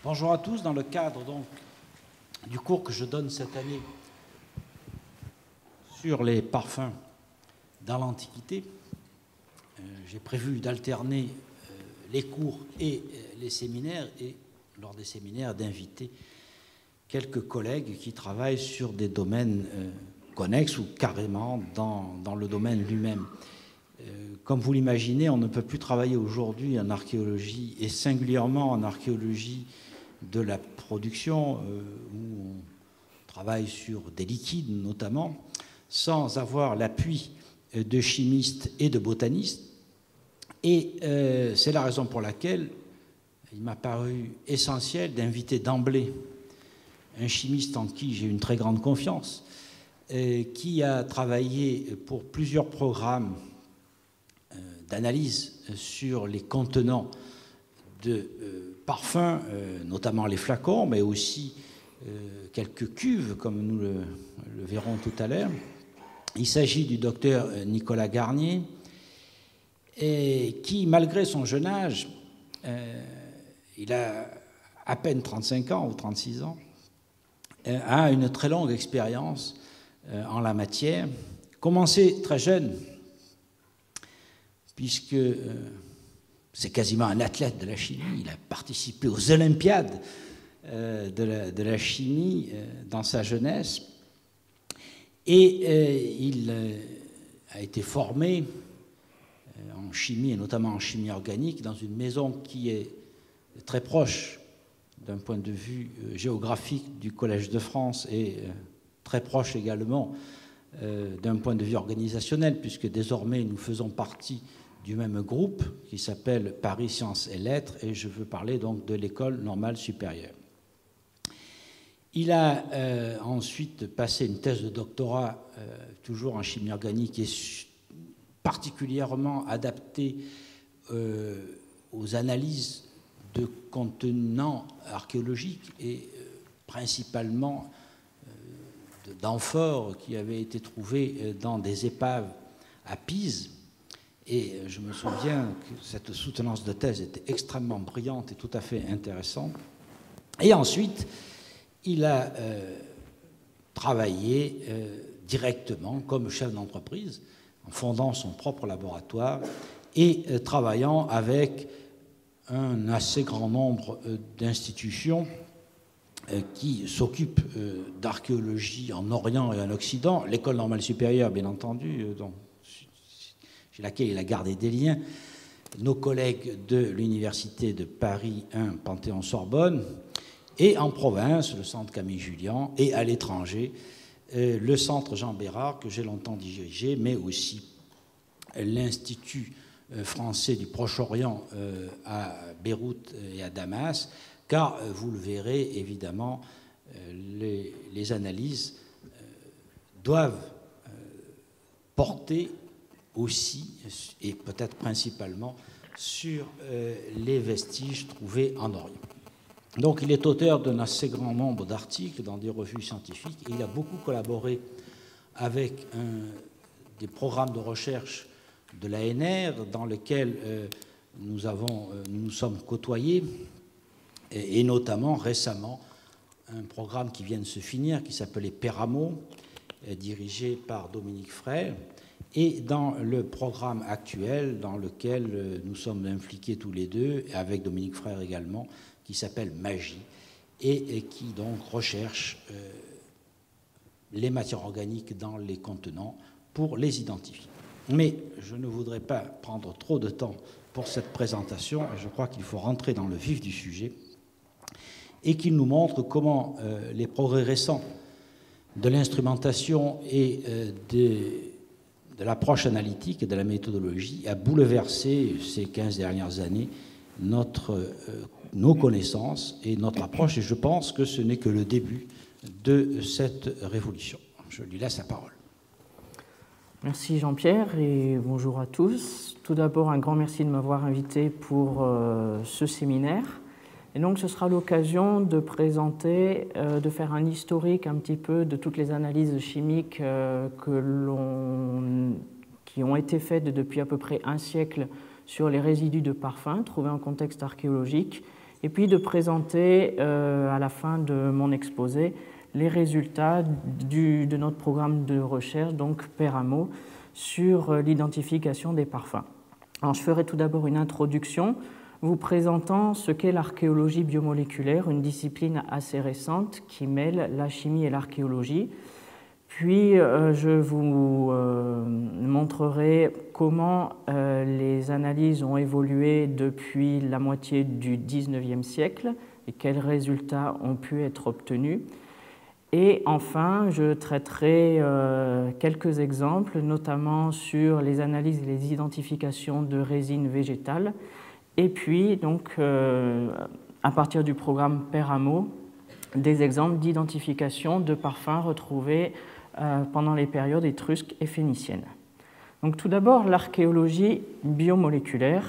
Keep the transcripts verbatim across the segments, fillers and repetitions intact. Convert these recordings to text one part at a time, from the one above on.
Bonjour à tous. Dans le cadre donc du cours que je donne cette année sur les parfums dans l'Antiquité, euh, j'ai prévu d'alterner euh, les cours et euh, les séminaires, et lors des séminaires d'inviter quelques collègues qui travaillent sur des domaines euh, connexes ou carrément dans, dans le domaine lui-même. Euh, comme vous l'imaginez, on ne peut plus travailler aujourd'hui en archéologie, et singulièrement en archéologie de la production, euh, où on travaille sur des liquides notamment, sans avoir l'appui de chimistes et de botanistes. Et euh, c'est la raison pour laquelle il m'a paru essentiel d'inviter d'emblée un chimiste en qui j'ai une très grande confiance, euh, qui a travaillé pour plusieurs programmes euh, d'analyse sur les contenants de euh, parfums, euh, notamment les flacons, mais aussi euh, quelques cuves, comme nous le, le verrons tout à l'heure. Il s'agit du docteur Nicolas Garnier, et qui, malgré son jeune âge, euh, il a à peine trente-cinq ans ou trente-six ans, euh, a une très longue expérience euh, en la matière. Commencé très jeune, puisque euh, c'est quasiment un athlète de la chimie. Il a participé aux Olympiades euh, de, la, de la chimie euh, dans sa jeunesse. Et euh, il euh, a été formé euh, en chimie, et notamment en chimie organique, dans une maison qui est très proche d'un point de vue euh, géographique du Collège de France et euh, très proche également euh, d'un point de vue organisationnel, puisque désormais nous faisons partie du même groupe qui s'appelle Paris Sciences et Lettres, et je veux parler donc de l'École normale supérieure. Il a euh, ensuite passé une thèse de doctorat, euh, toujours en chimie organique, et particulièrement adaptée euh, aux analyses de contenants archéologiques et euh, principalement euh, d'amphores qui avaient été trouvées dans des épaves à Pise. Et je me souviens que cette soutenance de thèse était extrêmement brillante et tout à fait intéressante. Et ensuite, il a euh, travaillé euh, directement comme chef d'entreprise, en fondant son propre laboratoire et euh, travaillant avec un assez grand nombre euh, d'institutions euh, qui s'occupent euh, d'archéologie en Orient et en Occident, l'École normale supérieure, bien entendu, euh, dont chez laquelle il a gardé des liens, nos collègues de l'Université de Paris un, Panthéon-Sorbonne, et en province, le centre Camille Jullian, et à l'étranger, euh, le centre Jean Bérard, que j'ai longtemps dirigé, mais aussi l'Institut euh, français du Proche-Orient euh, à Beyrouth et à Damas, car, euh, vous le verrez, évidemment, euh, les, les analyses euh, doivent euh, porter aussi, et peut-être principalement, sur euh, les vestiges trouvés en Orient. Donc il est auteur d'un assez grand nombre d'articles dans des revues scientifiques, et il a beaucoup collaboré avec un, des programmes de recherche de l'A N R dans lesquels euh, nous, avons, euh, nous nous sommes côtoyés, et, et notamment récemment un programme qui vient de se finir, qui s'appelait Péramo, euh, dirigé par Dominique Frère, et dans le programme actuel dans lequel nous sommes impliqués tous les deux, et avec Dominique Frère également, qui s'appelle Magie, et, et qui donc recherche euh, les matières organiques dans les contenants pour les identifier. Mais je ne voudrais pas prendre trop de temps pour cette présentation, et je crois qu'il faut rentrer dans le vif du sujet, et qu'il nous montre comment euh, les progrès récents de l'instrumentation et euh, des de l'approche analytique et de la méthodologie a bouleversé ces quinze dernières années notre, euh, nos connaissances et notre approche, et je pense que ce n'est que le début de cette révolution. Je lui laisse la parole. Merci Jean-Pierre et bonjour à tous. Tout d'abord, un grand merci de m'avoir invité pour euh, ce séminaire. Et donc, ce sera l'occasion de présenter, euh, de faire un historique un petit peu de toutes les analyses chimiques euh, que l'on, qui ont été faites depuis à peu près un siècle sur les résidus de parfums trouvés en contexte archéologique, et puis de présenter euh, à la fin de mon exposé les résultats du, de notre programme de recherche, donc PERAMO, sur l'identification des parfums. Alors, je ferai tout d'abord une introduction vous présentant ce qu'est l'archéologie biomoléculaire, une discipline assez récente qui mêle la chimie et l'archéologie. Puis, euh, je vous euh, montrerai comment euh, les analyses ont évolué depuis la moitié du dix-neuvième siècle et quels résultats ont pu être obtenus. Et enfin, je traiterai euh, quelques exemples, notamment sur les analyses et les identifications de résines végétales. Et puis, donc, euh, à partir du programme PERAMO, des exemples d'identification de parfums retrouvés euh, pendant les périodes étrusques et phéniciennes. Donc, tout d'abord, l'archéologie biomoléculaire.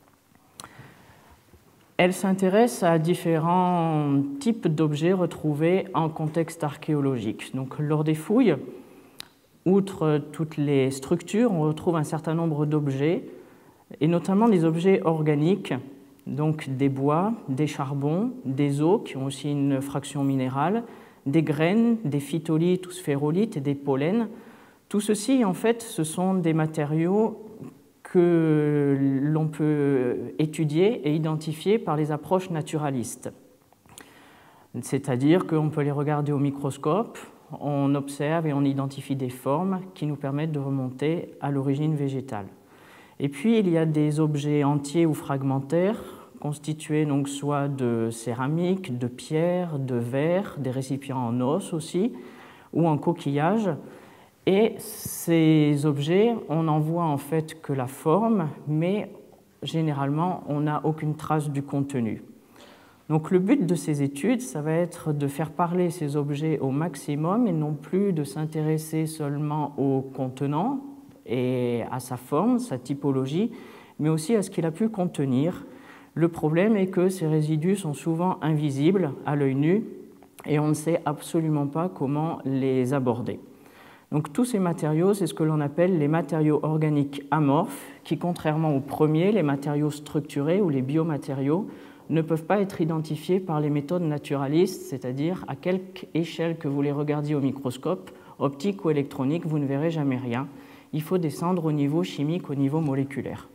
Elle s'intéresse à différents types d'objets retrouvés en contexte archéologique. Donc, lors des fouilles, outre toutes les structures, on retrouve un certain nombre d'objets, et notamment des objets organiques, donc des bois, des charbons, des os qui ont aussi une fraction minérale, des graines, des phytolithes ou sphérolithes et des pollens. Tout ceci, en fait, ce sont des matériaux que l'on peut étudier et identifier par les approches naturalistes. C'est-à-dire qu'on peut les regarder au microscope, on observe et on identifie des formes qui nous permettent de remonter à l'origine végétale. Et puis, il y a des objets entiers ou fragmentaires, constitués donc soit de céramique, de pierre, de verre, des récipients en os aussi, ou en coquillage. Et ces objets, on n'en voit en fait que la forme, mais généralement, on n'a aucune trace du contenu. Donc le but de ces études, ça va être de faire parler ces objets au maximum et non plus de s'intéresser seulement au contenant et à sa forme, sa typologie, mais aussi à ce qu'il a pu contenir. Le problème est que ces résidus sont souvent invisibles à l'œil nu et on ne sait absolument pas comment les aborder. Donc tous ces matériaux, c'est ce que l'on appelle les matériaux organiques amorphes, qui, contrairement aux premiers, les matériaux structurés ou les biomatériaux, ne peuvent pas être identifiés par les méthodes naturalistes, c'est-à-dire à quelque échelle que vous les regardiez au microscope, optique ou électronique, vous ne verrez jamais rien. Il faut descendre au niveau chimique, au niveau moléculaire.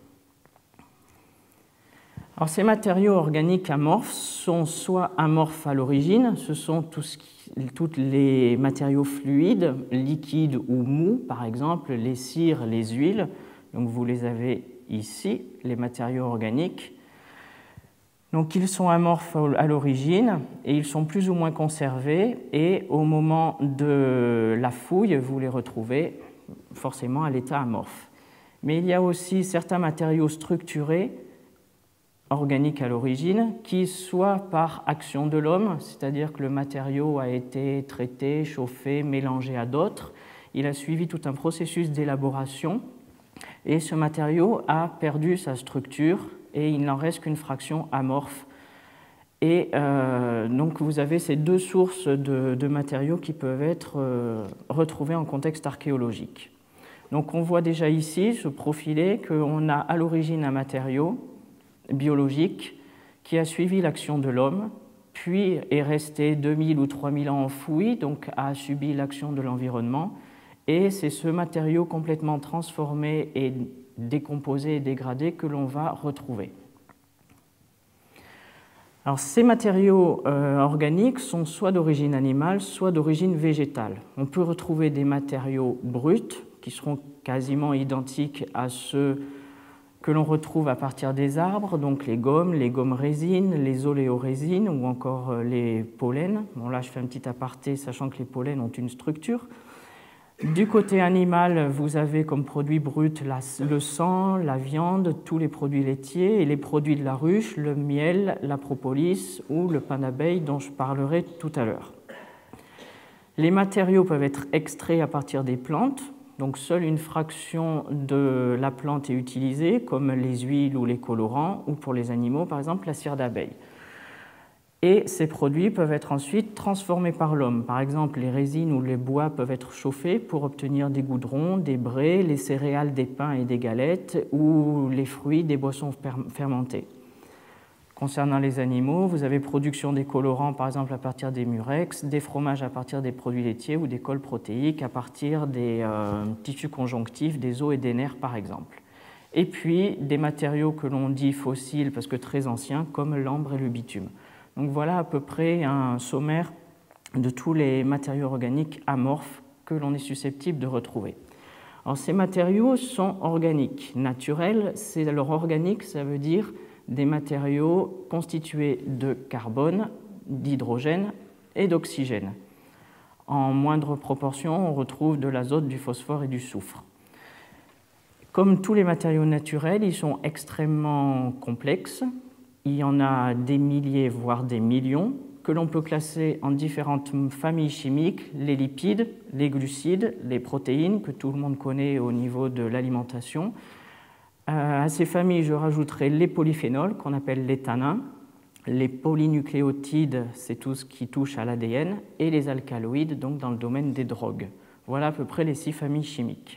Alors, ces matériaux organiques amorphes sont soit amorphes à l'origine, ce sont tous les matériaux fluides, liquides ou mous, par exemple les cires, les huiles. Donc vous les avez ici, les matériaux organiques. Donc ils sont amorphes à l'origine et ils sont plus ou moins conservés et au moment de la fouille, vous les retrouvez forcément à l'état amorphe. Mais il y a aussi certains matériaux structurés organique à l'origine, qui soit par action de l'homme, c'est-à-dire que le matériau a été traité, chauffé, mélangé à d'autres, il a suivi tout un processus d'élaboration et ce matériau a perdu sa structure et il n'en reste qu'une fraction amorphe. Et euh, donc vous avez ces deux sources de, de matériaux qui peuvent être euh, retrouvés en contexte archéologique. Donc on voit déjà ici se profiler qu'on a à l'origine un matériau biologique qui a suivi l'action de l'homme, puis est resté deux mille ou trois mille ans enfoui, donc a subi l'action de l'environnement, et c'est ce matériau complètement transformé et décomposé et dégradé que l'on va retrouver. Alors, ces matériaux euh, organiques sont soit d'origine animale, soit d'origine végétale. On peut retrouver des matériaux bruts qui seront quasiment identiques à ceux que l'on retrouve à partir des arbres, donc les gommes, les gommes résines, les oléorésines ou encore les pollens. Bon, là, je fais un petit aparté, sachant que les pollens ont une structure. Du côté animal, vous avez comme produits bruts la, le sang, la viande, tous les produits laitiers et les produits de la ruche, le miel, la propolis ou le pain d'abeille dont je parlerai tout à l'heure. Les matériaux peuvent être extraits à partir des plantes. Donc seule une fraction de la plante est utilisée, comme les huiles ou les colorants, ou pour les animaux, par exemple, la cire d'abeille. Et ces produits peuvent être ensuite transformés par l'homme. Par exemple, les résines ou les bois peuvent être chauffés pour obtenir des goudrons, des braies, les céréales, des pains et des galettes, ou les fruits, des boissons fermentées. Concernant les animaux, vous avez production des colorants, par exemple, à partir des murex, des fromages à partir des produits laitiers ou des cols protéiques à partir des euh, tissus conjonctifs, des os et des nerfs, par exemple. Et puis, des matériaux que l'on dit fossiles, parce que très anciens, comme l'ambre et le bitume. Donc voilà à peu près un sommaire de tous les matériaux organiques amorphes que l'on est susceptible de retrouver. Alors, ces matériaux sont organiques. Naturels, c'est alors organique, ça veut dire des matériaux constitués de carbone, d'hydrogène et d'oxygène. En moindre proportion, on retrouve de l'azote, du phosphore et du soufre. Comme tous les matériaux naturels, ils sont extrêmement complexes. Il y en a des milliers, voire des millions, que l'on peut classer en différentes familles chimiques, les lipides, les glucides, les protéines, que tout le monde connaît au niveau de l'alimentation. À ces familles, je rajouterai les polyphénols, qu'on appelle les tannins, les polynucléotides, c'est tout ce qui touche à l'A D N, et les alcaloïdes, donc dans le domaine des drogues. Voilà à peu près les six familles chimiques.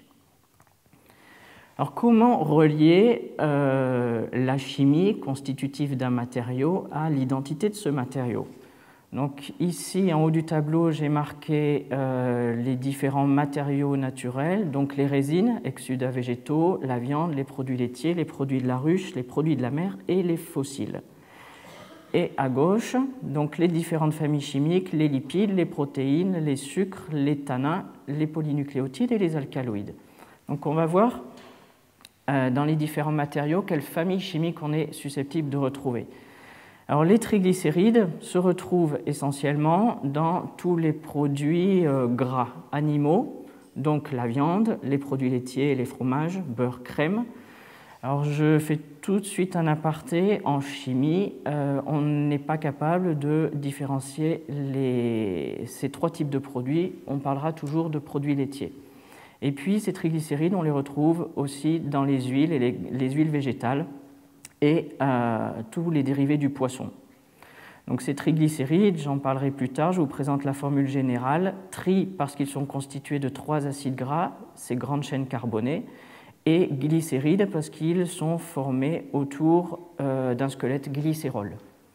Alors, comment relier euh, la chimie constitutive d'un matériau à l'identité de ce matériau? Donc, ici, en haut du tableau, j'ai marqué euh, les différents matériaux naturels, donc les résines, exsudats végétaux, la viande, les produits laitiers, les produits de la ruche, les produits de la mer et les fossiles. Et à gauche, donc les différentes familles chimiques, les lipides, les protéines, les sucres, les tannins, les polynucléotides et les alcaloïdes. Donc, on va voir euh, dans les différents matériaux quelle famille chimique on est susceptible de retrouver. Alors, les triglycérides se retrouvent essentiellement dans tous les produits euh, gras animaux, donc la viande, les produits laitiers, les fromages, beurre, crème. Alors, je fais tout de suite un aparté. En chimie, euh, on n'est pas capable de différencier les, ces trois types de produits. On parlera toujours de produits laitiers. Et puis, ces triglycérides, on les retrouve aussi dans les huiles et les, les huiles végétales et euh, tous les dérivés du poisson. Donc ces triglycérides, j'en parlerai plus tard, je vous présente la formule générale. Tri parce qu'ils sont constitués de trois acides gras, ces grandes chaînes carbonées, et glycérides parce qu'ils sont formés autour euh, d'un squelette glycérol.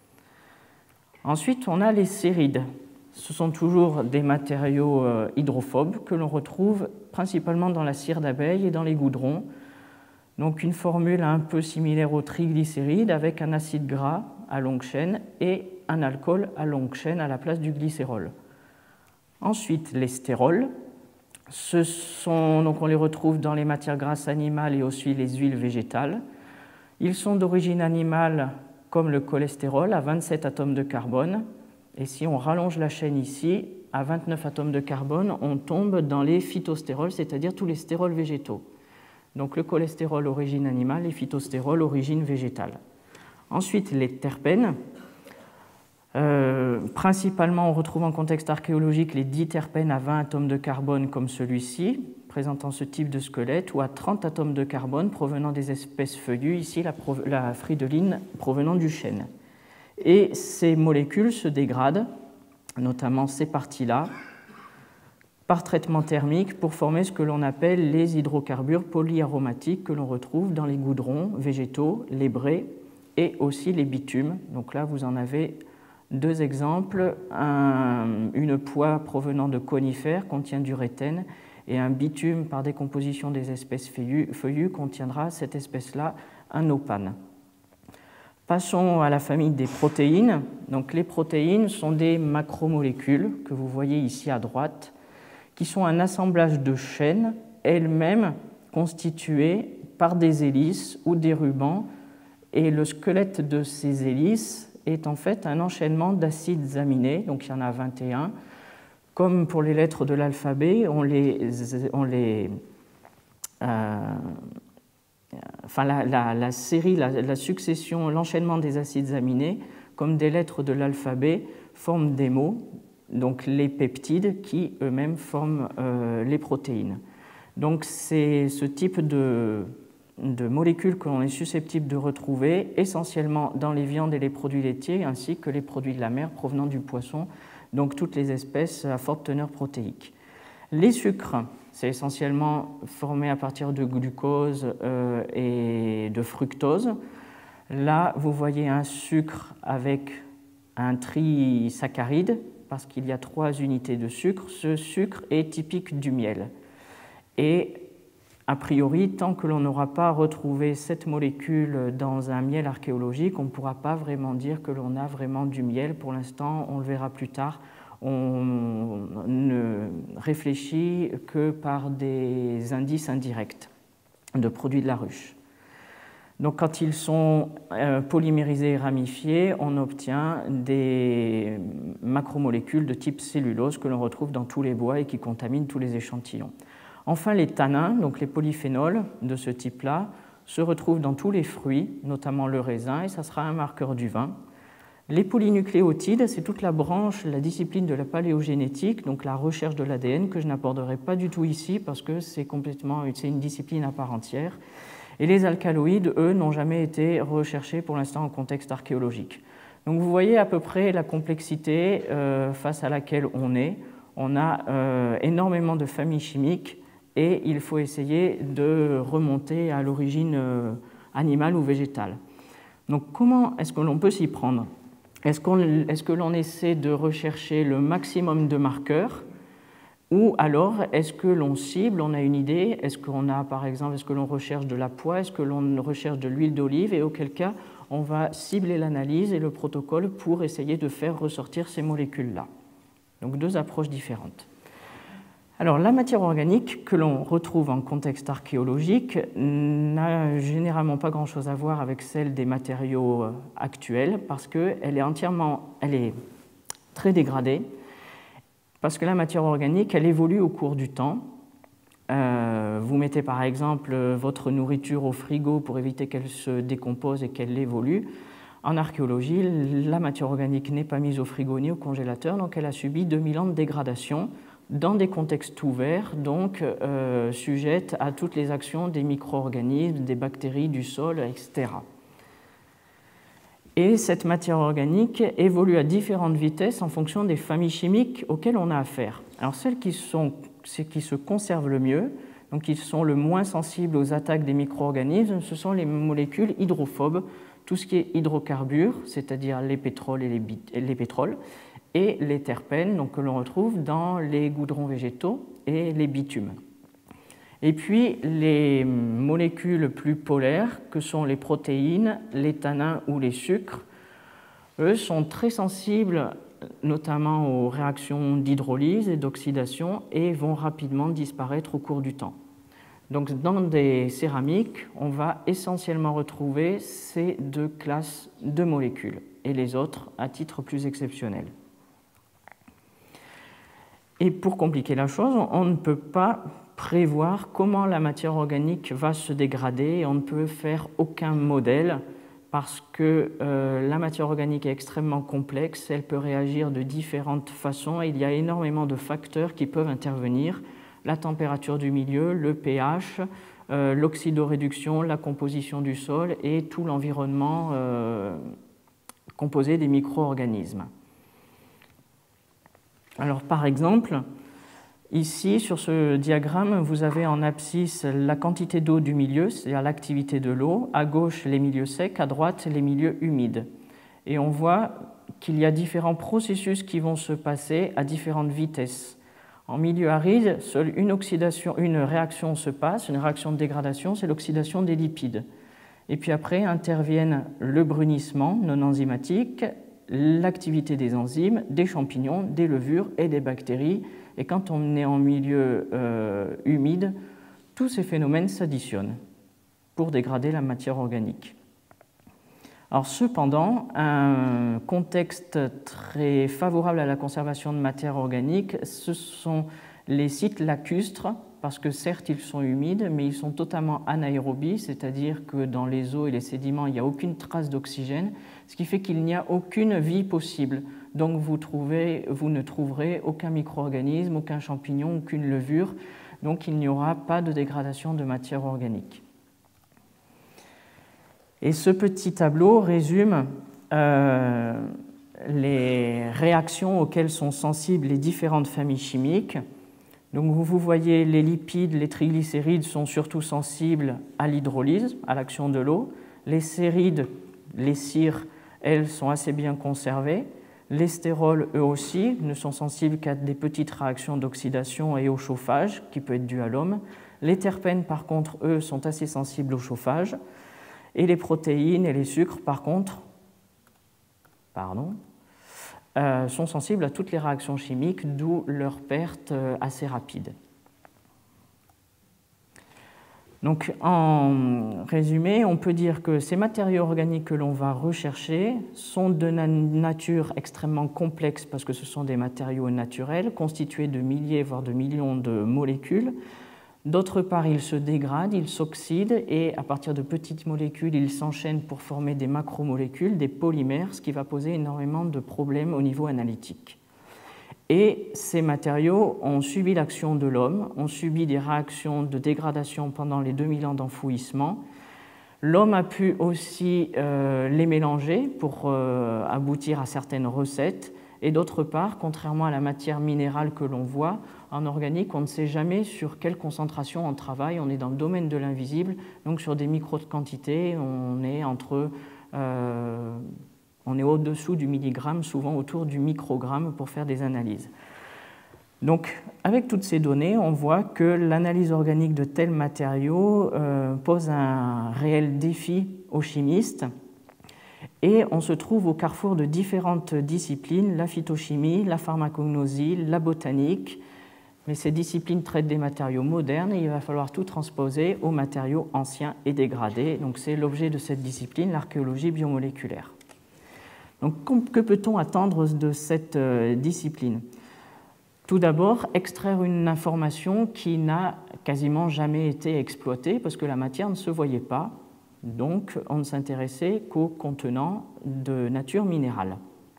Ensuite, on a les sérides. Ce sont toujours des matériaux euh, hydrophobes que l'on retrouve principalement dans la cire d'abeille et dans les goudrons. Donc une formule un peu similaire aux triglycérides avec un acide gras à longue chaîne et un alcool à longue chaîne à la place du glycérol. Ensuite, les stérols. Ce sont, donc on les retrouve dans les matières grasses animales et aussi les huiles végétales. Ils sont d'origine animale comme le cholestérol à vingt-sept atomes de carbone. Et si on rallonge la chaîne ici, à vingt-neuf atomes de carbone, on tombe dans les phytostérols, c'est-à-dire tous les stérols végétaux. Donc le cholestérol origine animale et phytostérol origine végétale. Ensuite, les terpènes. Euh, principalement, on retrouve en contexte archéologique les diterpènes à vingt atomes de carbone comme celui-ci, présentant ce type de squelette, ou à trente atomes de carbone provenant des espèces feuillues, ici la, la fridoline provenant du chêne. Et ces molécules se dégradent, notamment ces parties-là, par traitement thermique pour former ce que l'on appelle les hydrocarbures polyaromatiques que l'on retrouve dans les goudrons végétaux, les brés et aussi les bitumes. Donc là, vous en avez deux exemples. Un, une poix provenant de conifères contient du réthène et un bitume par décomposition des espèces feuillues, feuillues contiendra cette espèce-là, un opane. Passons à la famille des protéines. Donc, les protéines sont des macromolécules que vous voyez ici à droite, qui sont un assemblage de chaînes, elles-mêmes constituées par des hélices ou des rubans. Et le squelette de ces hélices est en fait un enchaînement d'acides aminés, donc il y en a vingt et un. Comme pour les lettres de l'alphabet, on les, on les, euh, enfin la, la, la série, la, la succession, l'enchaînement des acides aminés, comme des lettres de l'alphabet, forment des mots, donc les peptides, qui eux-mêmes forment euh, les protéines. Donc c'est ce type de, de molécules que l'on est susceptible de retrouver essentiellement dans les viandes et les produits laitiers, ainsi que les produits de la mer provenant du poisson, donc toutes les espèces à forte teneur protéique. Les sucres, c'est essentiellement formé à partir de glucose euh, et de fructose. Là, vous voyez un sucre avec un trisaccharide, parce qu'il y a trois unités de sucre. Ce sucre est typique du miel. Et a priori, tant que l'on n'aura pas retrouvé cette molécule dans un miel archéologique, on ne pourra pas vraiment dire que l'on a vraiment du miel. Pour l'instant, on le verra plus tard, on ne réfléchit que par des indices indirects de produits de la ruche. Donc, quand ils sont polymérisés et ramifiés, on obtient des macromolécules de type cellulose que l'on retrouve dans tous les bois et qui contaminent tous les échantillons. Enfin, les tannins, donc les polyphénols de ce type-là, se retrouvent dans tous les fruits, notamment le raisin, et ça sera un marqueur du vin. Les polynucléotides, c'est toute la branche, la discipline de la paléogénétique, donc la recherche de l'A D N, que je n'aborderai pas du tout ici parce que c'est complètement, c'est une discipline à part entière. Et les alcaloïdes, eux, n'ont jamais été recherchés pour l'instant en contexte archéologique. Donc vous voyez à peu près la complexité euh, face à laquelle on est. On a euh, énormément de familles chimiques et il faut essayer de remonter à l'origine euh, animale ou végétale. Donc comment est-ce que l'on peut s'y prendre ? Est-ce qu'on, est-ce que l'on essaie de rechercher le maximum de marqueurs ou alors est-ce que l'on cible, on a une idée, est-ce qu'on a par exemple, est-ce que l'on recherche de la poix, est-ce que l'on recherche de l'huile d'olive et auquel cas on va cibler l'analyse et le protocole pour essayer de faire ressortir ces molécules-là. Donc deux approches différentes. Alors la matière organique que l'on retrouve en contexte archéologique n'a généralement pas grand-chose à voir avec celle des matériaux actuels parce qu'elle est entièrement, elle est très dégradée, parce que la matière organique, elle évolue au cours du temps. Euh, vous mettez par exemple votre nourriture au frigo pour éviter qu'elle se décompose et qu'elle évolue. En archéologie, la matière organique n'est pas mise au frigo ni au congélateur, donc elle a subi deux mille ans de dégradation dans des contextes ouverts, donc euh, sujette à toutes les actions des micro-organismes, des bactéries, du sol, et cetera. Et cette matière organique évolue à différentes vitesses en fonction des familles chimiques auxquelles on a affaire. Alors celles qui, sont, qui se conservent le mieux, donc qui sont le moins sensibles aux attaques des micro-organismes, ce sont les molécules hydrophobes, tout ce qui est hydrocarbures, c'est-à-dire les pétroles et les, les pétroles, et les terpènes, donc, que l'on retrouve dans les goudrons végétaux et les bitumes. Et puis les molécules plus polaires, que sont les protéines, les tannins ou les sucres, eux sont très sensibles notamment aux réactions d'hydrolyse et d'oxydation et vont rapidement disparaître au cours du temps. Donc dans des céramiques, on va essentiellement retrouver ces deux classes de molécules et les autres à titre plus exceptionnel. Et pour compliquer la chose, on ne peut pas prévoir comment la matière organique va se dégrader et on ne peut faire aucun modèle parce que euh, la matière organique est extrêmement complexe, elle peut réagir de différentes façons et il y a énormément de facteurs qui peuvent intervenir, la température du milieu, le pH, euh, l'oxydoréduction, la composition du sol et tout l'environnement euh, composé des micro-organismes. Alors par exemple, ici, sur ce diagramme, vous avez en abscisse la quantité d'eau du milieu, c'est-à-dire l'activité de l'eau. À gauche, les milieux secs, à droite, les milieux humides. Et on voit qu'il y a différents processus qui vont se passer à différentes vitesses. En milieu aride, seule une, oxydation, une réaction se passe, une réaction de dégradation, c'est l'oxydation des lipides. Et puis après interviennent le brunissement non enzymatique, l'activité des enzymes, des champignons, des levures et des bactéries. Et quand on est en milieu euh, humide, tous ces phénomènes s'additionnent pour dégrader la matière organique. Alors, cependant, un contexte très favorable à la conservation de matière organique, ce sont les sites lacustres, parce que certes, ils sont humides, mais ils sont totalement anaérobies, c'est-à-dire que dans les eaux et les sédiments, il n'y a aucune trace d'oxygène, ce qui fait qu'il n'y a aucune vie possible. Donc, vous, trouvez, vous ne trouverez aucun micro-organisme, aucun champignon, aucune levure, donc il n'y aura pas de dégradation de matière organique. Et ce petit tableau résume euh, les réactions auxquelles sont sensibles les différentes familles chimiques. Donc vous voyez, les lipides, les triglycérides sont surtout sensibles à l'hydrolyse, à l'action de l'eau. Les sérides Les cires, elles, sont assez bien conservées. Les stérols, eux aussi, ne sont sensibles qu'à des petites réactions d'oxydation et au chauffage, qui peut être dû à l'homme. Les terpènes, par contre, eux, sont assez sensibles au chauffage. Et les protéines et les sucres, par contre, pardon, euh, sont sensibles à toutes les réactions chimiques, d'où leur perte euh, assez rapide. Donc, en résumé, on peut dire que ces matériaux organiques que l'on va rechercher sont de nature extrêmement complexe parce que ce sont des matériaux naturels constitués de milliers, voire de millions de molécules. D'autre part, ils se dégradent, ils s'oxydent et à partir de petites molécules, ils s'enchaînent pour former des macromolécules, des polymères, ce qui va poser énormément de problèmes au niveau analytique. Et ces matériaux ont subi l'action de l'homme, ont subi des réactions de dégradation pendant les deux mille ans d'enfouissement. L'homme a pu aussi euh, les mélanger pour euh, aboutir à certaines recettes. Et d'autre part, contrairement à la matière minérale que l'on voit, en organique, on ne sait jamais sur quelle concentration on travaille. On est dans le domaine de l'invisible, donc sur des micro-quantités, on est entre... Euh, On est au-dessous du milligramme, souvent autour du microgramme pour faire des analyses. Donc, avec toutes ces données, on voit que l'analyse organique de tels matériaux euh, pose un réel défi aux chimistes. Et on se trouve au carrefour de différentes disciplines, la phytochimie, la pharmacognosie, la botanique. Mais ces disciplines traitent des matériaux modernes et il va falloir tout transposer aux matériaux anciens et dégradés. Donc, c'est l'objet de cette discipline, l'archéologie biomoléculaire. Donc, que peut-on attendre de cette discipline? Tout d'abord, extraire une information qui n'a quasiment jamais été exploitée parce que la matière ne se voyait pas. Donc, on ne s'intéressait qu'aux contenants de nature minérale.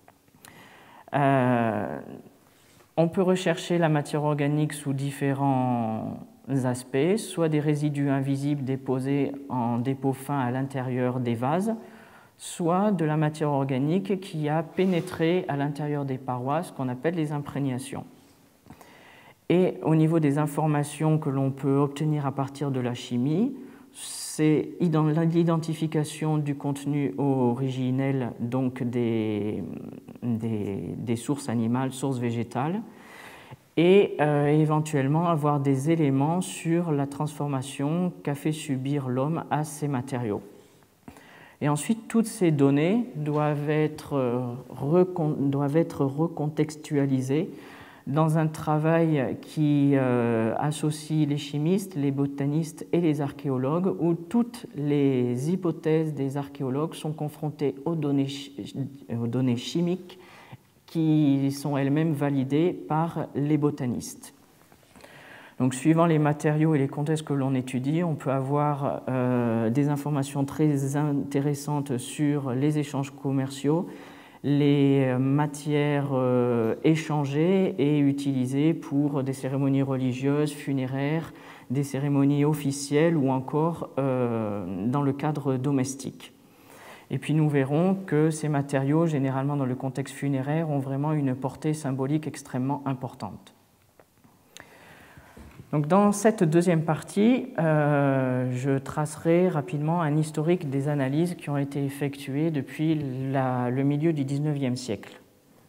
Euh, on peut rechercher la matière organique sous différents aspects, soit des résidus invisibles déposés en dépôt fin à l'intérieur des vases, soit de la matière organique qui a pénétré à l'intérieur des parois, ce qu'on appelle les imprégnations. Et au niveau des informations que l'on peut obtenir à partir de la chimie, c'est l'identification du contenu originel, donc des, des, des sources animales, sources végétales, et euh, éventuellement avoir des éléments sur la transformation qu'a fait subir l'homme à ces matériaux. Et ensuite, toutes ces données doivent être, recon, doivent être recontextualisées dans un travail qui euh, associe les chimistes, les botanistes et les archéologues, où toutes les hypothèses des archéologues sont confrontées aux données, aux données chimiques qui sont elles-mêmes validées par les botanistes. Donc, suivant les matériaux et les contextes que l'on étudie, on peut avoir euh, des informations très intéressantes sur les échanges commerciaux, les matières euh, échangées et utilisées pour des cérémonies religieuses, funéraires, des cérémonies officielles ou encore euh, dans le cadre domestique. Et puis nous verrons que ces matériaux, généralement dans le contexte funéraire, ont vraiment une portée symbolique extrêmement importante. Donc, dans cette deuxième partie, euh, je tracerai rapidement un historique des analyses qui ont été effectuées depuis la, le milieu du dix-neuvième siècle.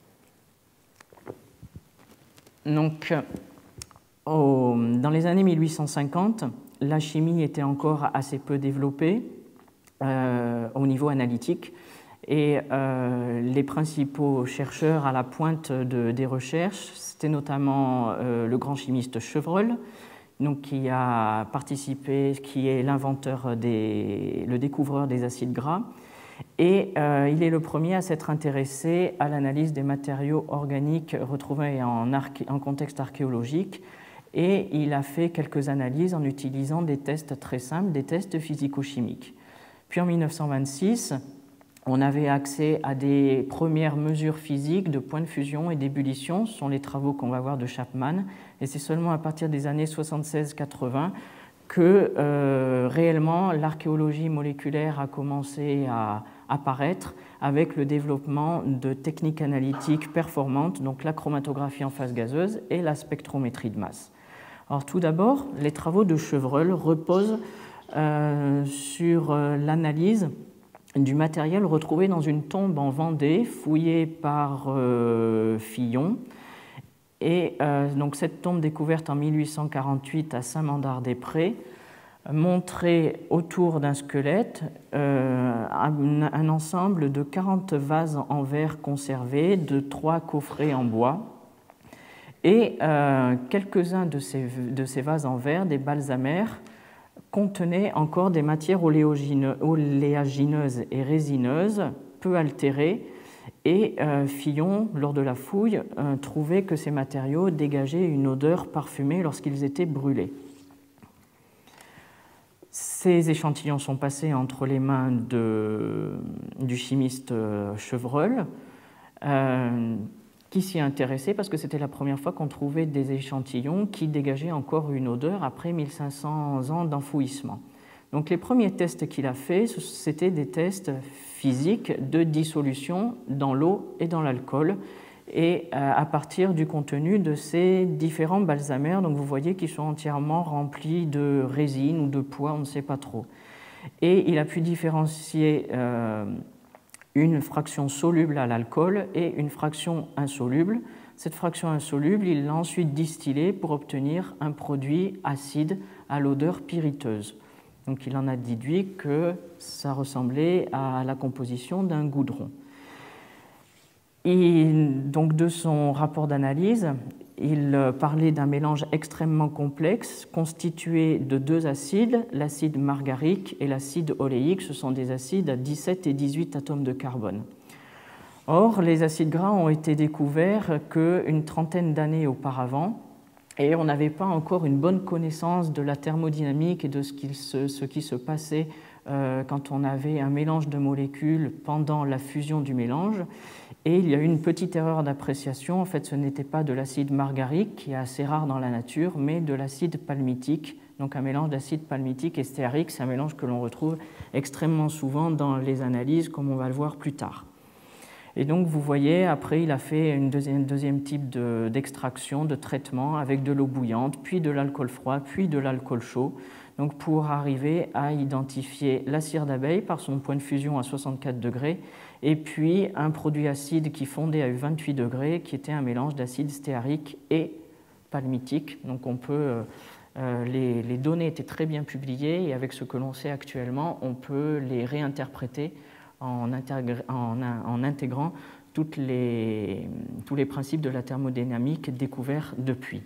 Donc, au, dans les années mille huit cent cinquante, la chimie était encore assez peu développée euh, au niveau analytique et euh, les principaux chercheurs à la pointe de, des recherches, c'était notamment euh, le grand chimiste Chevreul, donc, qui a participé, qui est l'inventeur, des, le découvreur des acides gras, et euh, il est le premier à s'être intéressé à l'analyse des matériaux organiques retrouvés en, arché, en contexte archéologique, et il a fait quelques analyses en utilisant des tests très simples, des tests physico-chimiques. Puis en mille neuf cent vingt-six, on avait accès à des premières mesures physiques de points de fusion et d'ébullition. Ce sont les travaux qu'on va voir de Chapman. Et c'est seulement à partir des années soixante-seize quatre-vingts que euh, réellement l'archéologie moléculaire a commencé à apparaître avec le développement de techniques analytiques performantes, donc la chromatographie en phase gazeuse et la spectrométrie de masse. Alors tout d'abord, les travaux de Chevreul reposent euh, sur euh, l'analyse du matériel retrouvé dans une tombe en Vendée, fouillée par euh, Fillon. Et euh, donc cette tombe découverte en mille huit cent quarante-huit à Saint-Mandard-des-Prés montrait autour d'un squelette euh, un, un ensemble de quarante vases en verre conservés, de trois coffrets en bois. Et euh, quelques-uns de ces, de ces vases en verre, des balsamères, contenaient encore des matières oléagineuses et résineuses, peu altérées, et euh, Fillon, lors de la fouille, euh, trouvait que ces matériaux dégageaient une odeur parfumée lorsqu'ils étaient brûlés. Ces échantillons sont passés entre les mains de, du chimiste Chevreul, euh, qui s'y intéressait parce que c'était la première fois qu'on trouvait des échantillons qui dégageaient encore une odeur après mille cinq cents ans d'enfouissement. Donc les premiers tests qu'il a faits, c'était des tests physiques de dissolution dans l'eau et dans l'alcool, et à partir du contenu de ces différents balsamères, donc vous voyez qu'ils sont entièrement remplis de résine ou de poids, on ne sait pas trop. Et il a pu différencier euh, une fraction soluble à l'alcool et une fraction insoluble. Cette fraction insoluble, il l'a ensuite distillée pour obtenir un produit acide à l'odeur pyriteuse. Donc il en a déduit que ça ressemblait à la composition d'un goudron. Et donc de son rapport d'analyse, il parlait d'un mélange extrêmement complexe constitué de deux acides, l'acide margarique et l'acide oléique. Ce sont des acides à dix-sept et dix-huit atomes de carbone. Or, les acides gras ont été découverts qu'une trentaine d'années auparavant, et on n'avait pas encore une bonne connaissance de la thermodynamique et de ce qui se, ce qui se passait euh, quand on avait un mélange de molécules pendant la fusion du mélange. Et il y a eu une petite erreur d'appréciation. En fait, ce n'était pas de l'acide margarique, qui est assez rare dans la nature, mais de l'acide palmitique, donc un mélange d'acide palmitique et stéarique. C'est un mélange que l'on retrouve extrêmement souvent dans les analyses, comme on va le voir plus tard. Et donc, vous voyez, après, il a fait une deuxième, deuxième type de, d'extraction, de traitement avec de l'eau bouillante, puis de l'alcool froid, puis de l'alcool chaud, donc pour arriver à identifier la cire d'abeille par son point de fusion à soixante-quatre degrés, et puis un produit acide qui fondait à vingt-huit degrés, qui était un mélange d'acide stéarique et palmitique. Donc, on peut, euh, les, les données étaient très bien publiées, et avec ce que l'on sait actuellement, on peut les réinterpréter En, intégr... en, en intégrant toutes les... tous les principes de la thermodynamique découverts depuis.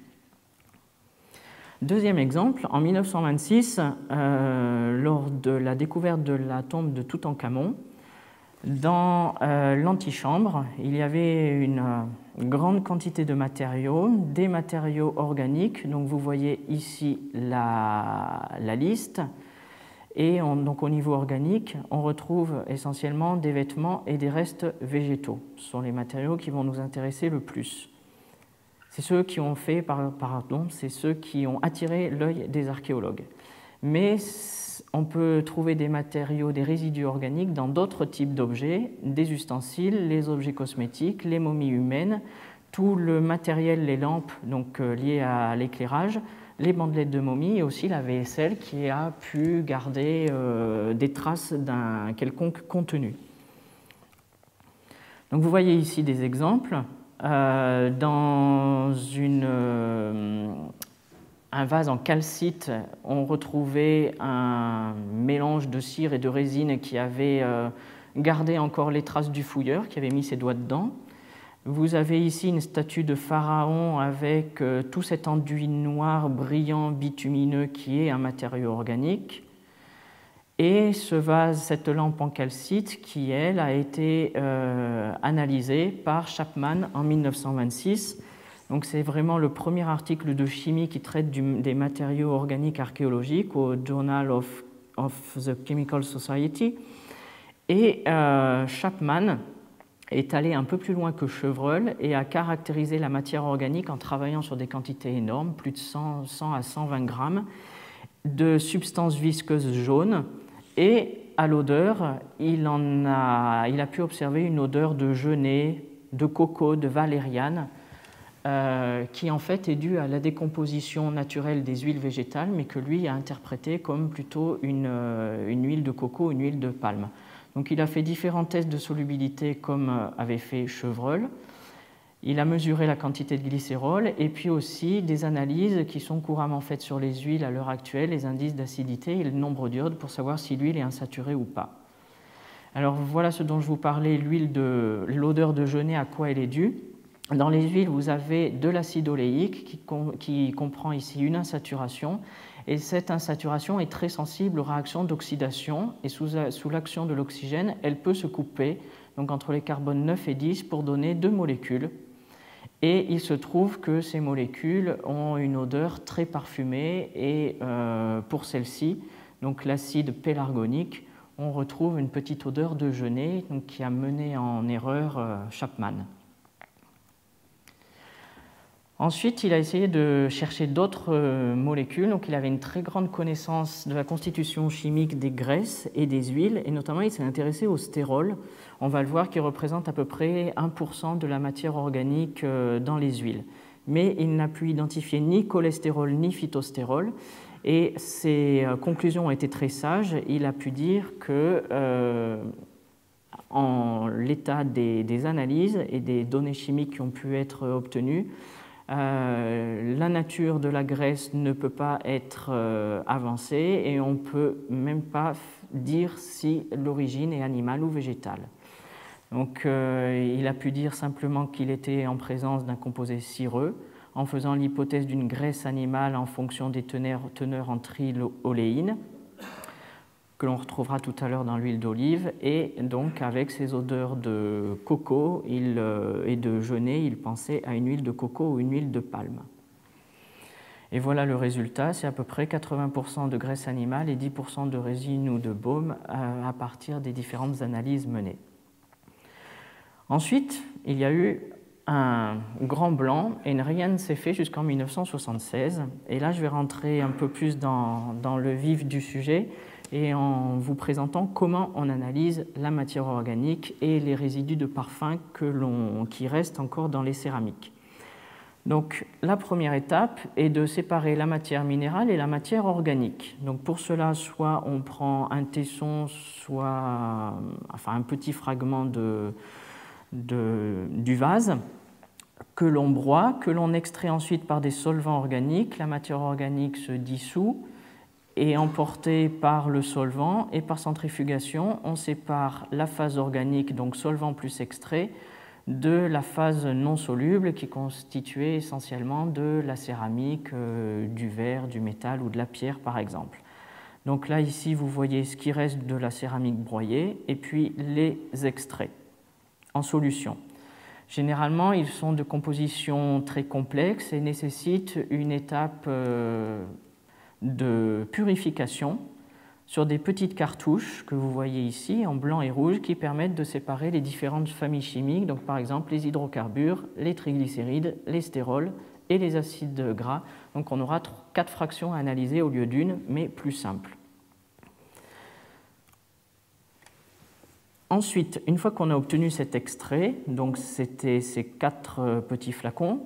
Deuxième exemple, en mille neuf cent vingt-six, euh, lors de la découverte de la tombe de Toutankhamon, dans euh, l'antichambre, il y avait une euh, grande quantité de matériaux, des matériaux organiques, donc vous voyez ici la, la liste. Et on, donc au niveau organique, on retrouve essentiellement des vêtements et des restes végétaux. Ce sont les matériaux qui vont nous intéresser le plus. C'est ceux qui ont fait, pardon, c'est ceux qui ont attiré l'œil des archéologues. Mais on peut trouver des matériaux, des résidus organiques dans d'autres types d'objets, des ustensiles, les objets cosmétiques, les momies humaines, tout le matériel, les lampes donc euh, liées à l'éclairage, les bandelettes de momies et aussi la vaisselle qui a pu garder euh, des traces d'un quelconque contenu. Donc vous voyez ici des exemples. Euh, dans une, euh, un vase en calcite, on retrouvait un mélange de cire et de résine qui avait euh, gardé encore les traces du fouilleur qui avait mis ses doigts dedans. Vous avez ici une statue de pharaon avec euh, tout cet enduit noir, brillant, bitumineux qui est un matériau organique. Et ce vase, cette lampe en calcite qui, elle, a été euh, analysée par Chapman en mille neuf cent vingt-six. Donc c'est vraiment le premier article de chimie qui traite du, des matériaux organiques archéologiques au Journal of, of the Chemical Society. Et euh, Chapman est allé un peu plus loin que Chevreul et a caractérisé la matière organique en travaillant sur des quantités énormes, plus de cent, cent à cent vingt grammes, de substances visqueuses jaunes. Et à l'odeur, il, en a, il a pu observer une odeur de genêt, de coco, de valériane, euh, qui en fait est due à la décomposition naturelle des huiles végétales, mais que lui a interprété comme plutôt une, une huile de coco, une huile de palme. Donc il a fait différents tests de solubilité comme avait fait Chevreul. Il a mesuré la quantité de glycérol et puis aussi des analyses qui sont couramment faites sur les huiles à l'heure actuelle, les indices d'acidité et le nombre d'iodes pour savoir si l'huile est insaturée ou pas. Alors voilà ce dont je vous parlais, l'huile de l'odeur de genêt, à quoi elle est due. Dans les huiles, vous avez de l'acide oléique qui, com qui comprend ici une insaturation et cette insaturation est très sensible aux réactions d'oxydation et sous, sous l'action de l'oxygène, elle peut se couper donc entre les carbones neuf et dix pour donner deux molécules. Et il se trouve que ces molécules ont une odeur très parfumée et euh, pour celle-ci, donc l'acide pélargonique, on retrouve une petite odeur de genêt donc, qui a mené en erreur euh, Chapman. Ensuite, il a essayé de chercher d'autres euh, molécules. Donc, il avait une très grande connaissance de la constitution chimique des graisses et des huiles, et notamment il s'est intéressé au stérol. On va le voir qui représente à peu près un pour cent de la matière organique euh, dans les huiles. Mais il n'a pu identifier ni cholestérol ni phytostérol, et ses euh, conclusions ont été très sages. Il a pu dire que euh, en l'état des, des analyses et des données chimiques qui ont pu être obtenues, Euh, la nature de la graisse ne peut pas être euh, avancée et on ne peut même pas dire si l'origine est animale ou végétale. Donc euh, il a pu dire simplement qu'il était en présence d'un composé cireux en faisant l'hypothèse d'une graisse animale en fonction des teneurs, teneurs en triloléine que l'on retrouvera tout à l'heure dans l'huile d'olive, et donc avec ces odeurs de coco il, euh, et de genêt, il pensait à une huile de coco ou une huile de palme. Et voilà le résultat, c'est à peu près quatre-vingts pour cent de graisse animale et dix pour cent de résine ou de baume à, à partir des différentes analyses menées. Ensuite, il y a eu un grand blanc et rien ne s'est fait jusqu'en mille neuf cent soixante-seize. Et là, je vais rentrer un peu plus dans, dans le vif du sujet et en vous présentant comment on analyse la matière organique et les résidus de parfum que l'on, qui restent encore dans les céramiques. Donc, la première étape est de séparer la matière minérale et la matière organique. Donc, pour cela, soit on prend un tesson, soit enfin, un petit fragment de, de, du vase que l'on broie, que l'on extrait ensuite par des solvants organiques. La matière organique se dissout et emportée par le solvant, et par centrifugation, on sépare la phase organique, donc solvant plus extrait, de la phase non soluble qui est constituée essentiellement de la céramique, euh, du verre, du métal ou de la pierre par exemple. Donc là ici vous voyez ce qui reste de la céramique broyée et puis les extraits en solution. Généralement ils sont de composition très complexe et nécessitent une étape euh, de purification sur des petites cartouches que vous voyez ici en blanc et rouge qui permettent de séparer les différentes familles chimiques, donc par exemple les hydrocarbures, les triglycérides, les stérols et les acides gras. Donc on aura quatre fractions à analyser au lieu d'une, mais plus simples. Ensuite, une fois qu'on a obtenu cet extrait, donc c'était ces quatre petits flacons,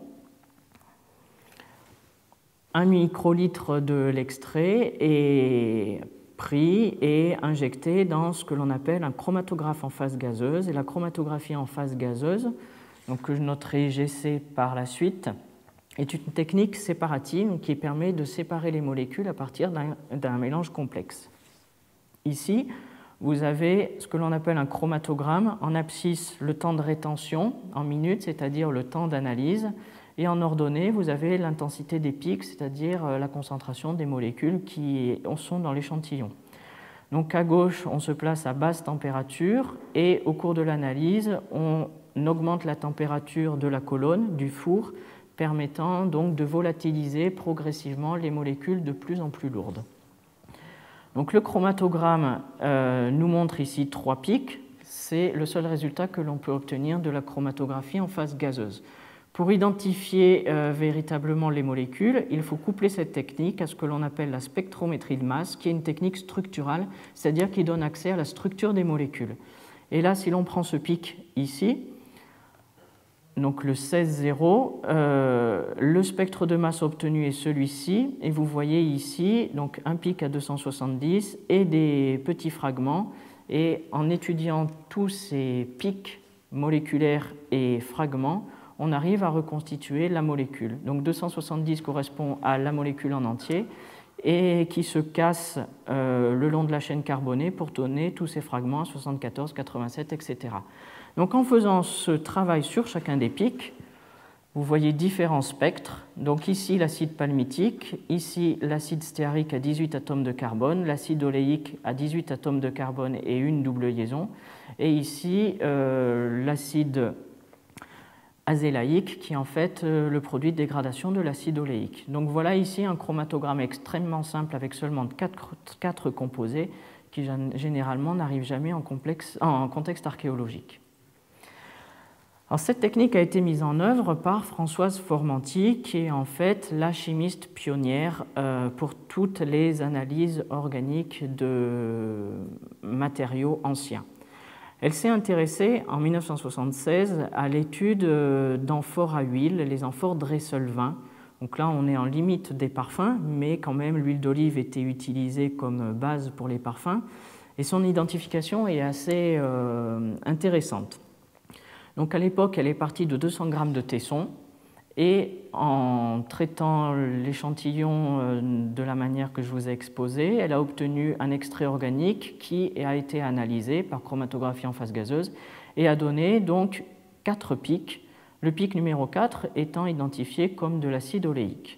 un microlitre de l'extrait est pris et injecté dans ce que l'on appelle un chromatographe en phase gazeuse. Et la chromatographie en phase gazeuse, donc que je noterai G C par la suite, est une technique séparative qui permet de séparer les molécules à partir d'un, d'un mélange complexe. Ici, vous avez ce que l'on appelle un chromatogramme. En abscisse, le temps de rétention en minutes, c'est-à-dire le temps d'analyse. Et en ordonnée, vous avez l'intensité des pics, c'est-à-dire la concentration des molécules qui sont dans l'échantillon. Donc à gauche, on se place à basse température et au cours de l'analyse, on augmente la température de la colonne, du four, permettant donc de volatiliser progressivement les molécules de plus en plus lourdes. Donc le chromatogramme euh, nous montre ici trois pics. C'est le seul résultat que l'on peut obtenir de la chromatographie en phase gazeuse. Pour identifier euh, véritablement les molécules, il faut coupler cette technique à ce que l'on appelle la spectrométrie de masse, qui est une technique structurale, c'est-à-dire qui donne accès à la structure des molécules. Et là, si l'on prend ce pic ici, donc le seize zéro, euh, le spectre de masse obtenu est celui-ci, et vous voyez ici donc un pic à deux cent soixante-dix et des petits fragments. Et en étudiant tous ces pics moléculaires et fragments, on arrive à reconstituer la molécule. Donc deux cent soixante-dix correspond à la molécule en entier et qui se casse euh, le long de la chaîne carbonée pour donner tous ces fragments à soixante-quatorze, quatre-vingt-sept, et cetera. Donc en faisant ce travail sur chacun des pics, vous voyez différents spectres. Donc ici l'acide palmitique, ici l'acide stéarique à dix-huit atomes de carbone, l'acide oléique à dix-huit atomes de carbone et une double liaison, et ici euh, l'acide azélaïque qui est en fait euh, le produit de dégradation de l'acide oléique. Donc voilà ici un chromatogramme extrêmement simple avec seulement quatre, quatre composés qui généralement n'arrivent jamais en, complexe, en contexte archéologique. Alors, cette technique a été mise en œuvre par Françoise Formanti, qui est en fait la chimiste pionnière euh, pour toutes les analyses organiques de matériaux anciens. Elle s'est intéressée en mille neuf cent soixante-seize à l'étude d'amphores à huile, les amphores Dreyselvin. Donc là, on est en limite des parfums, mais quand même, l'huile d'olive était utilisée comme base pour les parfums. Et son identification est assez euh, intéressante. Donc à l'époque, elle est partie de deux cents grammes de tesson. Et en traitant l'échantillon de la manière que je vous ai exposée, elle a obtenu un extrait organique qui a été analysé par chromatographie en phase gazeuse et a donné donc quatre pics, le pic numéro quatre étant identifié comme de l'acide oléique.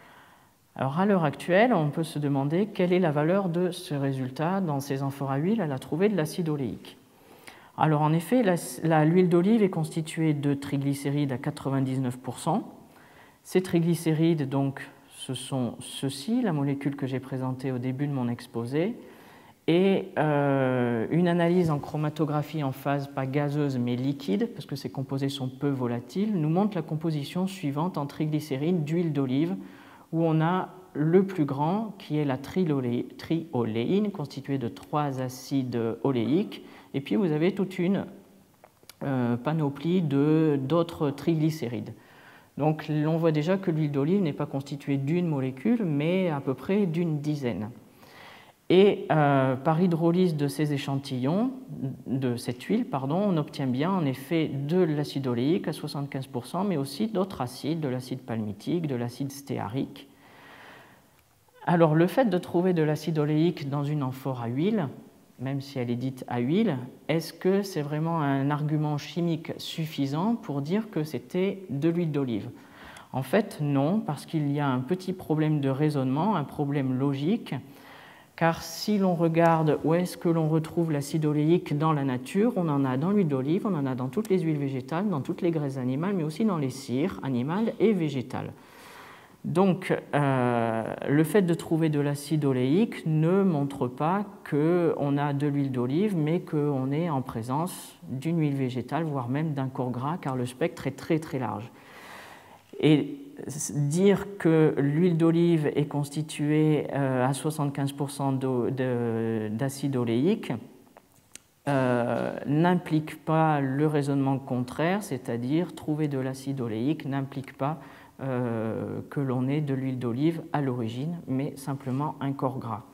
Alors à l'heure actuelle, on peut se demander quelle est la valeur de ce résultat. Dans ces amphores à huile, elle a trouvé de l'acide oléique. Alors en effet, l'huile d'olive est constituée de triglycérides à quatre-vingt-dix-neuf pour cent. Ces triglycérides, donc, ce sont ceux-ci, la molécule que j'ai présentée au début de mon exposé, et euh, une analyse en chromatographie en phase pas gazeuse mais liquide, parce que ces composés sont peu volatiles, nous montre la composition suivante en triglycérides d'huile d'olive, où on a le plus grand, qui est la trioléine, constituée de trois acides oléiques, et puis vous avez toute une euh, panoplie d'autres triglycérides. Donc on voit déjà que l'huile d'olive n'est pas constituée d'une molécule, mais à peu près d'une dizaine. Et euh, par hydrolyse de ces échantillons, de cette huile, pardon, on obtient bien en effet de l'acide oléique à soixante-quinze pour cent, mais aussi d'autres acides, de l'acide palmitique, de l'acide stéarique. Alors le fait de trouver de l'acide oléique dans une amphore à huile, même si elle est dite à huile, est-ce que c'est vraiment un argument chimique suffisant pour dire que c'était de l'huile d'olive? En fait, non, parce qu'il y a un petit problème de raisonnement, un problème logique, car si l'on regarde où est-ce que l'on retrouve l'acide oléique dans la nature, on en a dans l'huile d'olive, on en a dans toutes les huiles végétales, dans toutes les graisses animales, mais aussi dans les cires animales et végétales. Donc, euh, le fait de trouver de l'acide oléique ne montre pas qu'on a de l'huile d'olive, mais qu'on est en présence d'une huile végétale, voire même d'un corps gras, car le spectre est très très large. Et dire que l'huile d'olive est constituée euh, à soixante-quinze pour cent d'acide oléique euh, n'implique pas le raisonnement contraire, c'est-à-dire trouver de l'acide oléique n'implique pas Euh, que l'on ait de l'huile d'olive à l'origine, mais simplement un corps gras.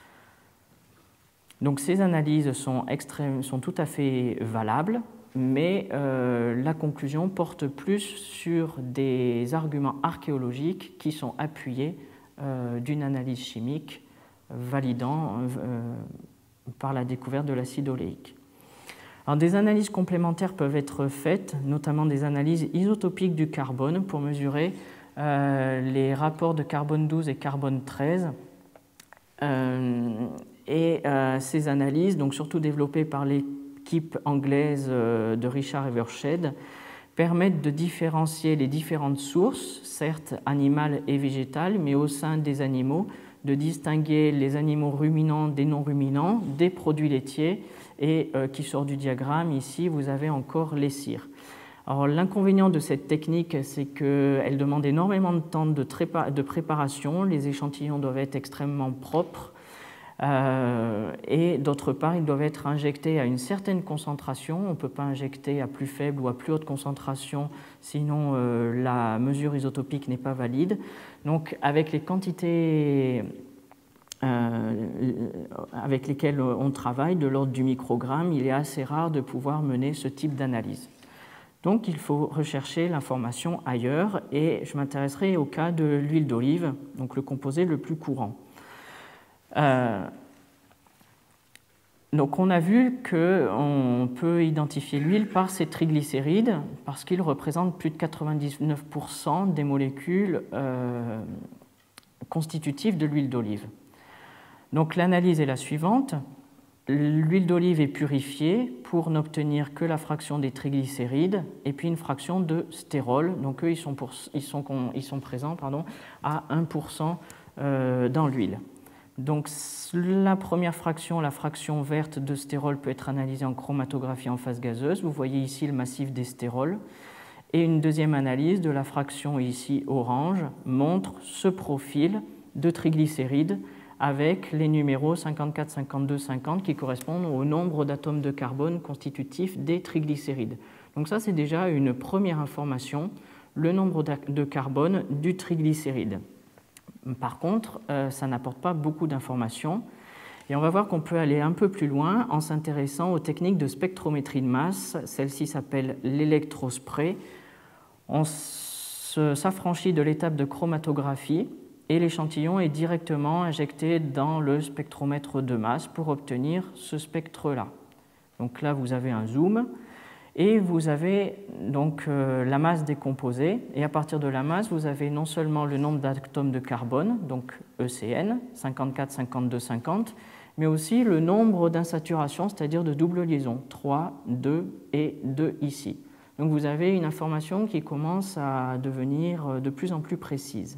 Donc ces analyses sont, extrêmes, sont tout à fait valables, mais euh, la conclusion porte plus sur des arguments archéologiques qui sont appuyés euh, d'une analyse chimique validant euh, par la découverte de l'acide oléique. Alors, des analyses complémentaires peuvent être faites, notamment des analyses isotopiques du carbone pour mesurer euh, les rapports de carbone douze et carbone treize. Euh, et euh, ces analyses, donc surtout développées par l'équipe anglaise euh, de Richard Evershed, permettent de différencier les différentes sources, certes animales et végétales, mais au sein des animaux, de distinguer les animaux ruminants des non-ruminants, des produits laitiers, et euh, qui sort du diagramme, ici, vous avez encore les cires. Alors, l'inconvénient de cette technique, c'est qu'elle demande énormément de temps de, de préparation, les échantillons doivent être extrêmement propres, euh, et d'autre part, ils doivent être injectés à une certaine concentration, on ne peut pas injecter à plus faible ou à plus haute concentration, sinon euh, la mesure isotopique n'est pas valide. Donc, avec les quantités euh, avec lesquels on travaille, de l'ordre du microgramme, il est assez rare de pouvoir mener ce type d'analyse. Donc il faut rechercher l'information ailleurs, et je m'intéresserai au cas de l'huile d'olive, donc le composé le plus courant. Euh, donc on a vu qu'on peut identifier l'huile par ses triglycérides, parce qu'ils représentent plus de quatre-vingt-dix-neuf pour cent des molécules euh, constitutives de l'huile d'olive. Donc l'analyse est la suivante. L'huile d'olive est purifiée pour n'obtenir que la fraction des triglycérides et puis une fraction de stérol. Donc eux, ils sont, pour, ils sont, ils sont présents pardon, à un pour cent euh, dans l'huile. Donc la première fraction, la fraction verte de stérol, peut être analysée en chromatographie en phase gazeuse. Vous voyez ici le massif des stérols. Et une deuxième analyse de la fraction ici orange montre ce profil de triglycérides avec les numéros cinquante-quatre, cinquante-deux, cinquante qui correspondent au nombre d'atomes de carbone constitutifs des triglycérides. Donc ça, c'est déjà une première information, le nombre de carbone du triglycéride. Par contre, euh, ça n'apporte pas beaucoup d'informations. Et on va voir qu'on peut aller un peu plus loin en s'intéressant aux techniques de spectrométrie de masse. Celle-ci s'appelle l'électrospray. On s'affranchit de l'étape de chromatographie et l'échantillon est directement injecté dans le spectromètre de masse pour obtenir ce spectre-là. Donc là, vous avez un zoom et vous avez donc euh, la masse des composés. Et à partir de la masse, vous avez non seulement le nombre d'atomes de carbone, donc E C N, cinquante-quatre, cinquante-deux, cinquante, mais aussi le nombre d'insaturations, c'est-à-dire de double liaison, trois, deux et deux ici. Donc vous avez une information qui commence à devenir de plus en plus précise.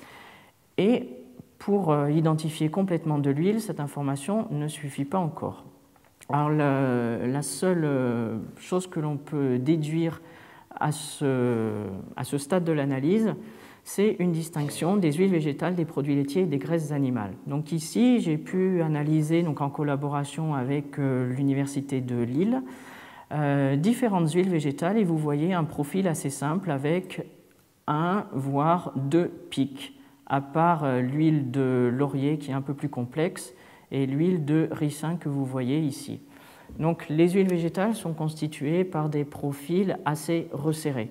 Et pour identifier complètement de l'huile, cette information ne suffit pas encore. Alors la, la seule chose que l'on peut déduire à ce, à ce stade de l'analyse, c'est une distinction des huiles végétales, des produits laitiers et des graisses animales. Donc ici, j'ai pu analyser, donc en collaboration avec l'Université de Lille, euh, différentes huiles végétales et vous voyez un profil assez simple avec un voire deux pics, à part l'huile de laurier qui est un peu plus complexe et l'huile de ricin que vous voyez ici. Donc les huiles végétales sont constituées par des profils assez resserrés.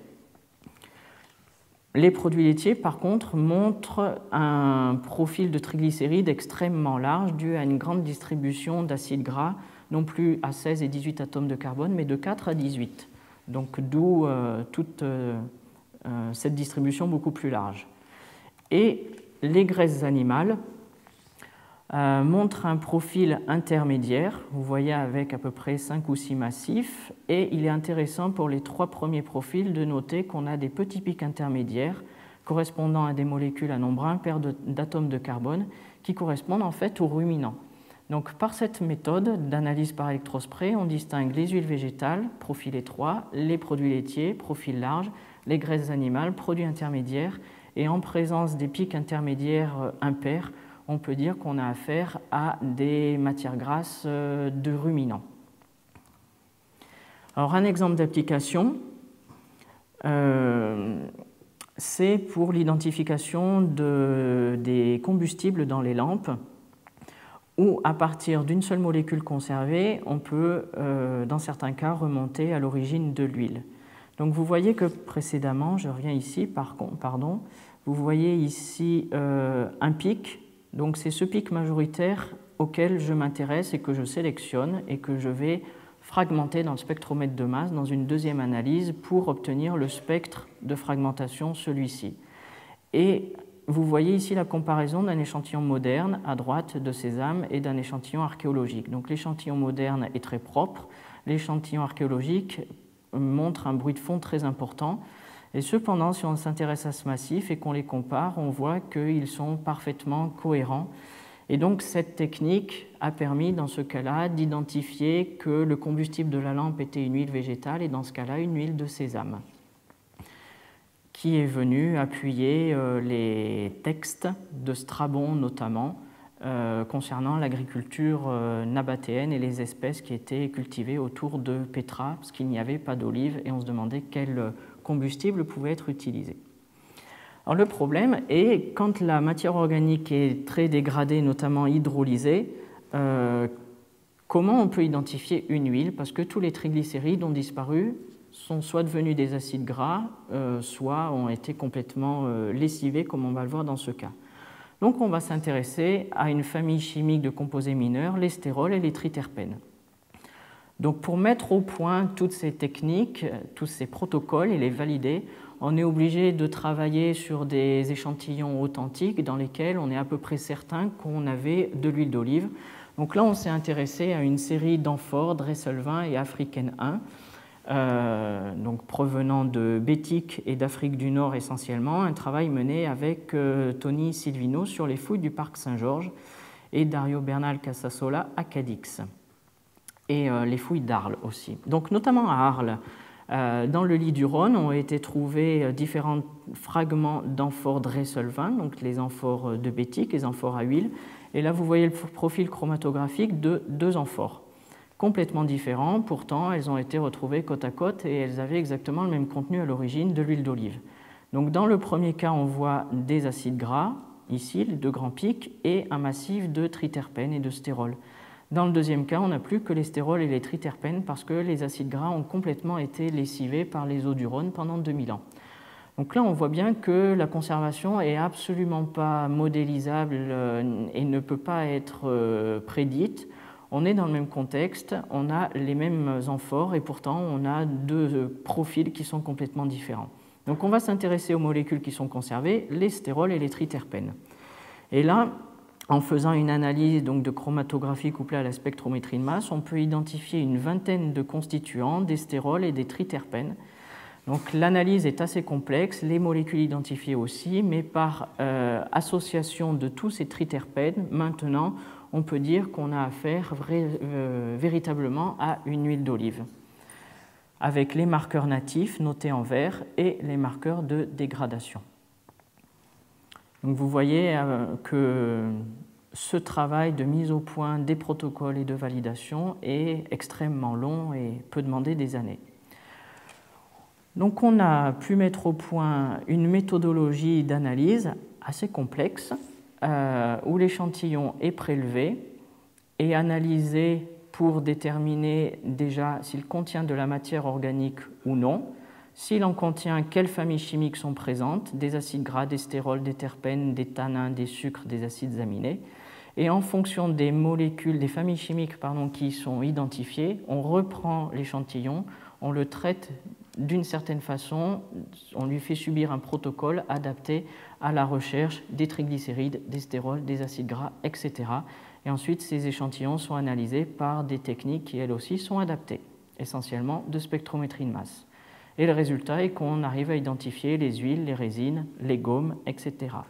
Les produits laitiers, par contre, montrent un profil de triglycérides extrêmement large dû à une grande distribution d'acides gras, non plus à seize et dix-huit atomes de carbone, mais de quatre à dix-huit. Donc d'où euh, toute euh, cette distribution beaucoup plus large. Et les graisses animales euh, montrent un profil intermédiaire, vous voyez avec à peu près cinq ou six massifs, et il est intéressant pour les trois premiers profils de noter qu'on a des petits pics intermédiaires correspondant à des molécules à nombre impair d'atomes de carbone qui correspondent en fait aux ruminants. Donc par cette méthode d'analyse par électrospray, on distingue les huiles végétales, profil étroit, les produits laitiers, profil large, les graisses animales, produits intermédiaires, et en présence des pics intermédiaires impairs, on peut dire qu'on a affaire à des matières grasses de ruminants. Alors un exemple d'application, euh, c'est pour l'identification de, des combustibles dans les lampes, où à partir d'une seule molécule conservée, on peut, euh, dans certains cas, remonter à l'origine de l'huile. Donc vous voyez que précédemment, je reviens ici, par, pardon, vous voyez ici euh, un pic, donc c'est ce pic majoritaire auquel je m'intéresse et que je sélectionne et que je vais fragmenter dans le spectromètre de masse dans une deuxième analyse pour obtenir le spectre de fragmentation, celui-ci. Et vous voyez ici la comparaison d'un échantillon moderne à droite de sésame et d'un échantillon archéologique. Donc l'échantillon moderne est très propre, l'échantillon archéologique montre un bruit de fond très important. Et cependant, si on s'intéresse à ce massif et qu'on les compare, on voit qu'ils sont parfaitement cohérents. Et donc cette technique a permis, dans ce cas-là, d'identifier que le combustible de la lampe était une huile végétale et dans ce cas-là, une huile de sésame, qui est venue appuyer les textes de Strabon notamment, euh, concernant l'agriculture euh, nabatéenne et les espèces qui étaient cultivées autour de Pétra, parce qu'il n'y avait pas d'olive et on se demandait quel combustible pouvait être utilisé. Alors, le problème est quand la matière organique est très dégradée, notamment hydrolysée, euh, comment on peut identifier une huile? Parce que tous les triglycérides ont disparu, sont soit devenus des acides gras, euh, soit ont été complètement euh, lessivés, comme on va le voir dans ce cas. Donc on va s'intéresser à une famille chimique de composés mineurs, les stérols et les triterpènes. Donc pour mettre au point toutes ces techniques, tous ces protocoles et les valider, on est obligé de travailler sur des échantillons authentiques dans lesquels on est à peu près certain qu'on avait de l'huile d'olive. Donc là, on s'est intéressé à une série d'amphores, Dresselvin et Africaine un, euh, donc provenant de Bétique et d'Afrique du Nord essentiellement, un travail mené avec euh, Tony Silvino sur les fouilles du parc Saint-Georges et Dario Bernal Casasola à Cadix, et euh, les fouilles d'Arles aussi. Donc notamment à Arles, euh, dans le lit du Rhône ont été trouvés différents fragments d'amphores Dresselvin, donc les amphores de Bétique, les amphores à huile. Et là, vous voyez le profil chromatographique de deux amphores, complètement différents. Pourtant, elles ont été retrouvées côte à côte et elles avaient exactement le même contenu à l'origine de l'huile d'olive. Donc, dans le premier cas, on voit des acides gras, ici, les deux grands pics, et un massif de triterpènes et de stérols. Dans le deuxième cas, on n'a plus que les stérols et les triterpènes parce que les acides gras ont complètement été lessivés par les eaux du Rhône pendant deux mille ans. Donc là, on voit bien que la conservation n'est absolument pas modélisable et ne peut pas être prédite. On est dans le même contexte, on a les mêmes amphores et pourtant on a deux profils qui sont complètement différents. Donc on va s'intéresser aux molécules qui sont conservées, les stérols et les triterpènes. Et là, en faisant une analyse donc, de chromatographie couplée à la spectrométrie de masse, on peut identifier une vingtaine de constituants des stérols et des triterpènes. Donc l'analyse est assez complexe, les molécules identifiées aussi, mais par euh, association de tous ces triterpènes, maintenant, on peut dire qu'on a affaire vrai, euh, véritablement à une huile d'olive, avec les marqueurs natifs notés en vert et les marqueurs de dégradation. Donc vous voyez euh, que ce travail de mise au point des protocoles et de validation est extrêmement long et peut demander des années. Donc on a pu mettre au point une méthodologie d'analyse assez complexe euh, où l'échantillon est prélevé et analysé pour déterminer déjà s'il contient de la matière organique ou non, s'il en contient, quelles familles chimiques sont présentes, des acides gras, des stérols, des terpènes, des tannins, des sucres, des acides aminés. Et en fonction des molécules, des familles chimiques pardon, qui sont identifiées, on reprend l'échantillon, on le traite d'une certaine façon, on lui fait subir un protocole adapté à la recherche des triglycérides, des stérols, des acides gras, et cetera. Et ensuite, ces échantillons sont analysés par des techniques qui, elles aussi, sont adaptées, essentiellement de spectrométrie de masse. Et le résultat est qu'on arrive à identifier les huiles, les résines, les gommes, et cetera.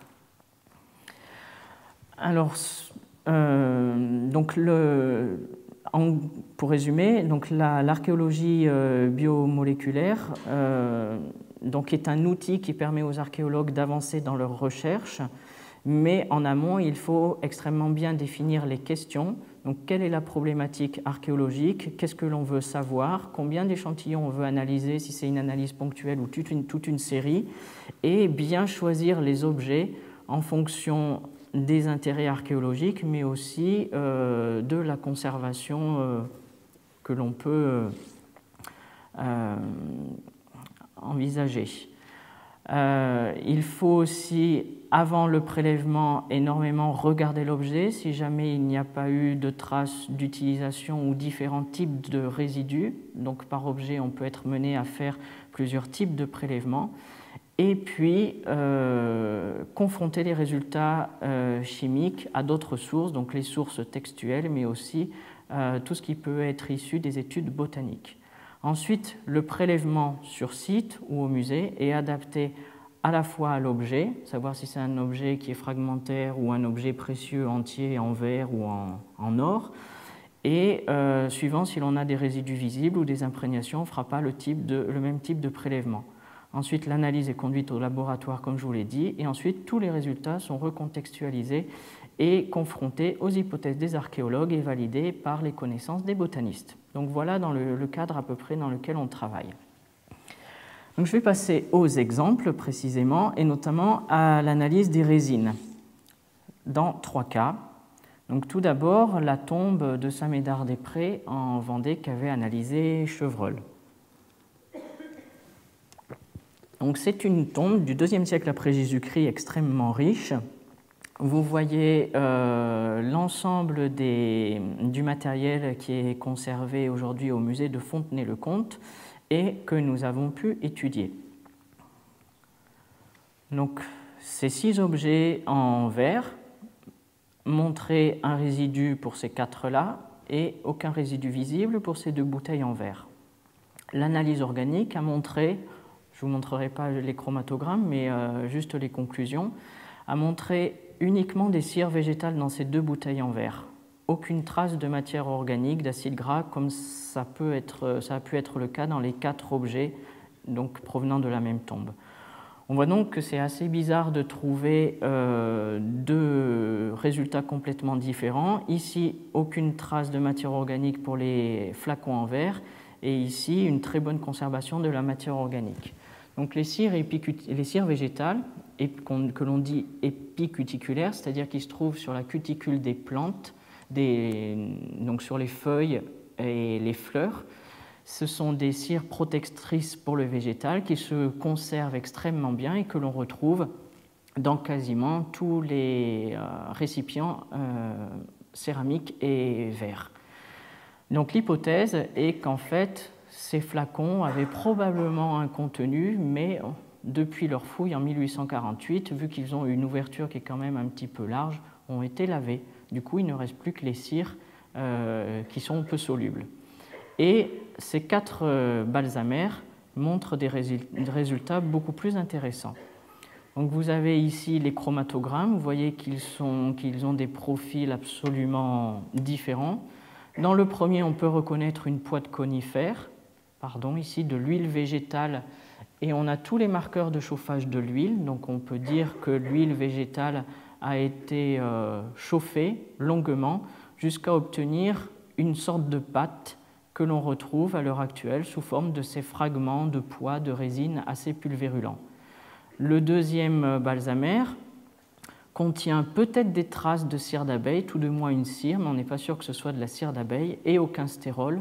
Alors, euh, donc le... En, pour résumer, donc l'archéologie euh, biomoléculaire euh, donc est un outil qui permet aux archéologues d'avancer dans leurs recherches, mais en amont, il faut extrêmement bien définir les questions. Donc, quelle est la problématique archéologique? Qu'est-ce que l'on veut savoir? Combien d'échantillons on veut analyser, si c'est une analyse ponctuelle ou toute une, toute une série? Et bien choisir les objets en fonction des intérêts archéologiques, mais aussi euh, de la conservation euh, que l'on peut euh, envisager. Euh, il faut aussi, avant le prélèvement, énormément regarder l'objet, si jamais il n'y a pas eu de traces d'utilisation ou différents types de résidus. Donc par objet, on peut être mené à faire plusieurs types de prélèvements. Et puis, euh, confronter les résultats euh, chimiques à d'autres sources, donc les sources textuelles, mais aussi euh, tout ce qui peut être issu des études botaniques. Ensuite, le prélèvement sur site ou au musée est adapté à la fois à l'objet, savoir si c'est un objet qui est fragmentaire ou un objet précieux entier en verre ou en, en or, et euh, suivant si l'on a des résidus visibles ou des imprégnations, on ne fera pas le, type de, le même type de prélèvement. Ensuite, l'analyse est conduite au laboratoire, comme je vous l'ai dit, et ensuite, tous les résultats sont recontextualisés et confrontés aux hypothèses des archéologues et validés par les connaissances des botanistes. Donc voilà dans le, le cadre à peu près dans lequel on travaille. Donc, je vais passer aux exemples précisément, et notamment à l'analyse des résines, dans trois cas. Donc, tout d'abord, la tombe de Saint-Médard-des-Prés en Vendée qu'avait analysé Chevreul. Donc, c'est une tombe du deuxième siècle après Jésus-Christ extrêmement riche. Vous voyez euh, l'ensemble du matériel qui est conservé aujourd'hui au musée de Fontenay-le-Comte et que nous avons pu étudier. Donc, ces six objets en verre montraient un résidu pour ces quatre-là et aucun résidu visible pour ces deux bouteilles en verre. L'analyse organique a montré, je ne vous montrerai pas les chromatogrammes, mais euh, juste les conclusions, a montré uniquement des cires végétales dans ces deux bouteilles en verre. Aucune trace de matière organique, d'acide gras, comme ça, peut être, ça a pu être le cas dans les quatre objets donc, provenant de la même tombe. On voit donc que c'est assez bizarre de trouver euh, deux résultats complètement différents. Ici, aucune trace de matière organique pour les flacons en verre, et ici, une très bonne conservation de la matière organique. Donc les cires, les cires végétales, et que l'on dit épicuticulaires, c'est-à-dire qui se trouvent sur la cuticule des plantes, des, donc sur les feuilles et les fleurs, ce sont des cires protectrices pour le végétal qui se conservent extrêmement bien et que l'on retrouve dans quasiment tous les euh, récipients euh, céramiques et verres. Donc l'hypothèse est qu'en fait, ces flacons avaient probablement un contenu, mais depuis leur fouille en mille huit cent quarante-huit, vu qu'ils ont une ouverture qui est quand même un petit peu large, ont été lavés. Du coup, il ne reste plus que les cires euh, qui sont peu solubles. Et ces quatre euh, balsamères montrent des résultats beaucoup plus intéressants. Donc, vous avez ici les chromatogrammes. Vous voyez qu'ils sont, qu'ils ont des profils absolument différents. Dans le premier, on peut reconnaître une poix de conifère, pardon, ici de l'huile végétale, et on a tous les marqueurs de chauffage de l'huile. Donc, on peut dire que l'huile végétale a été euh, chauffée longuement jusqu'à obtenir une sorte de pâte que l'on retrouve à l'heure actuelle sous forme de ces fragments de pois de résine assez pulvérulents. Le deuxième balsamère contient peut-être des traces de cire d'abeille, tout de moins une cire, mais on n'est pas sûr que ce soit de la cire d'abeille, et aucun stérol,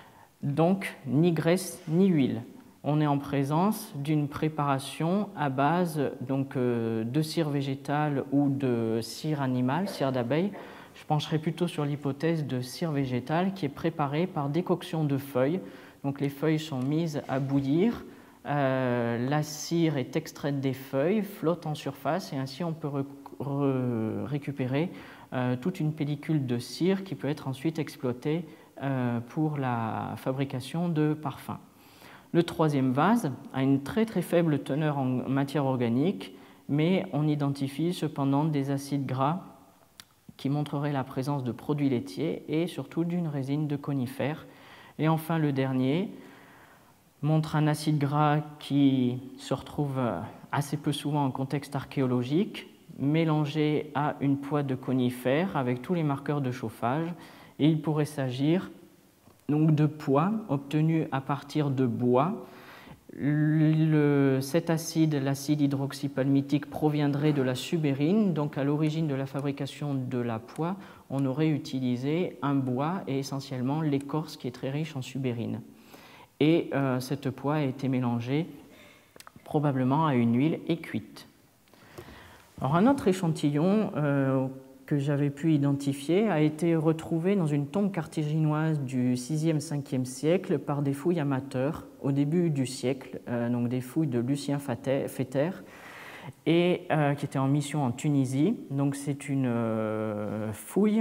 donc ni graisse ni huile. On est en présence d'une préparation à base donc, de cire végétale ou de cire animale, cire d'abeille. Je pencherai plutôt sur l'hypothèse de cire végétale qui est préparée par décoction de feuilles. Donc les feuilles sont mises à bouillir, euh, la cire est extraite des feuilles, flotte en surface et ainsi on peut ré ré récupérer euh, toute une pellicule de cire qui peut être ensuite exploitée euh, pour la fabrication de parfums. Le troisième vase a une très très faible teneur en matière organique, mais on identifie cependant des acides gras qui montreraient la présence de produits laitiers et surtout d'une résine de conifère. Et enfin, le dernier montre un acide gras qui se retrouve assez peu souvent en contexte archéologique, mélangé à une poix de conifère avec tous les marqueurs de chauffage. Et il pourrait s'agir donc de pois obtenus à partir de bois. Le, cet acide, l'acide hydroxypalmitique, proviendrait de la subérine, donc à l'origine de la fabrication de la poix, on aurait utilisé un bois et essentiellement l'écorce qui est très riche en subérine. Et euh, cette poix a été mélangée probablement à une huile et cuite. Alors, un autre échantillon euh, que j'avais pu identifier a été retrouvé dans une tombe carthaginoise du sixième cinquième siècle par des fouilles amateurs au début du siècle, euh, donc des fouilles de Lucien Fetter, et euh, qui était en mission en Tunisie. Donc c'est une euh, fouille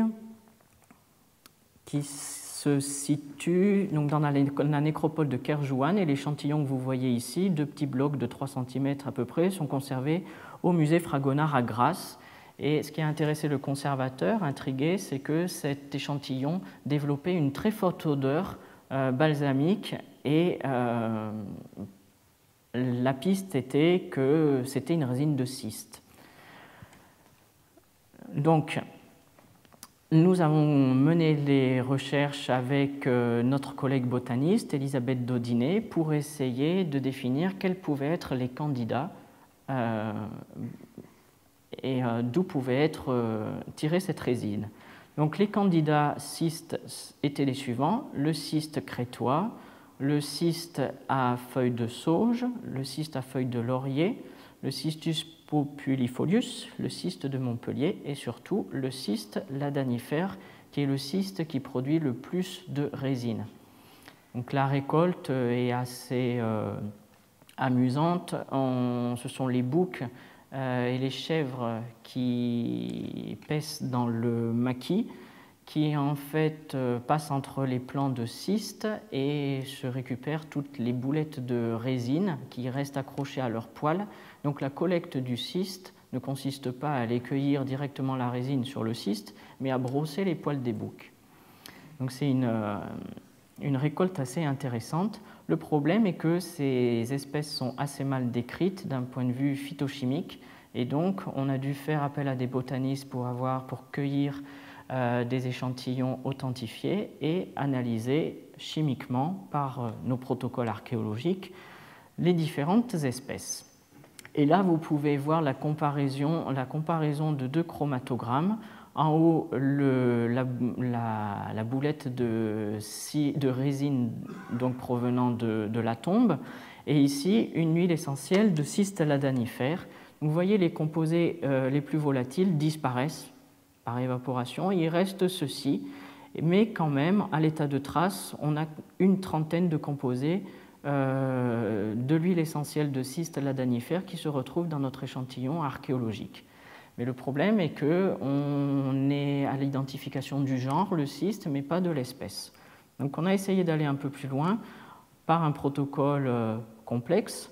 qui se situe donc, dans la, la nécropole de Kerjouan, et l'échantillon que vous voyez ici, deux petits blocs de trois centimètres à peu près, sont conservés au musée Fragonard à Grasse. Et ce qui a intéressé le conservateur, intrigué, c'est que cet échantillon développait une très forte odeur euh, balsamique, et euh, la piste était que c'était une résine de cyste. Donc, nous avons mené les recherches avec euh, notre collègue botaniste, Elisabeth Daudinet, pour essayer de définir quels pouvaient être les candidats euh, et euh, d'où pouvait être euh, tirée cette résine. Donc, les candidats cystes étaient les suivants: le cyste crétois, le cyste à feuilles de sauge, le cyste à feuilles de laurier, le cystus populifolius, le cyste de Montpellier et surtout le cyste ladanifère, qui est le cyste qui produit le plus de résine. Donc, la récolte est assez euh, amusante. On, ce sont les boucs euh, et les chèvres qui paissent dans le maquis, qui en fait euh, passent entre les plants de cyste et se récupèrent toutes les boulettes de résine qui restent accrochées à leurs poils. Donc la collecte du cyste ne consiste pas à aller cueillir directement la résine sur le cyste, mais à brosser les poils des boucs. Donc c'est une, euh, une récolte assez intéressante. Le problème est que ces espèces sont assez mal décrites d'un point de vue phytochimique, et donc on a dû faire appel à des botanistes pour, avoir, pour cueillir euh, des échantillons authentifiés et analyser chimiquement par euh, nos protocoles archéologiques les différentes espèces. Et là, vous pouvez voir la comparaison, la comparaison de deux chromatogrammes. En haut, le, la, la, la boulette de, de résine donc provenant de, de la tombe, et ici, une huile essentielle de cyste ladanifère. Vous voyez, les composés euh, les plus volatiles disparaissent par évaporation. Il reste ceci, mais quand même, à l'état de trace, on a une trentaine de composés euh, de l'huile essentielle de cyste ladanifère qui se retrouvent dans notre échantillon archéologique. Mais le problème est qu'on est à l'identification du genre, le cyste, mais pas de l'espèce. Donc on a essayé d'aller un peu plus loin par un protocole complexe,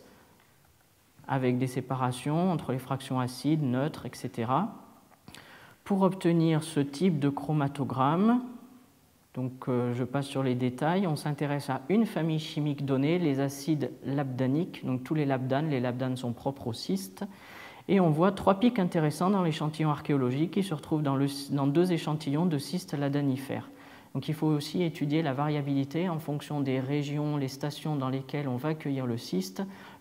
avec des séparations entre les fractions acides, neutres, et cetera. Pour obtenir ce type de chromatogramme, donc euh, je passe sur les détails, on s'intéresse à une famille chimique donnée, les acides labdaniques, donc tous les labdanes, les labdanes sont propres aux cystes, et on voit trois pics intéressants dans l'échantillon archéologique qui se retrouvent dans, le, dans deux échantillons de cyste ladanifère. Donc il faut aussi étudier la variabilité en fonction des régions, les stations dans lesquelles on va cueillir le cyste,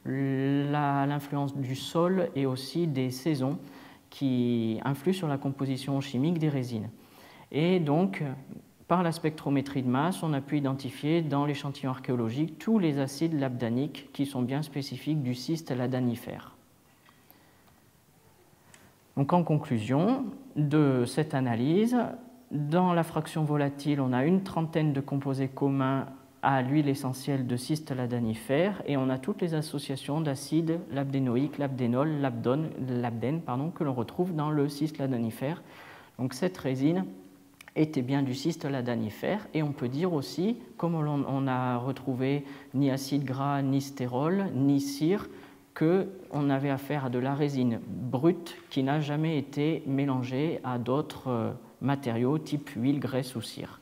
l'influence du sol et aussi des saisons qui influent sur la composition chimique des résines. Et donc, par la spectrométrie de masse, on a pu identifier dans l'échantillon archéologique tous les acides labdaniques qui sont bien spécifiques du cyste ladanifère. Donc, en conclusion de cette analyse, dans la fraction volatile, on a une trentaine de composés communs à l'huile essentielle de cyste ladanifère et on a toutes les associations d'acides labdénoïques, labdénol, labdone, labdène pardon, que l'on retrouve dans le cyste ladanifère. Donc cette résine était bien du cyste ladanifère et on peut dire aussi, comme on n'a retrouvé ni acide gras, ni stérol, ni cire, qu'on avait affaire à de la résine brute qui n'a jamais été mélangée à d'autres matériaux type huile, graisse ou cire.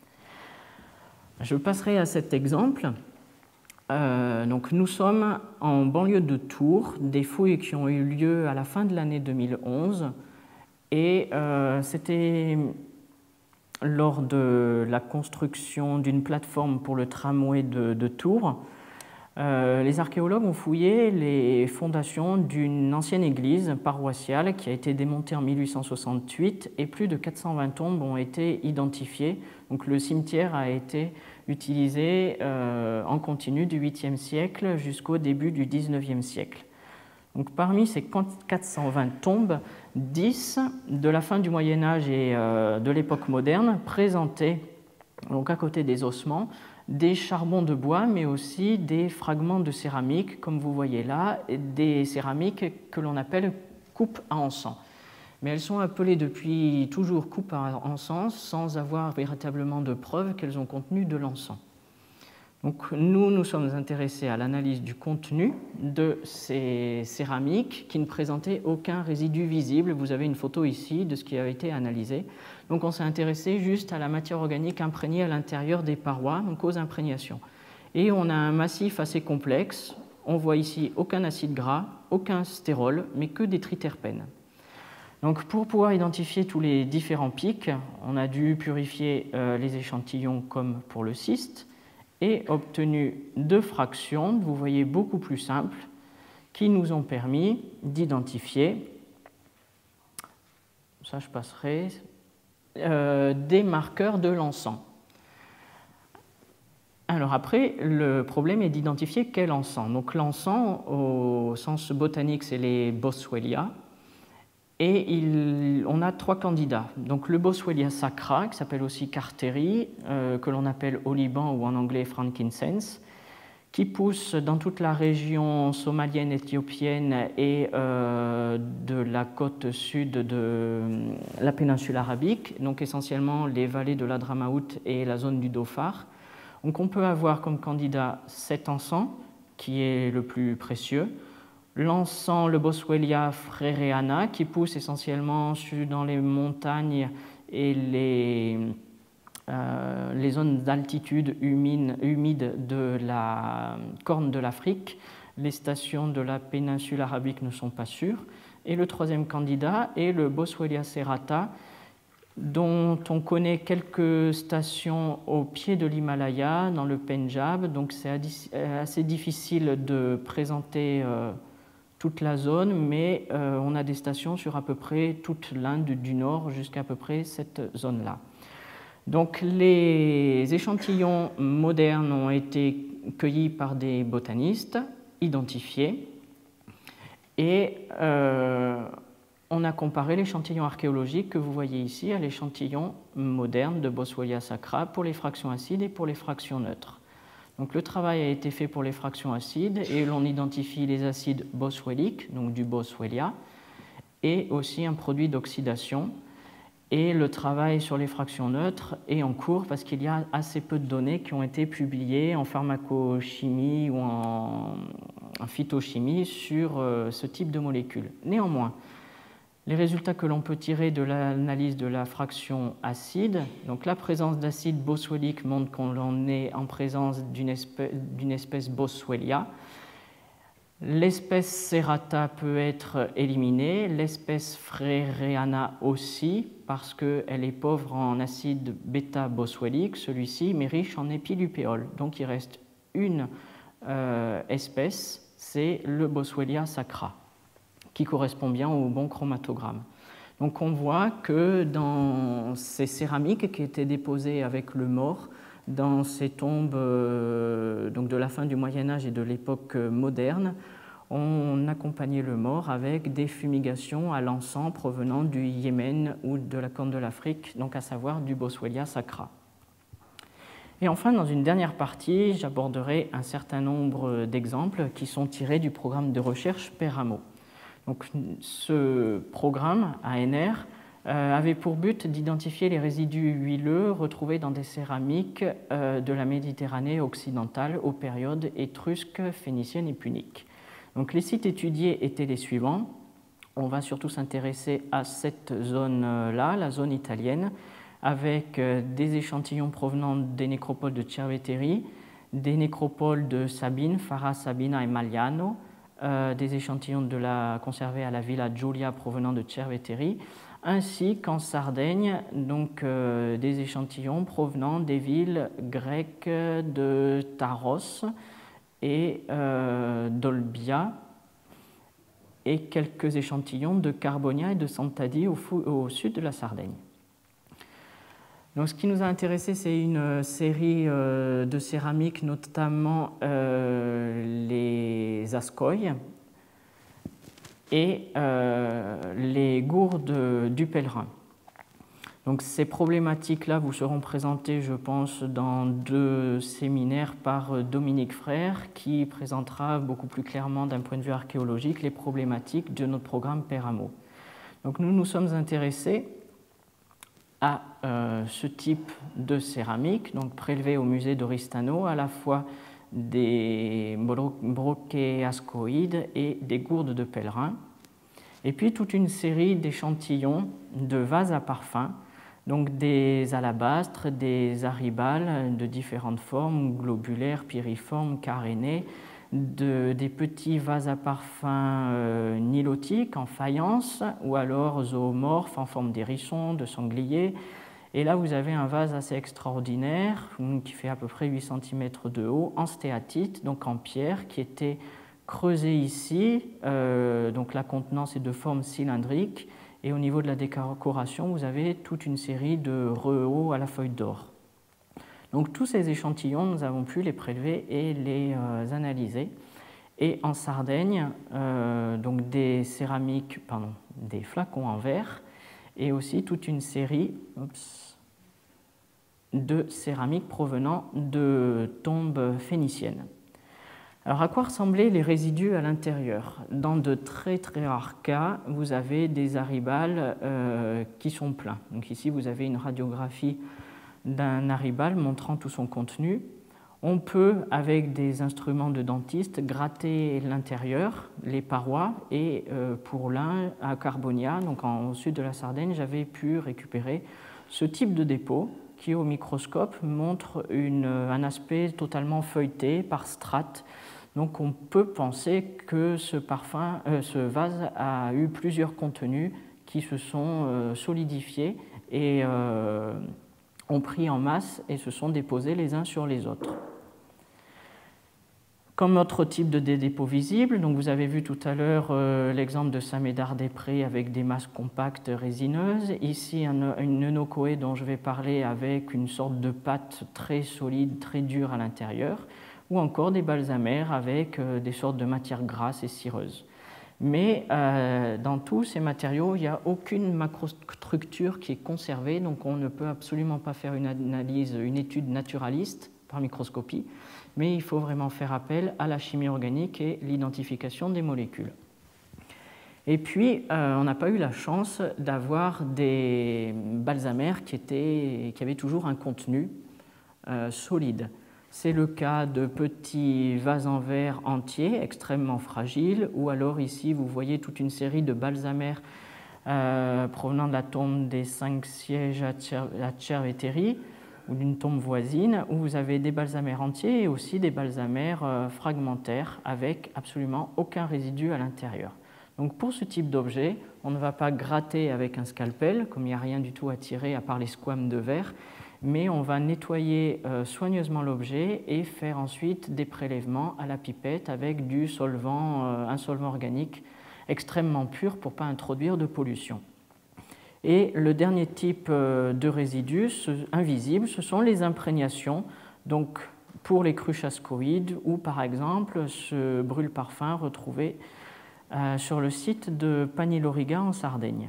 Je passerai à cet exemple. Euh, donc nous sommes en banlieue de Tours, des fouilles qui ont eu lieu à la fin de l'année deux mille onze, et euh, c'était lors de la construction d'une plateforme pour le tramway de, de Tours. Euh, les archéologues ont fouillé les fondations d'une ancienne église paroissiale qui a été démontée en mille huit cent soixante-huit et plus de quatre cent vingt tombes ont été identifiées. Donc le cimetière a été utilisé euh, en continu du huitième siècle jusqu'au début du dix-neuvième siècle. Donc parmi ces quatre cent vingt tombes, dix de la fin du Moyen-Âge et euh, de l'époque moderne présentaient, donc à côté des ossements, des charbons de bois, mais aussi des fragments de céramique, comme vous voyez là, des céramiques que l'on appelle coupes à encens. Mais elles sont appelées depuis toujours coupes à encens sans avoir véritablement de preuves qu'elles ont contenu de l'encens. Donc nous, nous sommes intéressés à l'analyse du contenu de ces céramiques qui ne présentaient aucun résidu visible. Vous avez une photo ici de ce qui a été analysé. Donc on s'est intéressé juste à la matière organique imprégnée à l'intérieur des parois, donc aux imprégnations. Et on a un massif assez complexe. On voit ici aucun acide gras, aucun stérol, mais que des triterpènes. Donc, pour pouvoir identifier tous les différents pics, on a dû purifier euh, les échantillons comme pour le cyste et obtenu deux fractions, vous voyez, beaucoup plus simples, qui nous ont permis d'identifier, ça je passerai, euh, des marqueurs de l'encens. Alors après, le problème est d'identifier quel encens. Donc l'encens, au sens botanique, c'est les Boswellia. Et il, on a trois candidats. Donc le Boswellia sacra, qui s'appelle aussi Carteri, euh, que l'on appelle au Liban ou en anglais frankincense, qui pousse dans toute la région somalienne, éthiopienne et euh, de la côte sud de la péninsule arabique, donc essentiellement les vallées de l'Hadramaout et la zone du Dhofar. Donc on peut avoir comme candidat cet encens, qui est le plus précieux, l'encens, le Boswellia freriana, qui pousse essentiellement dans les montagnes et les, euh, les zones d'altitude humide, humide de la Corne de l'Afrique. Les stations de la péninsule arabique ne sont pas sûres. Et le troisième candidat est le Boswellia serrata, dont on connaît quelques stations au pied de l'Himalaya, dans le Pendjab. Donc c'est assez difficile de présenter euh, toute la zone, mais euh, on a des stations sur à peu près toute l'Inde du Nord jusqu'à à peu près cette zone-là. Donc les échantillons modernes ont été cueillis par des botanistes, identifiés, et euh, on a comparé l'échantillon archéologique que vous voyez ici à l'échantillon moderne de Boswellia sacra pour les fractions acides et pour les fractions neutres. Donc le travail a été fait pour les fractions acides et l'on identifie les acides boswelliques, donc du Boswellia, et aussi un produit d'oxydation. Et le travail sur les fractions neutres est en cours parce qu'il y a assez peu de données qui ont été publiées en pharmacochimie ou en, en phytochimie sur euh, ce type de molécules. Néanmoins, les résultats que l'on peut tirer de l'analyse de la fraction acide, donc la présence d'acide boswellique montre qu'on est en présence d'une espèce, d'une espèce Boswellia. L'espèce serrata peut être éliminée, l'espèce freriana aussi, parce qu'elle est pauvre en acide bêta-boswellique, celui-ci, mais riche en épilupéole. Donc il reste une euh, espèce, c'est le Boswellia sacra, qui correspond bien au bon chromatogramme. Donc on voit que dans ces céramiques qui étaient déposées avec le mort, dans ces tombes euh, donc de la fin du Moyen-Âge et de l'époque moderne, on accompagnait le mort avec des fumigations à l'encens provenant du Yémen ou de la Corne de l'Afrique, donc à savoir du Boswellia sacra. Et enfin, dans une dernière partie, j'aborderai un certain nombre d'exemples qui sont tirés du programme de recherche Peramo. Donc, ce programme A N R euh, avait pour but d'identifier les résidus huileux retrouvés dans des céramiques euh, de la Méditerranée occidentale aux périodes étrusques, phéniciennes et puniques. Donc, les sites étudiés étaient les suivants. On va surtout s'intéresser à cette zone-là, la zone italienne, avec des échantillons provenant des nécropoles de Cerveteri, des nécropoles de Sabine, Fara, Sabina et Magliano, euh, des échantillons de la, conservés à la Villa Giulia provenant de Cerveteri, ainsi qu'en Sardaigne, donc, euh, des échantillons provenant des villes grecques de Taros et euh, d'Olbia, et quelques échantillons de Carbonia et de Sant'Adi au, au sud de la Sardaigne. Donc, ce qui nous a intéressé, c'est une série euh, de céramiques, notamment euh, les ascoilles et euh, les gourdes du pèlerin. Donc, ces problématiques-là vous seront présentées, je pense, dans deux séminaires par Dominique Frère, qui présentera beaucoup plus clairement, d'un point de vue archéologique, les problématiques de notre programme Peramo. Donc, nous nous sommes intéressés à euh, ce type de céramique, donc prélevé au musée d'Oristano, à la fois des broquets ascoïdes et des gourdes de pèlerin, et puis toute une série d'échantillons de vases à parfum, donc des alabastres, des aribales de différentes formes, globulaires, piriformes, carénées, de, des petits vases à parfum euh, nilotiques en faïence ou alors zoomorphes en forme d'hérisson, de sanglier. Et là, vous avez un vase assez extraordinaire qui fait à peu près huit centimètres de haut en stéatite, donc en pierre, qui était creusé ici. Euh, donc la contenance est de forme cylindrique. Et au niveau de la décoration, vous avez toute une série de rehauts à la feuille d'or. Donc tous ces échantillons, nous avons pu les prélever et les euh, analyser. Et en Sardaigne, euh, donc des céramiques, pardon, des flacons en verre, et aussi toute une série oups, de céramiques provenant de tombes phéniciennes. Alors, à quoi ressemblaient les résidus à l'intérieur? Dans de très très rares cas, vous avez des aribales euh, qui sont pleins. Donc ici, vous avez une radiographie d'un aribal montrant tout son contenu. On peut, avec des instruments de dentiste, gratter l'intérieur, les parois, et euh, pour l'un, à Carbonia, donc en, au sud de la Sardaigne, j'avais pu récupérer ce type de dépôt qui, au microscope, montre une, un aspect totalement feuilleté par strates. Donc on peut penser que ce, parfum, euh, ce vase a eu plusieurs contenus qui se sont euh, solidifiés et euh, ont pris en masse et se sont déposés les uns sur les autres. Comme autre type de dépôt visible, donc vous avez vu tout à l'heure euh, l'exemple de Saint-Médard-des-Prés avec des masses compactes résineuses. Ici, un, une neunocoë dont je vais parler avec une sorte de pâte très solide, très dure à l'intérieur, ou encore des balsamères avec euh, des sortes de matières grasses et cireuses. Mais euh, dans tous ces matériaux, il n'y a aucune macrostructure qui est conservée, donc on ne peut absolument pas faire une analyse, une étude naturaliste par microscopie, mais il faut vraiment faire appel à la chimie organique et l'identification des molécules. Et puis, euh, on n'a pas eu la chance d'avoir des balsamères qui, étaient, qui avaient toujours un contenu euh, solide. C'est le cas de petits vases en verre entiers, extrêmement fragiles, ou alors ici, vous voyez toute une série de balsamères euh, provenant de la tombe des cinq sièges à Cerveteri, ou d'une tombe voisine, où vous avez des balsamères entiers et aussi des balsamères euh, fragmentaires avec absolument aucun résidu à l'intérieur. Donc pour ce type d'objet, on ne va pas gratter avec un scalpel, comme il n'y a rien du tout à tirer à part les squames de verre, mais on va nettoyer euh, soigneusement l'objet et faire ensuite des prélèvements à la pipette avec du solvant, euh, un solvant organique extrêmement pur pour ne pas introduire de pollution. Et le dernier type de résidus invisibles, ce sont les imprégnations, donc pour les cruches ascoïdes ou par exemple ce brûle-parfum retrouvé sur le site de Paniloriga en Sardaigne.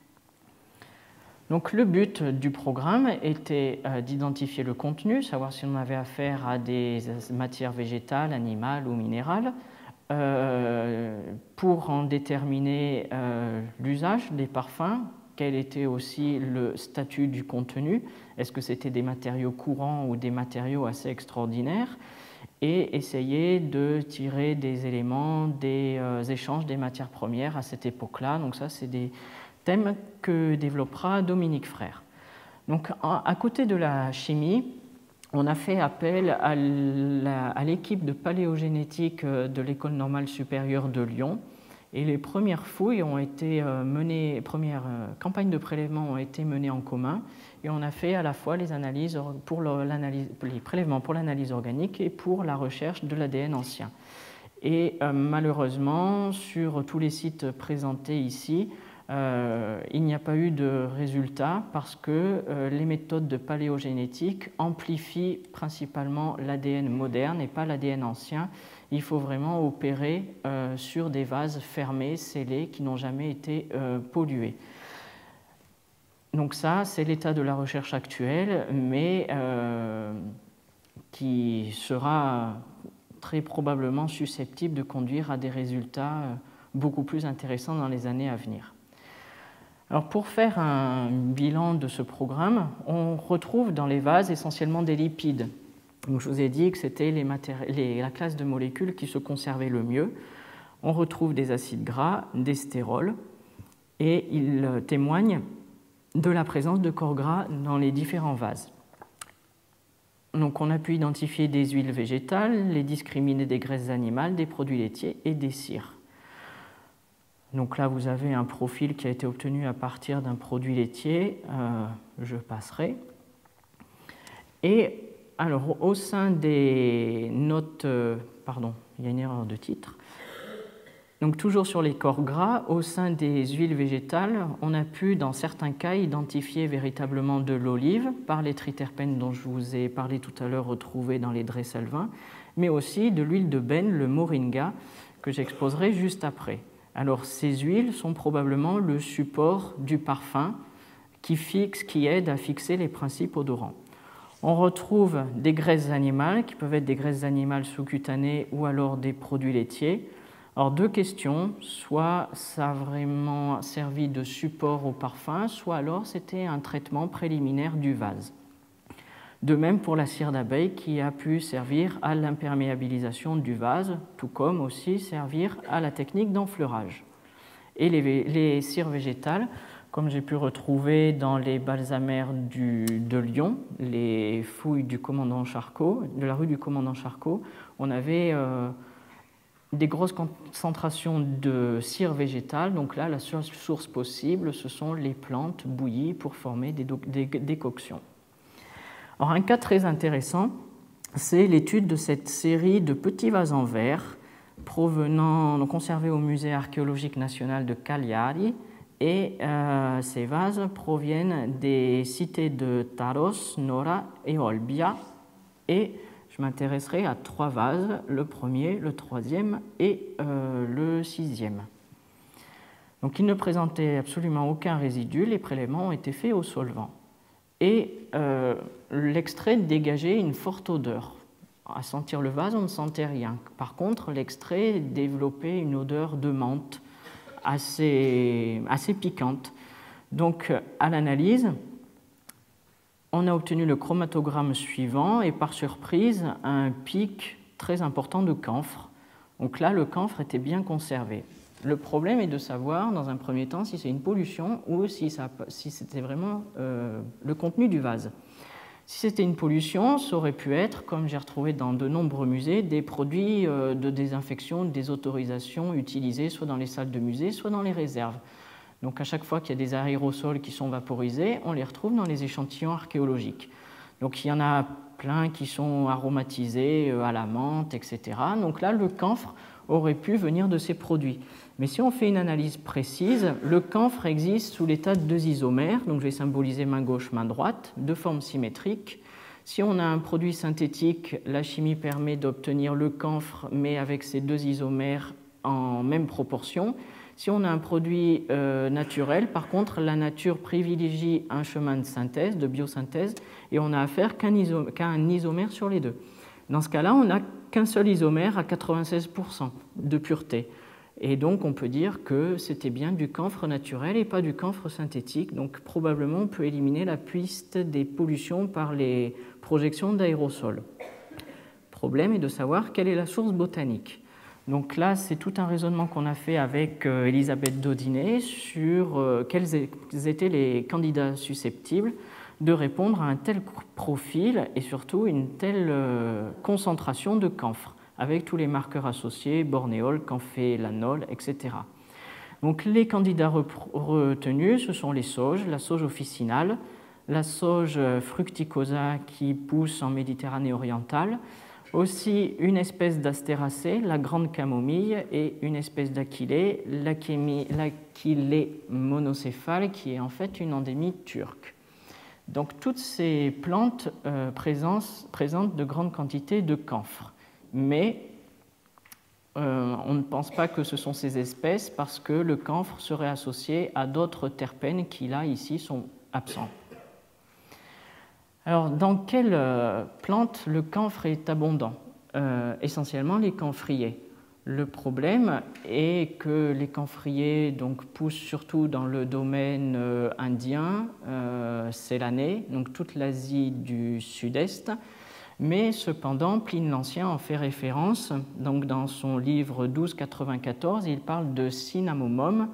Donc le but du programme était d'identifier le contenu, savoir si on avait affaire à des matières végétales, animales ou minérales, euh, pour en déterminer euh, l'usage des parfums. Quel était aussi le statut du contenu? Est-ce que c'était des matériaux courants ou des matériaux assez extraordinaires? Et essayer de tirer des éléments des euh, échanges des matières premières à cette époque-là. Donc ça, c'est des thèmes que développera Dominique Frère. Donc à côté de la chimie, on a fait appel à l'équipe de paléogénétique de l'École normale supérieure de Lyon. Et les premières fouilles ont été menées, les premières campagnes de prélèvement ont été menées en commun, et on a fait à la fois les, analyses pour l'analyse, les prélèvements pour l'analyse organique et pour la recherche de l'A D N ancien. Et euh, malheureusement, sur tous les sites présentés ici, euh, il n'y a pas eu de résultats parce que euh, les méthodes de paléogénétique amplifient principalement l'A D N moderne et pas l'A D N ancien. Il faut vraiment opérer euh, sur des vases fermés, scellés, qui n'ont jamais été euh, pollués. Donc ça, c'est l'état de la recherche actuelle, mais euh, qui sera très probablement susceptible de conduire à des résultats beaucoup plus intéressants dans les années à venir. Alors pour faire un bilan de ce programme, on retrouve dans les vases essentiellement des lipides. Donc je vous ai dit que c'était les les, la classe de molécules qui se conservait le mieux. On retrouve des acides gras, des stérols, et ils témoignent de la présence de corps gras dans les différents vases. Donc on a pu identifier des huiles végétales, les discriminer des graisses animales, des produits laitiers et des cires. Donc là, vous avez un profil qui a été obtenu à partir d'un produit laitier. Euh, je passerai. Et alors, au sein des notes... Euh, pardon, il y a une erreur de titre. Donc toujours sur les corps gras, au sein des huiles végétales, on a pu, dans certains cas, identifier véritablement de l'olive par les triterpènes dont je vous ai parlé tout à l'heure, retrouvés dans les Dresselvins, mais aussi de l'huile de benne, le moringa, que j'exposerai juste après. Alors ces huiles sont probablement le support du parfum qui fixe, qui aide à fixer les principes odorants. On retrouve des graisses animales qui peuvent être des graisses animales sous-cutanées ou alors des produits laitiers. Alors deux questions, soit ça a vraiment servi de support au parfum, soit alors c'était un traitement préliminaire du vase. De même pour la cire d'abeille qui a pu servir à l'imperméabilisation du vase, tout comme aussi servir à la technique d'enfleurage. Et les, les cires végétales, comme j'ai pu retrouver dans les balsamères du, de Lyon, les fouilles du commandant Charcot, de la rue du commandant Charcot, on avait euh, des grosses concentrations de cire végétale. Donc là, la seule source possible, ce sont les plantes bouillies pour former des, des décoctions. Alors, un cas très intéressant, c'est l'étude de cette série de petits vases en verre provenant, donc conservés au Musée archéologique national de Cagliari. Et euh, ces vases proviennent des cités de Taros, Nora et Olbia. Et je m'intéresserai à trois vases, le premier, le troisième et euh, le sixième. Donc, ils ne présentaient absolument aucun résidu, les prélèvements ont été faits au solvant. Et euh, l'extrait dégageait une forte odeur. À sentir le vase, on ne sentait rien. Par contre, l'extrait développait une odeur de menthe assez, assez piquante. Donc, à l'analyse, on a obtenu le chromatogramme suivant et par surprise, un pic très important de camphre. Donc là, le camphre était bien conservé. Le problème est de savoir, dans un premier temps, si c'est une pollution ou si, ça, si c'était vraiment euh, le contenu du vase. Si c'était une pollution, ça aurait pu être, comme j'ai retrouvé dans de nombreux musées, des produits euh, de désinfection, des autorisations utilisées soit dans les salles de musée, soit dans les réserves. Donc à chaque fois qu'il y a des aérosols qui sont vaporisés, on les retrouve dans les échantillons archéologiques. Donc il y en a plein qui sont aromatisés euh, à la menthe, et cetera. Donc là, le camphre aurait pu venir de ces produits. Mais si on fait une analyse précise, le camphre existe sous l'état de deux isomères, donc je vais symboliser main gauche, main droite, de forme symétrique. Si on a un produit synthétique, la chimie permet d'obtenir le camphre, mais avec ces deux isomères en même proportion. Si on a un produit euh, naturel, par contre, la nature privilégie un chemin de synthèse, de biosynthèse, et on n'a affaire qu'à un, iso- qu'à un isomère sur les deux. Dans ce cas-là, on n'a qu'un seul isomère à quatre-vingt-seize pour cent de pureté. Et donc, on peut dire que c'était bien du camphre naturel et pas du camphre synthétique. Donc, probablement, on peut éliminer la piste des pollutions par les projections d'aérosols. Le problème est de savoir quelle est la source botanique. Donc là, c'est tout un raisonnement qu'on a fait avec euh, Elisabeth Daudinet sur euh, quels étaient les candidats susceptibles de répondre à un tel profil et surtout une telle euh, concentration de camphre, avec tous les marqueurs associés, bornéol, camphélanol, et cetera. Donc les candidats retenus, ce sont les sauges, la sauge officinale, la sauge fructicosa qui pousse en Méditerranée orientale, aussi une espèce d'astéracée, la grande camomille, et une espèce d'aquilée, l'aquilée monocéphale, qui est en fait une endémie turque. Donc toutes ces plantes euh, présentent, présentent de grandes quantités de camphre. Mais euh, on ne pense pas que ce sont ces espèces parce que le camphre serait associé à d'autres terpènes qui, là, ici, sont absents. Alors, dans quelle euh, plante le camphre est abondant ? euh, Essentiellement les camphriers. Le problème est que les camphriers donc, poussent surtout dans le domaine euh, indien, euh, célané, donc toute l'Asie du Sud-Est. Mais cependant, Pline l'Ancien en fait référence. Donc, dans son livre douze quatre-vingt-quatorze, il parle de cinnamomum.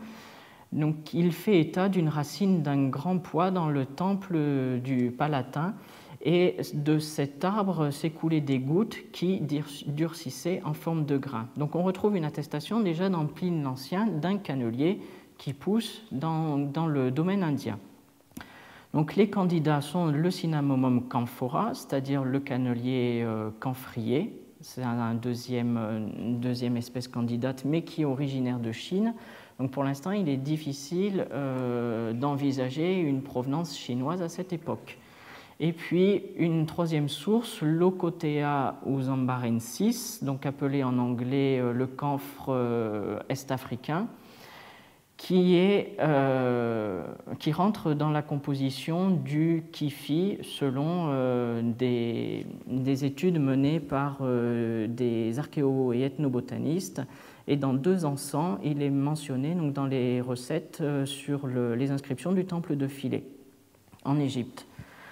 Donc, il fait état d'une racine d'un grand poids dans le temple du Palatin Et de cet arbre s'écoulaient des gouttes qui durcissaient en forme de grain. Donc on retrouve une attestation déjà dans Pline l'Ancien d'un cannelier qui pousse dans, dans le domaine indien. Donc les candidats sont le Cinnamomum camphora, c'est-à-dire le cannelier euh, camphrier. C'est un deuxième, une deuxième espèce candidate, mais qui est originaire de Chine. Donc pour l'instant, il est difficile euh, d'envisager une provenance chinoise à cette époque. Et puis une troisième source, Locotea uzambarensis, donc appelé en anglais le camphre euh, est-africain, qui, est, euh, qui rentre dans la composition du kifi selon euh, des, des études menées par euh, des archéo- et ethnobotanistes. Et dans deux encens, il est mentionné donc, dans les recettes euh, sur le, les inscriptions du temple de Philae en Égypte.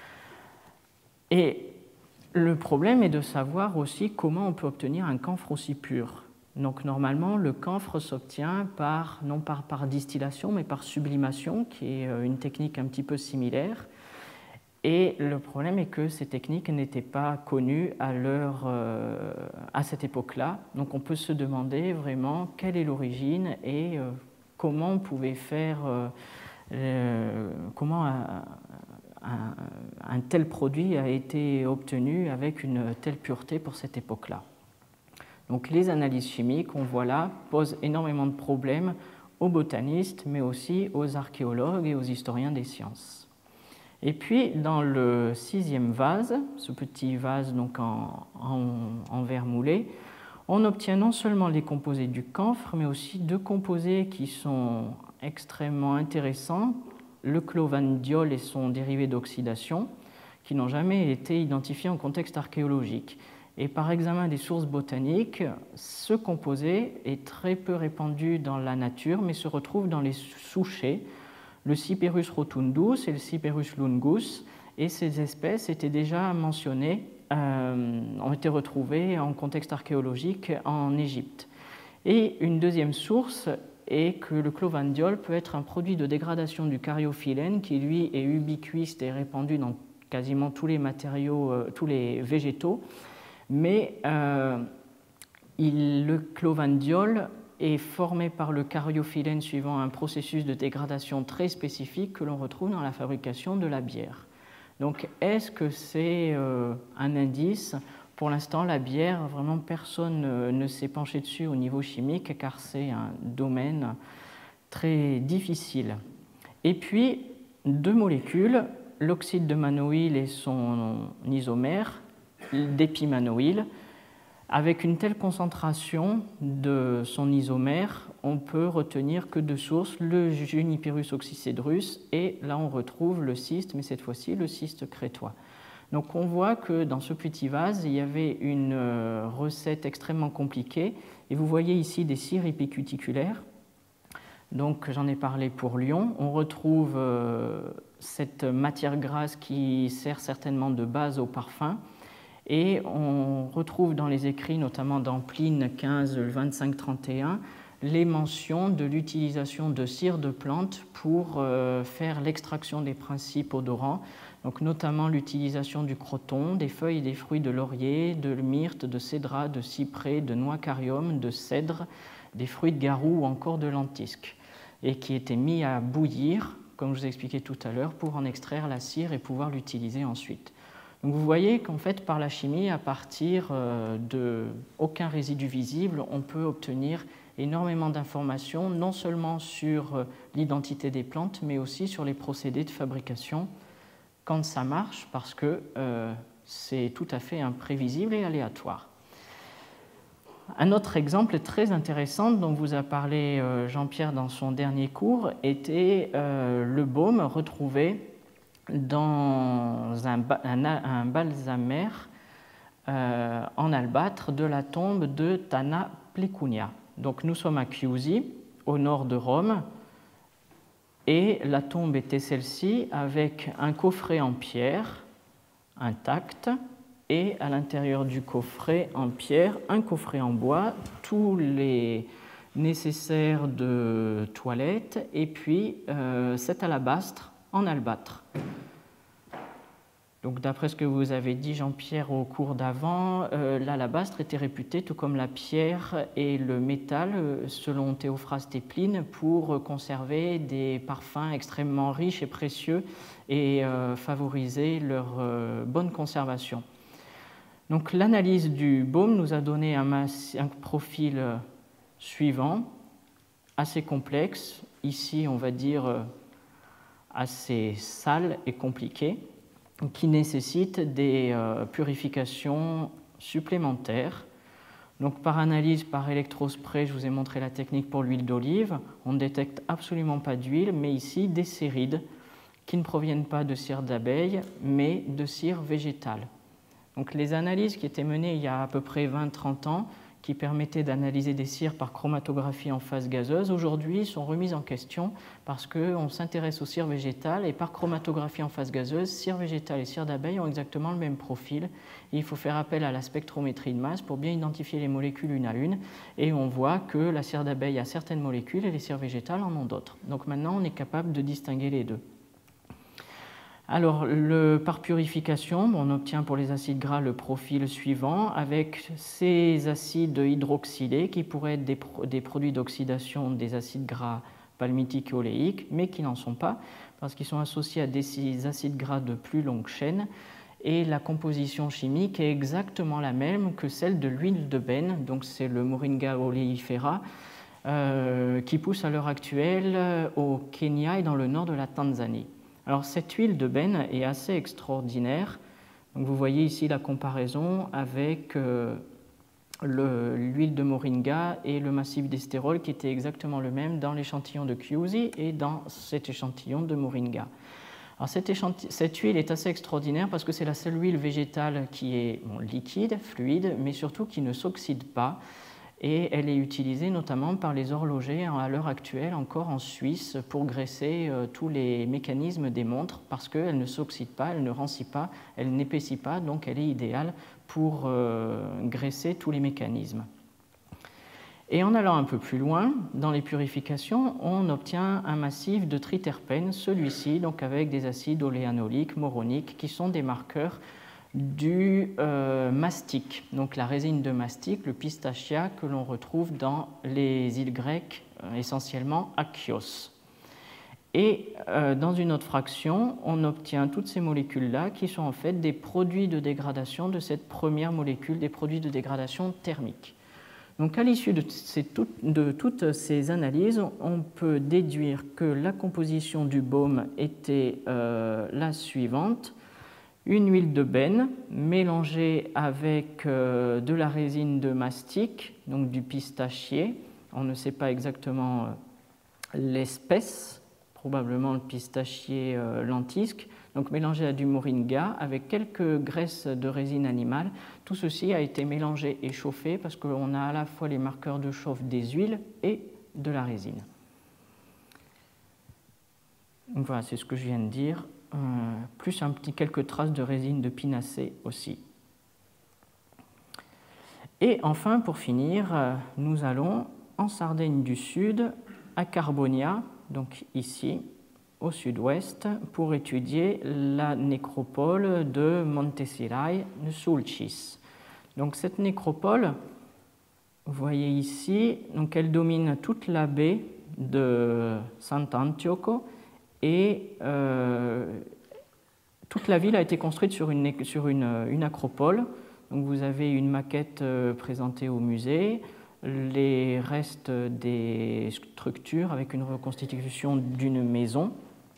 Et le problème est de savoir aussi comment on peut obtenir un camphre aussi pur. Donc normalement, le camphre s'obtient par, non pas par distillation, mais par sublimation, qui est une technique un petit peu similaire. Et le problème est que ces techniques n'étaient pas connues à, leur, euh, à cette époque-là. Donc on peut se demander vraiment quelle est l'origine et euh, comment on pouvait faire, euh, euh, comment un, un, un tel produit a été obtenu avec une telle pureté pour cette époque-là. Donc les analyses chimiques, on voit là, posent énormément de problèmes aux botanistes, mais aussi aux archéologues et aux historiens des sciences. Et puis, dans le sixième vase, ce petit vase donc en, en, en verre moulé, on obtient non seulement les composés du camphre, mais aussi deux composés qui sont extrêmement intéressants, le clovandiol et son dérivé d'oxydation, qui n'ont jamais été identifiés en contexte archéologique. Et par examen des sources botaniques, ce composé est très peu répandu dans la nature, mais se retrouve dans les souchets, le Cyperus rotundus et le Cyperus lungus, et ces espèces étaient déjà mentionnées, euh, ont été retrouvées en contexte archéologique en Égypte. Et une deuxième source est que le clovandiol peut être un produit de dégradation du cariophyllène qui, lui, est ubiquiste et répandu dans quasiment tous les matériaux, euh, tous les végétaux, mais euh, il, le clovandiol est formé par le cariophyllène suivant un processus de dégradation très spécifique que l'on retrouve dans la fabrication de la bière. Donc, est-ce que c'est euh, un indice? Pour l'instant, la bière, vraiment personne ne, ne s'est penché dessus au niveau chimique car c'est un domaine très difficile. Et puis, deux molécules, l'oxyde de manoïl et son isomère, d'épimanoïl. Avec une telle concentration de son isomère, on peut retenir que deux sources, le Juniperus oxycedrus, et là on retrouve le cyste, mais cette fois-ci le cyste crétois. Donc on voit que dans ce petit vase, il y avait une recette extrêmement compliquée, et vous voyez ici des cires épicuticulaires. Donc j'en ai parlé pour Lyon. On retrouve euh, cette matière grasse qui sert certainement de base au parfum. Et on retrouve dans les écrits, notamment dans Pline quinze, vingt-cinq, trente et un, les mentions de l'utilisation de cire de plante pour euh, faire l'extraction des principes odorants, donc notamment l'utilisation du croton, des feuilles et des fruits de laurier, de myrte, de cédrat, de cyprès, de noix carium, de cèdre, des fruits de garou ou encore de lentisque, et qui étaient mis à bouillir, comme je vous ai expliqué tout à l'heure, pour en extraire la cire et pouvoir l'utiliser ensuite. Donc vous voyez qu'en fait, par la chimie, à partir de aucun résidu visible, on peut obtenir énormément d'informations, non seulement sur l'identité des plantes, mais aussi sur les procédés de fabrication, quand ça marche, parce que euh, c'est tout à fait imprévisible et aléatoire. Un autre exemple très intéressant dont vous a parlé Jean-Pierre dans son dernier cours était euh, le baume retrouvé dans un, un, un balsamaire euh, en albâtre de la tombe de Tana Plecunia. Donc nous sommes à Chiusi, au nord de Rome, et la tombe était celle-ci avec un coffret en pierre intact et à l'intérieur du coffret en pierre, un coffret en bois, tous les nécessaires de toilette et puis euh, cet alabastre en albâtre. Donc, d'après ce que vous avez dit, Jean-Pierre, au cours d'avant, euh, l'alabastre était réputé, tout comme la pierre et le métal, euh, selon Théophraste et Pline, pour conserver des parfums extrêmement riches et précieux et euh, favoriser leur euh, bonne conservation. Donc, l'analyse du baume nous a donné un, un profil suivant, assez complexe, ici, on va dire, euh, assez sale et compliqué, qui nécessite des euh, purifications supplémentaires. Donc, par analyse par électrospray, je vous ai montré la technique pour l'huile d'olive. On ne détecte absolument pas d'huile, mais ici des cérides qui ne proviennent pas de cire d'abeille, mais de cire végétale. Donc, les analyses qui étaient menées il y a à peu près vingt à trente ans, qui permettaient d'analyser des cires par chromatographie en phase gazeuse, aujourd'hui sont remises en question parce qu'on s'intéresse aux cires végétales et par chromatographie en phase gazeuse, cire végétale et cire d'abeille ont exactement le même profil. Et il faut faire appel à la spectrométrie de masse pour bien identifier les molécules une à une et on voit que la cire d'abeille a certaines molécules et les cires végétales en ont d'autres. Donc maintenant, on est capable de distinguer les deux. Alors, le, par purification, on obtient pour les acides gras le profil suivant avec ces acides hydroxylés qui pourraient être des, pro, des produits d'oxydation des acides gras palmitiques et oléiques, mais qui n'en sont pas parce qu'ils sont associés à des acides gras de plus longue chaîne et la composition chimique est exactement la même que celle de l'huile de benne, donc c'est le Moringa oleifera, euh, qui pousse à l'heure actuelle au Kenya et dans le nord de la Tanzanie. Alors, cette huile de benne est assez extraordinaire. Donc, vous voyez ici la comparaison avec euh, l'huile de moringa et le massif d'estérol qui était exactement le même dans l'échantillon de Chiusi et dans cet échantillon de moringa. Alors, cette, cette huile est assez extraordinaire parce que c'est la seule huile végétale qui est bon, liquide, fluide, mais surtout qui ne s'oxyde pas. Et elle est utilisée notamment par les horlogers à l'heure actuelle encore en Suisse pour graisser euh, tous les mécanismes des montres parce qu'elle ne s'oxyde pas, elle ne rancit pas, elle n'épaissit pas, donc elle est idéale pour euh, graisser tous les mécanismes. Et en allant un peu plus loin, dans les purifications, on obtient un massif de triterpènes, celui-ci donc avec des acides oléanoliques, moroniques, qui sont des marqueurs du euh, mastic, donc la résine de mastic, le pistachia que l'on retrouve dans les îles grecques, euh, essentiellement à Chios. Et euh, dans une autre fraction, on obtient toutes ces molécules-là qui sont en fait des produits de dégradation de cette première molécule, des produits de dégradation thermique. Donc à l'issue de, de toutes ces analyses, on peut déduire que la composition du baume était euh, la suivante. Une huile de benne mélangée avec euh, de la résine de mastic, donc du pistachier. On ne sait pas exactement euh, l'espèce, probablement le pistachier euh, lentisque, donc mélangé à du moringa avec quelques graisses de résine animale. Tout ceci a été mélangé et chauffé parce qu'on a à la fois les marqueurs de chauffe des huiles et de la résine. Donc voilà, c'est ce que je viens de dire. Euh, plus un petit, quelques traces de résine de pinacée aussi. Et enfin, pour finir, euh, nous allons en Sardaigne du Sud, à Carbonia, donc ici, au sud-ouest, pour étudier la nécropole de Montesirai de Sulcis. Donc cette nécropole, vous voyez ici, donc elle domine toute la baie de Sant'Antioco, et euh, toute la ville a été construite sur une, sur une, une acropole. Donc vous avez une maquette euh, présentée au musée, les restes des structures avec une reconstitution d'une maison,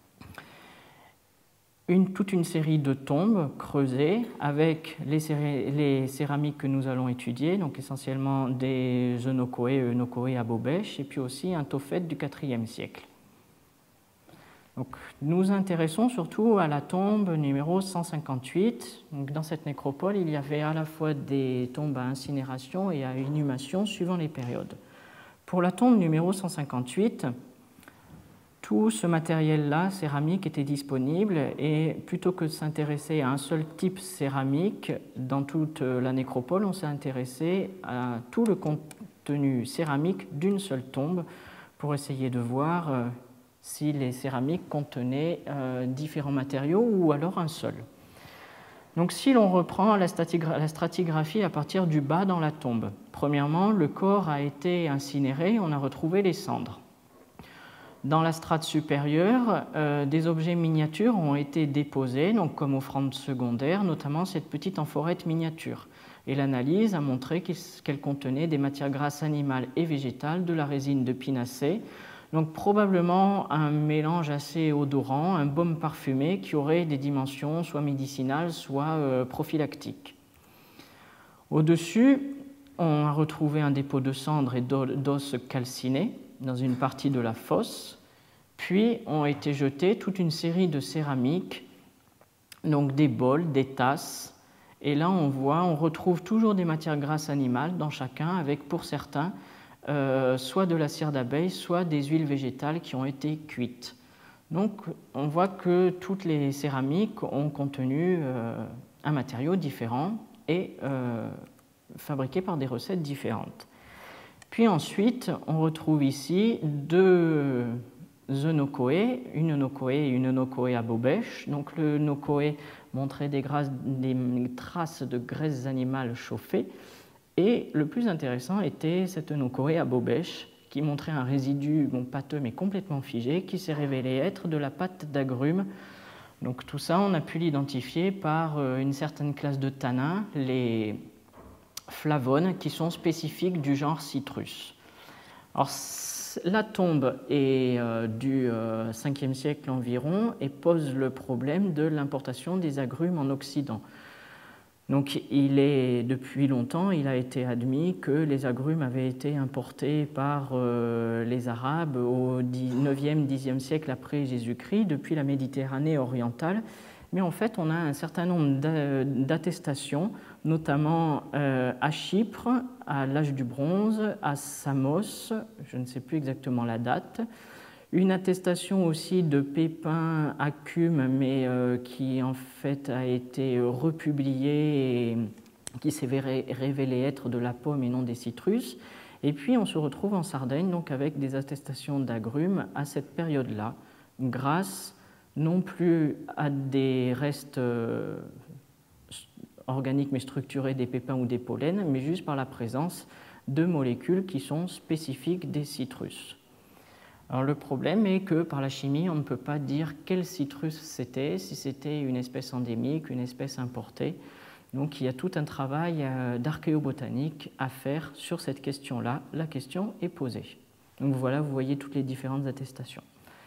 une, toute une série de tombes creusées avec les, céré, les céramiques que nous allons étudier, donc essentiellement des Eunokoé, Eunokoé à Bobèche, et puis aussi un Tophet du quatrième siècle. Donc, nous intéressons surtout à la tombe numéro cent cinquante-huit. Donc, dans cette nécropole, il y avait à la fois des tombes à incinération et à inhumation suivant les périodes. Pour la tombe numéro cent cinquante-huit, tout ce matériel-là, céramique, était disponible et plutôt que de s'intéresser à un seul type céramique dans toute la nécropole, on s'est intéressé à tout le contenu céramique d'une seule tombe pour essayer de voir euh, si les céramiques contenaient euh, différents matériaux ou alors un seul. Donc si l'on reprend la stratigraphie à partir du bas dans la tombe, premièrement, le corps a été incinéré, on a retrouvé les cendres. Dans la strate supérieure, euh, des objets miniatures ont été déposés, donc comme offrande secondaire, notamment cette petite amphorette miniature. Et l'analyse a montré qu'elle contenait des matières grasses animales et végétales, de la résine de pinacée, donc probablement un mélange assez odorant, un baume parfumé qui aurait des dimensions soit médicinales, soit euh, prophylactiques. Au-dessus, on a retrouvé un dépôt de cendres et d'os calcinés dans une partie de la fosse, puis ont été jetés toute une série de céramiques, donc des bols, des tasses, et là on voit, on retrouve toujours des matières grasses animales dans chacun, avec pour certains euh, soit de la cire d'abeille, soit des huiles végétales qui ont été cuites. Donc on voit que toutes les céramiques ont contenu euh, un matériau différent et euh, fabriqué par des recettes différentes. Puis ensuite, on retrouve ici deux nokoé, une nokoé et une nokoé à bobèche. Donc le nokoé montrait des, grâces, des traces de graisses animales chauffées. Et le plus intéressant était cette nokoé à bobèche qui montrait un résidu bon, pâteux mais complètement figé qui s'est révélé être de la pâte d'agrumes. Donc tout ça, on a pu l'identifier par une certaine classe de tannins, les flavones, qui sont spécifiques du genre citrus. Alors, la tombe est euh, du euh, cinquième siècle environ et pose le problème de l'importation des agrumes en Occident. Donc, il est, depuis longtemps, il a été admis que les agrumes avaient été importés par euh, les Arabes au neuvième dixième siècle après Jésus-Christ, depuis la Méditerranée orientale. Mais en fait, on a un certain nombre d'attestations, notamment euh, à Chypre, à l'âge du bronze, à Samos, je ne sais plus exactement la date, une attestation aussi de Pépin à Cumes, mais euh, qui en fait a été republiée et qui s'est révélé être de la pomme et non des citrus. Et puis on se retrouve en Sardaigne donc avec des attestations d'agrumes à cette période-là, grâce non plus à des restes organiques mais structurés des pépins ou des pollens, mais juste par la présence de molécules qui sont spécifiques des citrus. Alors le problème est que par la chimie, on ne peut pas dire quel citrus c'était, si c'était une espèce endémique, une espèce importée. Donc il y a tout un travail d'archéobotanique à faire sur cette question-là. La question est posée. Donc voilà, vous voyez toutes les différentes attestations.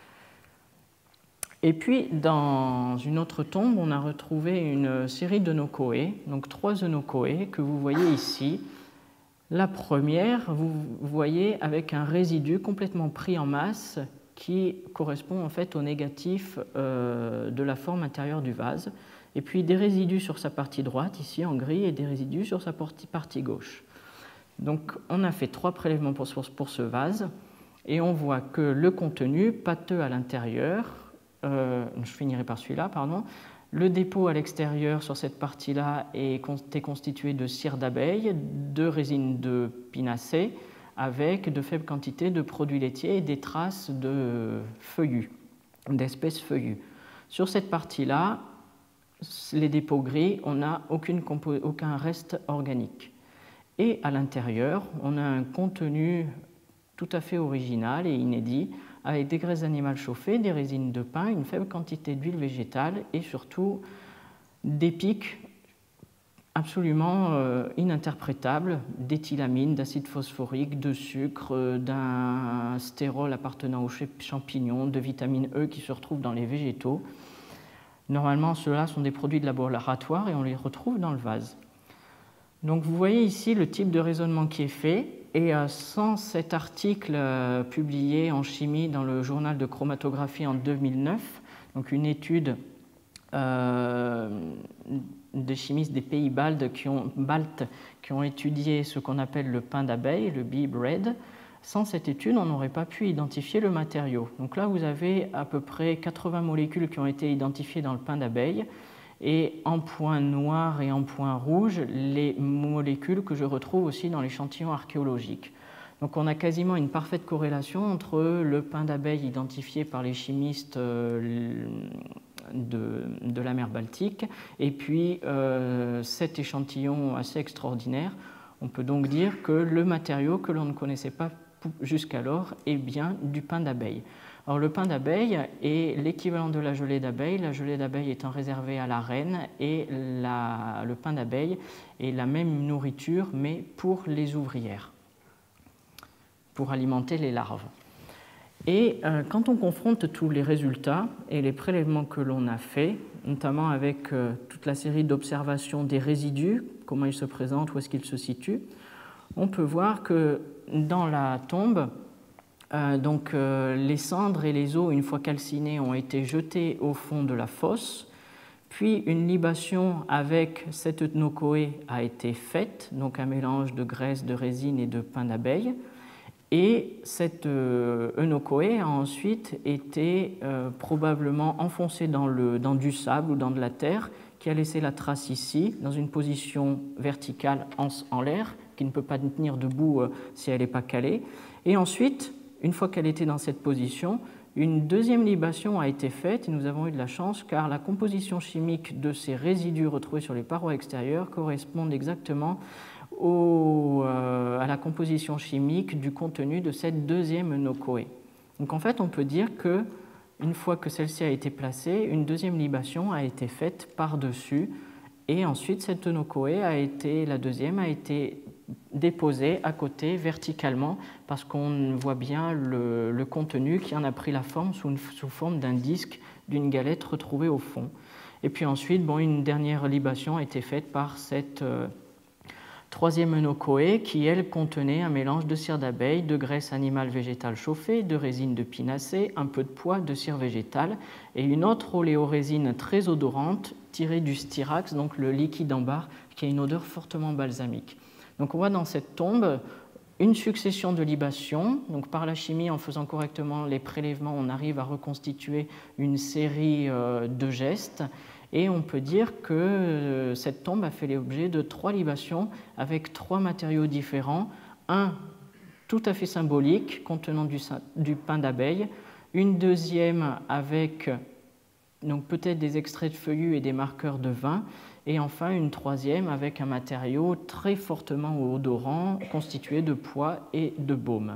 Et puis, dans une autre tombe, on a retrouvé une série de nokoé, donc trois nokoé que vous voyez ici. La première, vous voyez avec un résidu complètement pris en masse qui correspond en fait au négatif euh, de la forme intérieure du vase. Et puis des résidus sur sa partie droite, ici en gris, et des résidus sur sa partie, partie gauche. Donc, on a fait trois prélèvements pour, pour ce vase et on voit que le contenu pâteux à l'intérieur, Euh, je finirai par celui-là, pardon. Le dépôt à l'extérieur sur cette partie-là est constitué de cire d'abeille, de résine de pinacée, avec de faibles quantités de produits laitiers et des traces de feuillus, d'espèces feuillues. Sur cette partie-là, les dépôts gris, on n'a aucun reste organique. Et à l'intérieur, on a un contenu tout à fait original et inédit, avec des graisses animales chauffées, des résines de pin, une faible quantité d'huile végétale et surtout des pics absolument euh, ininterprétables d'éthylamine, d'acide phosphorique, de sucre, d'un stérol appartenant aux champignons, de vitamine E qui se retrouvent dans les végétaux. Normalement, ceux-là sont des produits de laboratoire et on les retrouve dans le vase. Donc vous voyez ici le type de raisonnement qui est fait. Et sans cet article publié en chimie dans le journal de chromatographie en deux mille neuf, donc une étude euh, des chimistes des pays baltes qui, ont, baltes qui ont étudié ce qu'on appelle le pain d'abeille, le bee bread, sans cette étude, on n'aurait pas pu identifier le matériau. Donc là, vous avez à peu près quatre-vingts molécules qui ont été identifiées dans le pain d'abeille. Et en point noir et en point rouge, les molécules que je retrouve aussi dans l'échantillon archéologique. Donc on a quasiment une parfaite corrélation entre le pain d'abeille identifié par les chimistes de, de la mer Baltique. Et puis euh, cet échantillon assez extraordinaire, on peut donc dire que le matériau que l'on ne connaissait pas jusqu'alors est bien du pain d'abeille. Alors le pain d'abeille est l'équivalent de la gelée d'abeille, la gelée d'abeille étant réservée à la reine, et la, le pain d'abeille est la même nourriture mais pour les ouvrières, pour alimenter les larves. Et euh, quand on confronte tous les résultats et les prélèvements que l'on a faits, notamment avec euh, toute la série d'observations des résidus, comment ils se présentent, où est-ce qu'ils se situent, on peut voir que dans la tombe, euh, donc, euh, les cendres et les os, une fois calcinées, ont été jetés au fond de la fosse, puis une libation avec cette eunochoé a été faite, donc un mélange de graisse, de résine et de pain d'abeille. Et cette eunochoé a ensuite été euh, probablement enfoncée dans, le, dans du sable ou dans de la terre, qui a laissé la trace ici, dans une position verticale en, en l'air, qui ne peut pas tenir debout euh, si elle n'est pas calée. Et ensuite, une fois qu'elle était dans cette position, une deuxième libation a été faite, et nous avons eu de la chance, car la composition chimique de ces résidus retrouvés sur les parois extérieures correspond exactement Au, euh, à la composition chimique du contenu de cette deuxième eunochoé. Donc en fait, on peut dire que une fois que celle-ci a été placée, une deuxième libation a été faite par-dessus, et ensuite cette eunochoé a été, la deuxième a été déposée à côté verticalement, parce qu'on voit bien le, le contenu qui en a pris la forme sous, une, sous forme d'un disque d'une galette retrouvée au fond. Et puis ensuite, bon, une dernière libation a été faite par cette euh, troisième eunochoé qui, elle, contenait un mélange de cire d'abeille, de graisse animale végétale chauffée, de résine de pinacée, un peu de pois, de cire végétale et une autre oléorésine très odorante tirée du styrax, donc le liquide en barre, qui a une odeur fortement balsamique. Donc on voit dans cette tombe une succession de libations. Donc par la chimie, en faisant correctement les prélèvements, on arrive à reconstituer une série de gestes. Et on peut dire que cette tombe a fait l'objet de trois libations avec trois matériaux différents. Un tout à fait symbolique, contenant du, du pain d'abeille. Une deuxième avec donc peut-être des extraits de feuillus et des marqueurs de vin. Et enfin une troisième avec un matériau très fortement odorant, constitué de pois et de baume.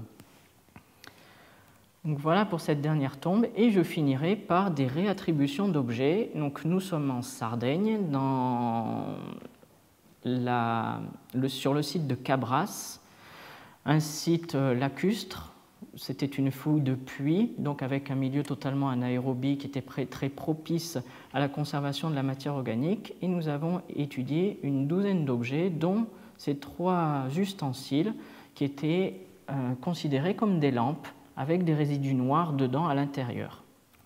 Donc voilà pour cette dernière tombe, et je finirai par des réattributions d'objets. Donc nous sommes en Sardaigne, dans la, le, sur le site de Cabras, un site lacustre. C'était une fouille de puits, donc avec un milieu totalement anaérobie qui était très propice à la conservation de la matière organique. Et nous avons étudié une douzaine d'objets, dont ces trois ustensiles qui étaient euh, considérés comme des lampes, avec des résidus noirs dedans à l'intérieur.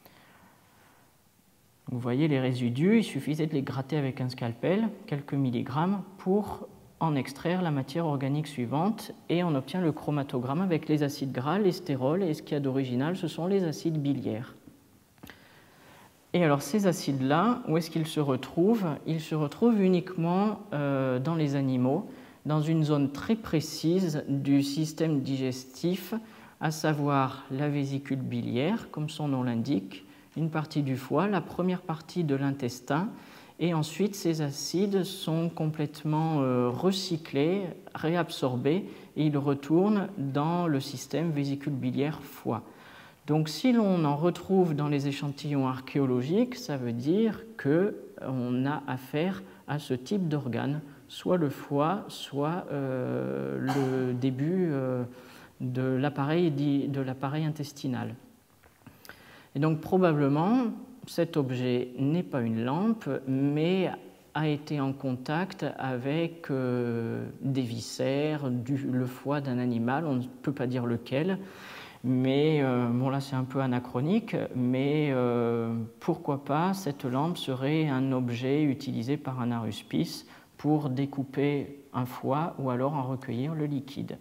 Vous voyez les résidus, il suffisait de les gratter avec un scalpel, quelques milligrammes, pour en extraire la matière organique suivante, et on obtient le chromatogramme avec les acides gras, les stérols, et ce qu'il y a d'original, ce sont les acides biliaires. Et alors ces acides-là, où est-ce qu'ils se retrouvent? Ils se retrouvent uniquement euh, dans les animaux, dans une zone très précise du système digestif, à savoir la vésicule biliaire, comme son nom l'indique, une partie du foie, la première partie de l'intestin, et ensuite ces acides sont complètement euh, recyclés, réabsorbés, et ils retournent dans le système vésicule biliaire foie. Donc si l'on en retrouve dans les échantillons archéologiques, ça veut dire qu'on a affaire à ce type d'organe, soit le foie, soit euh, le début euh, de l'appareil de l'appareil intestinal. Et donc probablement, cet objet n'est pas une lampe, mais a été en contact avec euh, des viscères, du, le foie d'un animal, on ne peut pas dire lequel, mais euh, bon là c'est un peu anachronique, mais euh, pourquoi pas cette lampe serait un objet utilisé par un aruspice pour découper un foie ou alors en recueillir le liquide.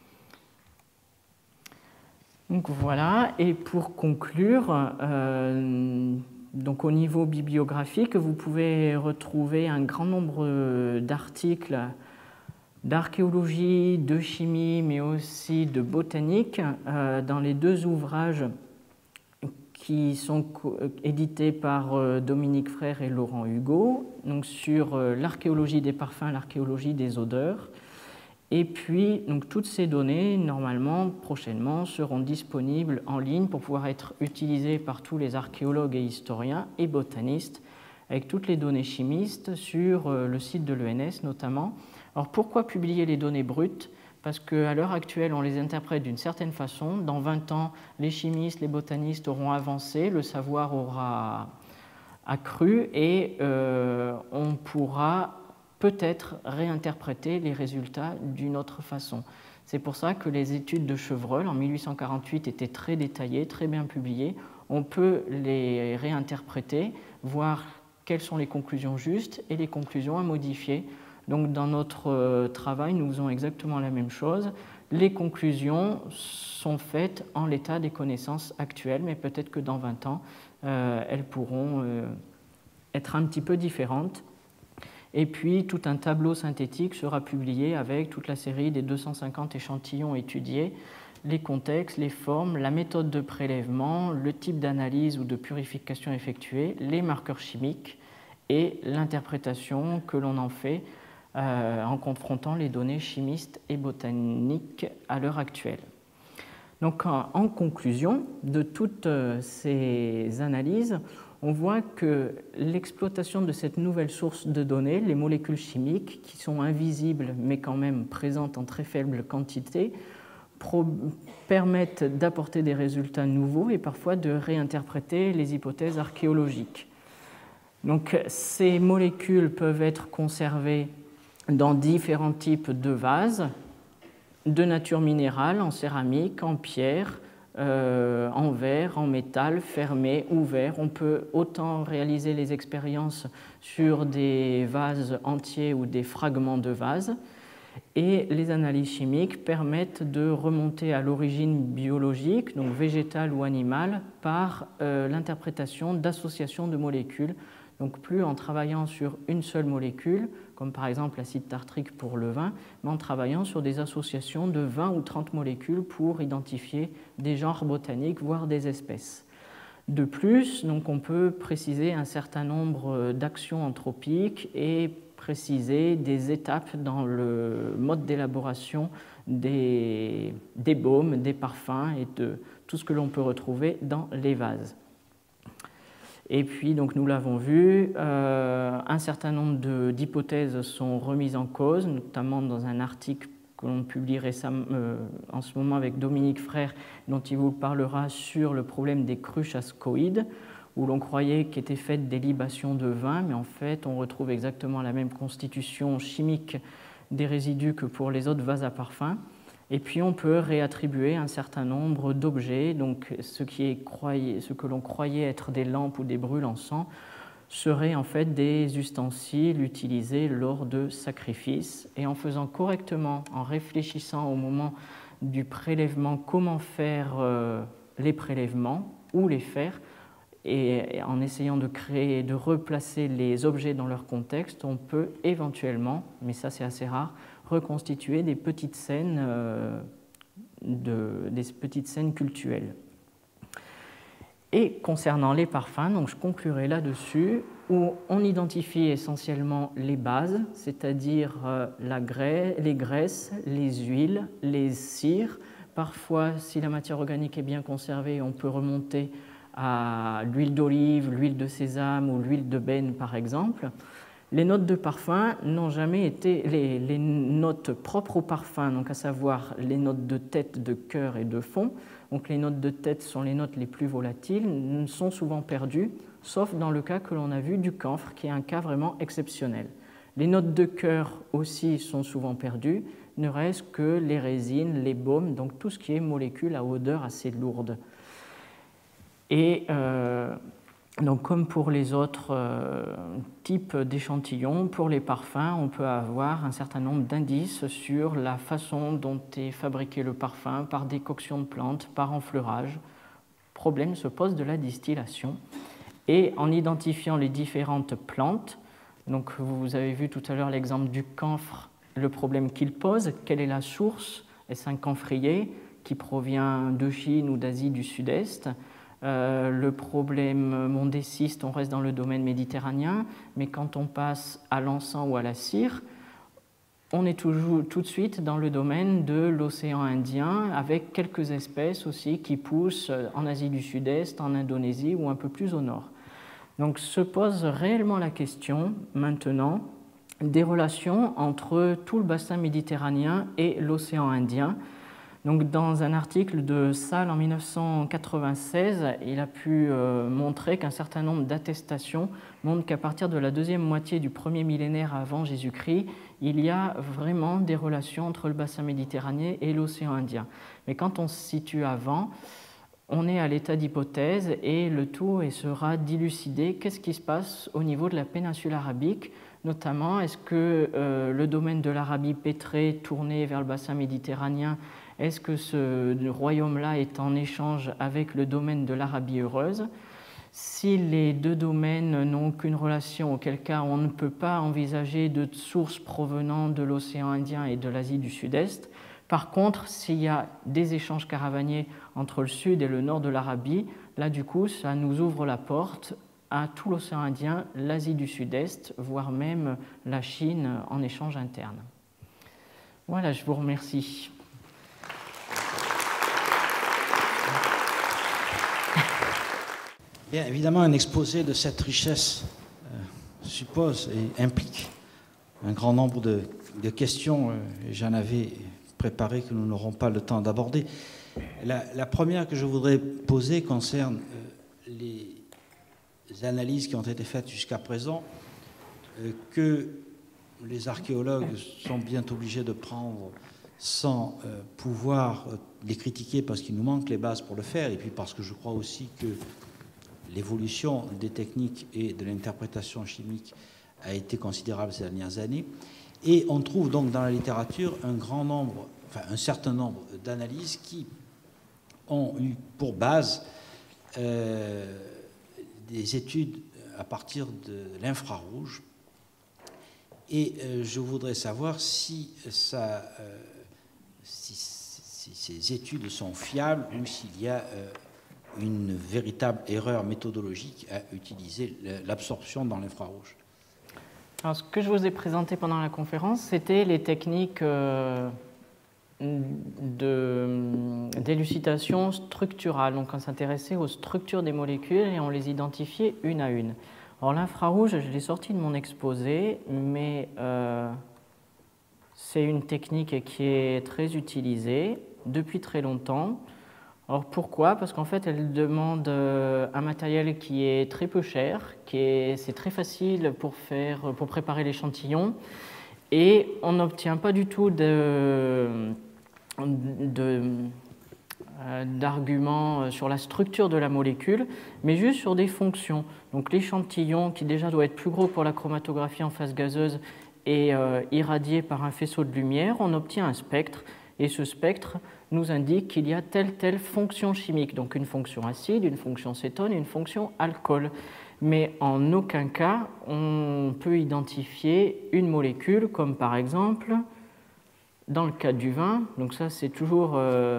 Donc voilà, et pour conclure, euh, donc au niveau bibliographique, vous pouvez retrouver un grand nombre d'articles d'archéologie, de chimie, mais aussi de botanique euh, dans les deux ouvrages qui sont édités par Dominique Frère et Laurent Hugo, donc sur l'archéologie des parfums, l'archéologie des odeurs. Et puis, donc, toutes ces données, normalement, prochainement, seront disponibles en ligne pour pouvoir être utilisées par tous les archéologues et historiens et botanistes, avec toutes les données chimistes sur le site de l'E N S notamment. Alors, pourquoi publier les données brutes ? Parce qu'à l'heure actuelle, on les interprète d'une certaine façon. Dans vingt ans, les chimistes, les botanistes auront avancé, le savoir aura accru et euh, on pourra peut-être réinterpréter les résultats d'une autre façon. C'est pour ça que les études de Chevreul en mille huit cent quarante-huit étaient très détaillées, très bien publiées. On peut les réinterpréter, voir quelles sont les conclusions justes et les conclusions à modifier. Donc dans notre travail, nous faisons exactement la même chose. Les conclusions sont faites en l'état des connaissances actuelles, mais peut-être que dans vingt ans, euh, elles pourront euh, être un petit peu différentes. Et puis, tout un tableau synthétique sera publié avec toute la série des deux cent cinquante échantillons étudiés, les contextes, les formes, la méthode de prélèvement, le type d'analyse ou de purification effectuée, les marqueurs chimiques et l'interprétation que l'on en fait euh, en confrontant les données chimistes et botaniques à l'heure actuelle. Donc, en, en conclusion de toutes ces analyses, on voit que l'exploitation de cette nouvelle source de données, les molécules chimiques, qui sont invisibles mais quand même présentes en très faible quantité, permettent d'apporter des résultats nouveaux et parfois de réinterpréter les hypothèses archéologiques. Donc, ces molécules peuvent être conservées dans différents types de vases, de nature minérale, en céramique, en pierre, Euh, en verre, en métal, fermé, ouvert. On peut autant réaliser les expériences sur des vases entiers ou des fragments de vases. Et les analyses chimiques permettent de remonter à l'origine biologique, donc végétale ou animale, par euh, l'interprétation d'associations de molécules. Donc plus en travaillant sur une seule molécule, comme par exemple l'acide tartrique pour le vin, mais en travaillant sur des associations de vingt ou trente molécules pour identifier des genres botaniques, voire des espèces. De plus, donc on peut préciser un certain nombre d'actions anthropiques et préciser des étapes dans le mode d'élaboration des, des baumes, des parfums et de tout ce que l'on peut retrouver dans les vases. Et puis, donc, nous l'avons vu, euh, un certain nombre d'hypothèses sont remises en cause, notamment dans un article que l'on publie récemment, euh, en ce moment avec Dominique Frère, dont il vous parlera sur le problème des cruches ascoïdes, où l'on croyait qu'étaient faites des libations de vin, mais en fait, on retrouve exactement la même constitution chimique des résidus que pour les autres vases à parfum. Et puis on peut réattribuer un certain nombre d'objets, donc ce, qui est croyé, ce que l'on croyait être des lampes ou des brûle-encens seraient en fait des ustensiles utilisés lors de sacrifices. Et en faisant correctement, en réfléchissant au moment du prélèvement, comment faire euh, les prélèvements, où les faire, et en essayant de créer, de replacer les objets dans leur contexte, on peut éventuellement, mais ça c'est assez rare, reconstituer des petites scènes, euh, de, des petites scènes cultuelles. Et concernant les parfums, donc je conclurai là-dessus, où on identifie essentiellement les bases, c'est-à-dire euh, la graisse, les graisses, les huiles, les cires. Parfois, si la matière organique est bien conservée, on peut remonter à l'huile d'olive, l'huile de sésame ou l'huile de benne, par exemple. Les notes de parfum n'ont jamais été les, les notes propres au parfum, donc à savoir les notes de tête, de cœur et de fond. Donc les notes de tête sont les notes les plus volatiles, sont souvent perdues, sauf dans le cas que l'on a vu du camphre, qui est un cas vraiment exceptionnel. Les notes de cœur aussi sont souvent perdues, ne reste que les résines, les baumes, donc tout ce qui est molécules à odeur assez lourde. Et euh, donc, comme pour les autres euh, types d'échantillons, pour les parfums, on peut avoir un certain nombre d'indices sur la façon dont est fabriqué le parfum, par décoction de plantes, par enfleurage. Le problème se pose de la distillation. Et en identifiant les différentes plantes, donc vous avez vu tout à l'heure l'exemple du camphre, le problème qu'il pose, quelle est la source? Est-ce un camphrier qui provient de Chine ou d'Asie du Sud-Est? Euh, le problème mondéciste, on reste dans le domaine méditerranéen, mais quand on passe à l'encens ou à la cire, on est toujours tout de suite dans le domaine de l'océan Indien, avec quelques espèces aussi qui poussent en Asie du Sud-Est, en Indonésie ou un peu plus au nord. Donc se pose réellement la question maintenant des relations entre tout le bassin méditerranéen et l'océan Indien. Donc, dans un article de Salle en mille neuf cent quatre-vingt-seize, il a pu euh, montrer qu'un certain nombre d'attestations montrent qu'à partir de la deuxième moitié du premier millénaire avant Jésus-Christ, il y a vraiment des relations entre le bassin méditerranéen et l'océan Indien. Mais quand on se situe avant, on est à l'état d'hypothèse et le tout sera d'élucider qu'est-ce qui se passe au niveau de la péninsule arabique, notamment est-ce que euh, le domaine de l'Arabie pétrée tourné vers le bassin méditerranéen, est-ce que ce royaume-là est en échange avec le domaine de l'Arabie heureuse? Si les deux domaines n'ont aucune relation, auquel cas on ne peut pas envisager de sources provenant de l'océan Indien et de l'Asie du Sud-Est. Par contre, s'il y a des échanges caravaniers entre le sud et le nord de l'Arabie, là du coup, ça nous ouvre la porte à tout l'océan Indien, l'Asie du Sud-Est, voire même la Chine en échange interne. Voilà, je vous remercie. Bien, évidemment, un exposé de cette richesse euh, suppose et implique un grand nombre de, de questions. Euh, J'en avais préparé que nous n'aurons pas le temps d'aborder. La, la première que je voudrais poser concerne euh, les analyses qui ont été faites jusqu'à présent, euh, que les archéologues sont bien obligés de prendre sans euh, pouvoir euh, les critiquer parce qu'il nous manque les bases pour le faire, et puis parce que je crois aussi que l'évolution des techniques et de l'interprétation chimique a été considérable ces dernières années. Et on trouve donc dans la littérature un grand nombre, enfin un certain nombre d'analyses qui ont eu pour base euh, des études à partir de l'infrarouge. Et euh, je voudrais savoir si, ça, euh, si, si ces études sont fiables ou s'il y a euh, une véritable erreur méthodologique à utiliser l'absorption dans l'infrarouge. Alors, ce que je vous ai présenté pendant la conférence, c'était les techniques euh, d'élucidation structurale. Donc, on s'intéressait aux structures des molécules et on les identifiait une à une. Alors, l'infrarouge, je l'ai sorti de mon exposé, mais euh, c'est une technique qui est très utilisée depuis très longtemps. Alors pourquoi? Parce qu'en fait, elle demande un matériel qui est très peu cher, qui est, c'est très facile pour, faire, pour préparer l'échantillon, et on n'obtient pas du tout de, de, d'arguments sur la structure de la molécule, mais juste sur des fonctions. Donc l'échantillon, qui déjà doit être plus gros pour la chromatographie en phase gazeuse, est euh, irradié par un faisceau de lumière, on obtient un spectre, et ce spectre nous indique qu'il y a telle telle fonction chimique, donc une fonction acide, une fonction cétone, une fonction alcool. Mais en aucun cas, on peut identifier une molécule, comme par exemple, dans le cas du vin, donc ça c'est toujours euh,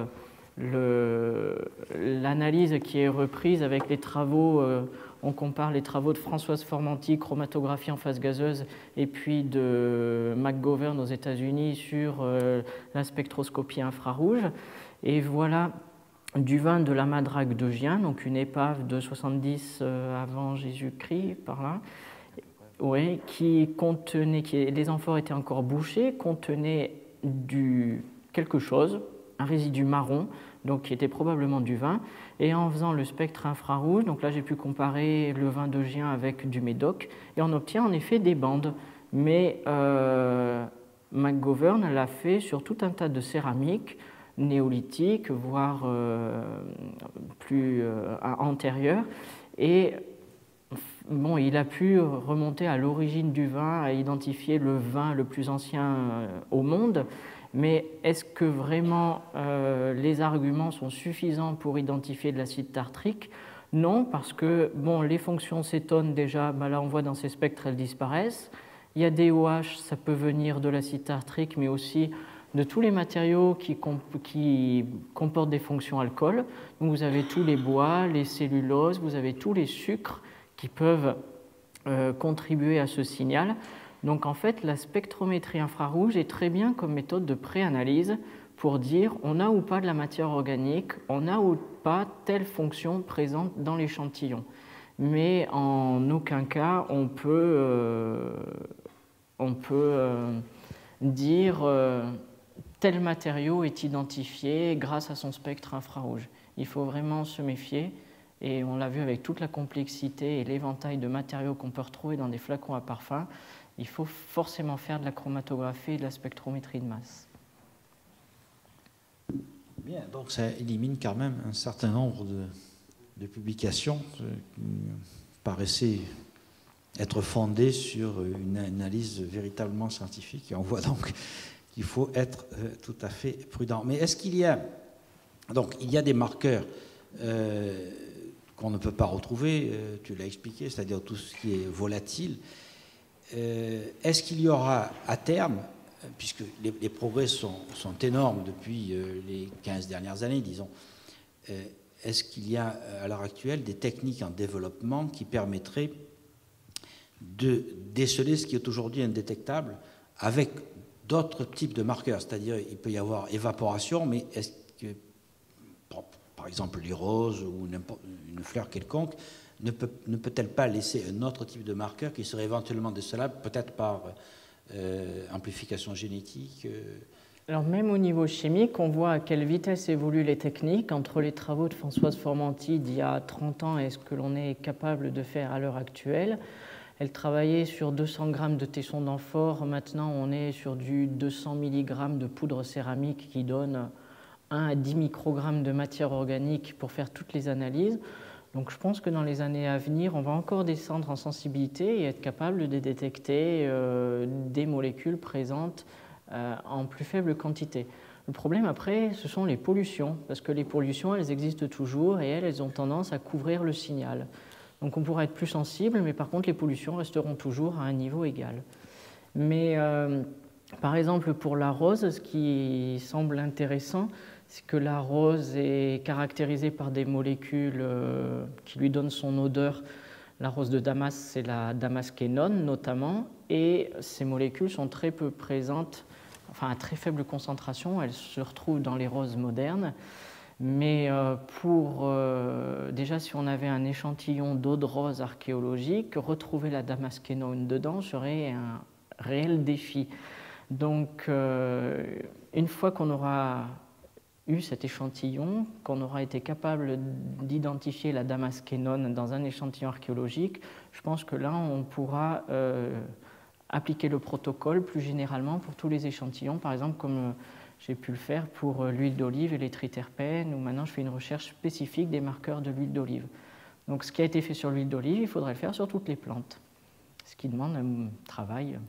l'analyse qui est reprise avec les travaux, euh, on compare les travaux de Françoise Formanti, chromatographie en phase gazeuse, et puis de McGovern aux États-Unis sur euh, la spectroscopie infrarouge. Et voilà du vin de la Madrague de Gien, donc une épave de soixante-dix euh, avant Jésus-Christ, par là, ouais, qui contenait, qui, les amphores étaient encore bouchées, contenait du, quelque chose, un résidu marron, donc qui était probablement du vin, et en faisant le spectre infrarouge, donc là j'ai pu comparer le vin de Gien avec du Médoc, et on obtient en effet des bandes, mais euh, McGovern l'a fait sur tout un tas de céramiques néolithiques, voire euh, plus euh, antérieures, et bon, il a pu remonter à l'origine du vin, à identifier le vin le plus ancien au monde, mais est-ce que vraiment euh, les arguments sont suffisants pour identifier de l'acide tartrique? Non, parce que bon, les fonctions cétones, déjà, ben là on voit dans ces spectres, elles disparaissent. Il y a des O H, ça peut venir de l'acide tartrique, mais aussi de tous les matériaux qui, comp qui comportent des fonctions alcool. Donc vous avez tous les bois, les celluloses, vous avez tous les sucres qui peuvent euh, contribuer à ce signal. Donc en fait, la spectrométrie infrarouge est très bien comme méthode de pré-analyse pour dire on a ou pas de la matière organique, on a ou pas telle fonction présente dans l'échantillon. Mais en aucun cas on peut, euh, on peut euh, dire euh, tel matériau est identifié grâce à son spectre infrarouge. Il faut vraiment se méfier, et on l'a vu avec toute la complexité et l'éventail de matériaux qu'on peut retrouver dans des flacons à parfum. Il faut forcément faire de la chromatographie et de la spectrométrie de masse. Bien, donc ça élimine quand même un certain nombre de, de publications qui paraissaient être fondées sur une analyse véritablement scientifique. Et on voit donc qu'il faut être euh, tout à fait prudent. Mais est-ce qu'il y a... Donc, il y a des marqueurs euh, qu'on ne peut pas retrouver, euh, tu l'as expliqué, c'est-à-dire tout ce qui est volatile. Euh, est-ce qu'il y aura à terme, puisque les, les progrès sont, sont énormes depuis euh, les quinze dernières années, disons, euh, est-ce qu'il y a à l'heure actuelle des techniques en développement qui permettraient de déceler ce qui est aujourd'hui indétectable avec d'autres types de marqueurs? C'est-à-dire, il peut y avoir évaporation, mais est-ce que, par exemple, l'irose ou une fleur quelconque, ne, peut, ne peut-elle pas laisser un autre type de marqueur qui serait éventuellement décelable, peut-être par euh, amplification génétique euh... Alors même au niveau chimique, on voit à quelle vitesse évoluent les techniques entre les travaux de Françoise Formanti d'il y a trente ans et ce que l'on est capable de faire à l'heure actuelle. Elle travaillait sur deux cents grammes de tesson d'amphore. Maintenant, on est sur du deux cents milligrammes de poudre céramique qui donne un à dix microgrammes de matière organique pour faire toutes les analyses. Donc je pense que dans les années à venir, on va encore descendre en sensibilité et être capable de détecter euh, des molécules présentes euh, en plus faible quantité. Le problème après, ce sont les pollutions, parce que les pollutions, elles existent toujours et elles, elles ont tendance à couvrir le signal. Donc on pourra être plus sensible, mais par contre les pollutions resteront toujours à un niveau égal. Mais euh, par exemple pour la rose, ce qui semble intéressant, c'est que la rose est caractérisée par des molécules euh, qui lui donnent son odeur. La rose de Damas, c'est la damasquénone notamment, et ces molécules sont très peu présentes, enfin à très faible concentration, elles se retrouvent dans les roses modernes. Mais euh, pour, euh, déjà, si on avait un échantillon d'eau de rose archéologique, retrouver la damasquénone dedans serait un réel défi. Donc, euh, une fois qu'on aura eu cet échantillon, qu'on aura été capable d'identifier la damasquénone dans un échantillon archéologique, je pense que là, on pourra euh, appliquer le protocole plus généralement pour tous les échantillons, par exemple comme j'ai pu le faire pour l'huile d'olive et les triterpènes, où maintenant je fais une recherche spécifique des marqueurs de l'huile d'olive. Donc ce qui a été fait sur l'huile d'olive, il faudrait le faire sur toutes les plantes, ce qui demande un travail,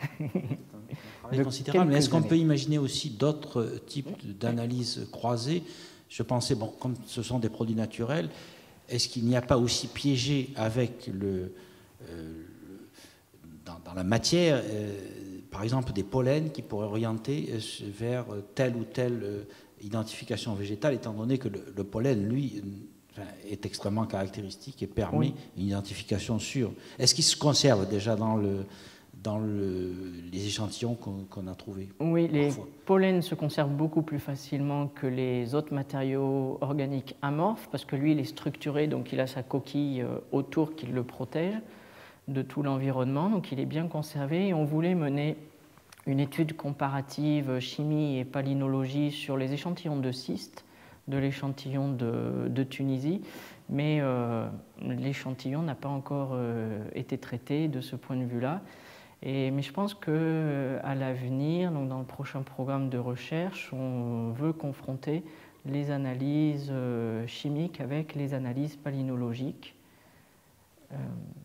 un travail considérable. Mais est-ce qu'on peut imaginer aussi d'autres types d'analyses croisées? Je pensais, bon, comme ce sont des produits naturels, est-ce qu'il n'y a pas aussi piégé avec le, euh, dans, dans la matière euh, par exemple des pollens qui pourraient orienter vers telle ou telle identification végétale, étant donné que le, le pollen, lui, enfin, est extrêmement caractéristique et permet oui. une identification sûre. Est-ce qu'il se conserve déjà dans, le, dans le, les échantillons qu'on qu'on a trouvés? Oui, les parfois. pollens se conservent beaucoup plus facilement que les autres matériaux organiques amorphes, parce que lui, il est structuré, donc il a sa coquille autour qui le protège de tout l'environnement, donc il est bien conservé, et on voulait mener une étude comparative chimie et palynologie sur les échantillons de cystes de l'échantillon de, de Tunisie, mais euh, l'échantillon n'a pas encore euh, été traité de ce point de vue-là. Et, mais je pense qu'à l'avenir, donc dans le prochain programme de recherche, on veut confronter les analyses euh, chimiques avec les analyses palynologiques. Euh,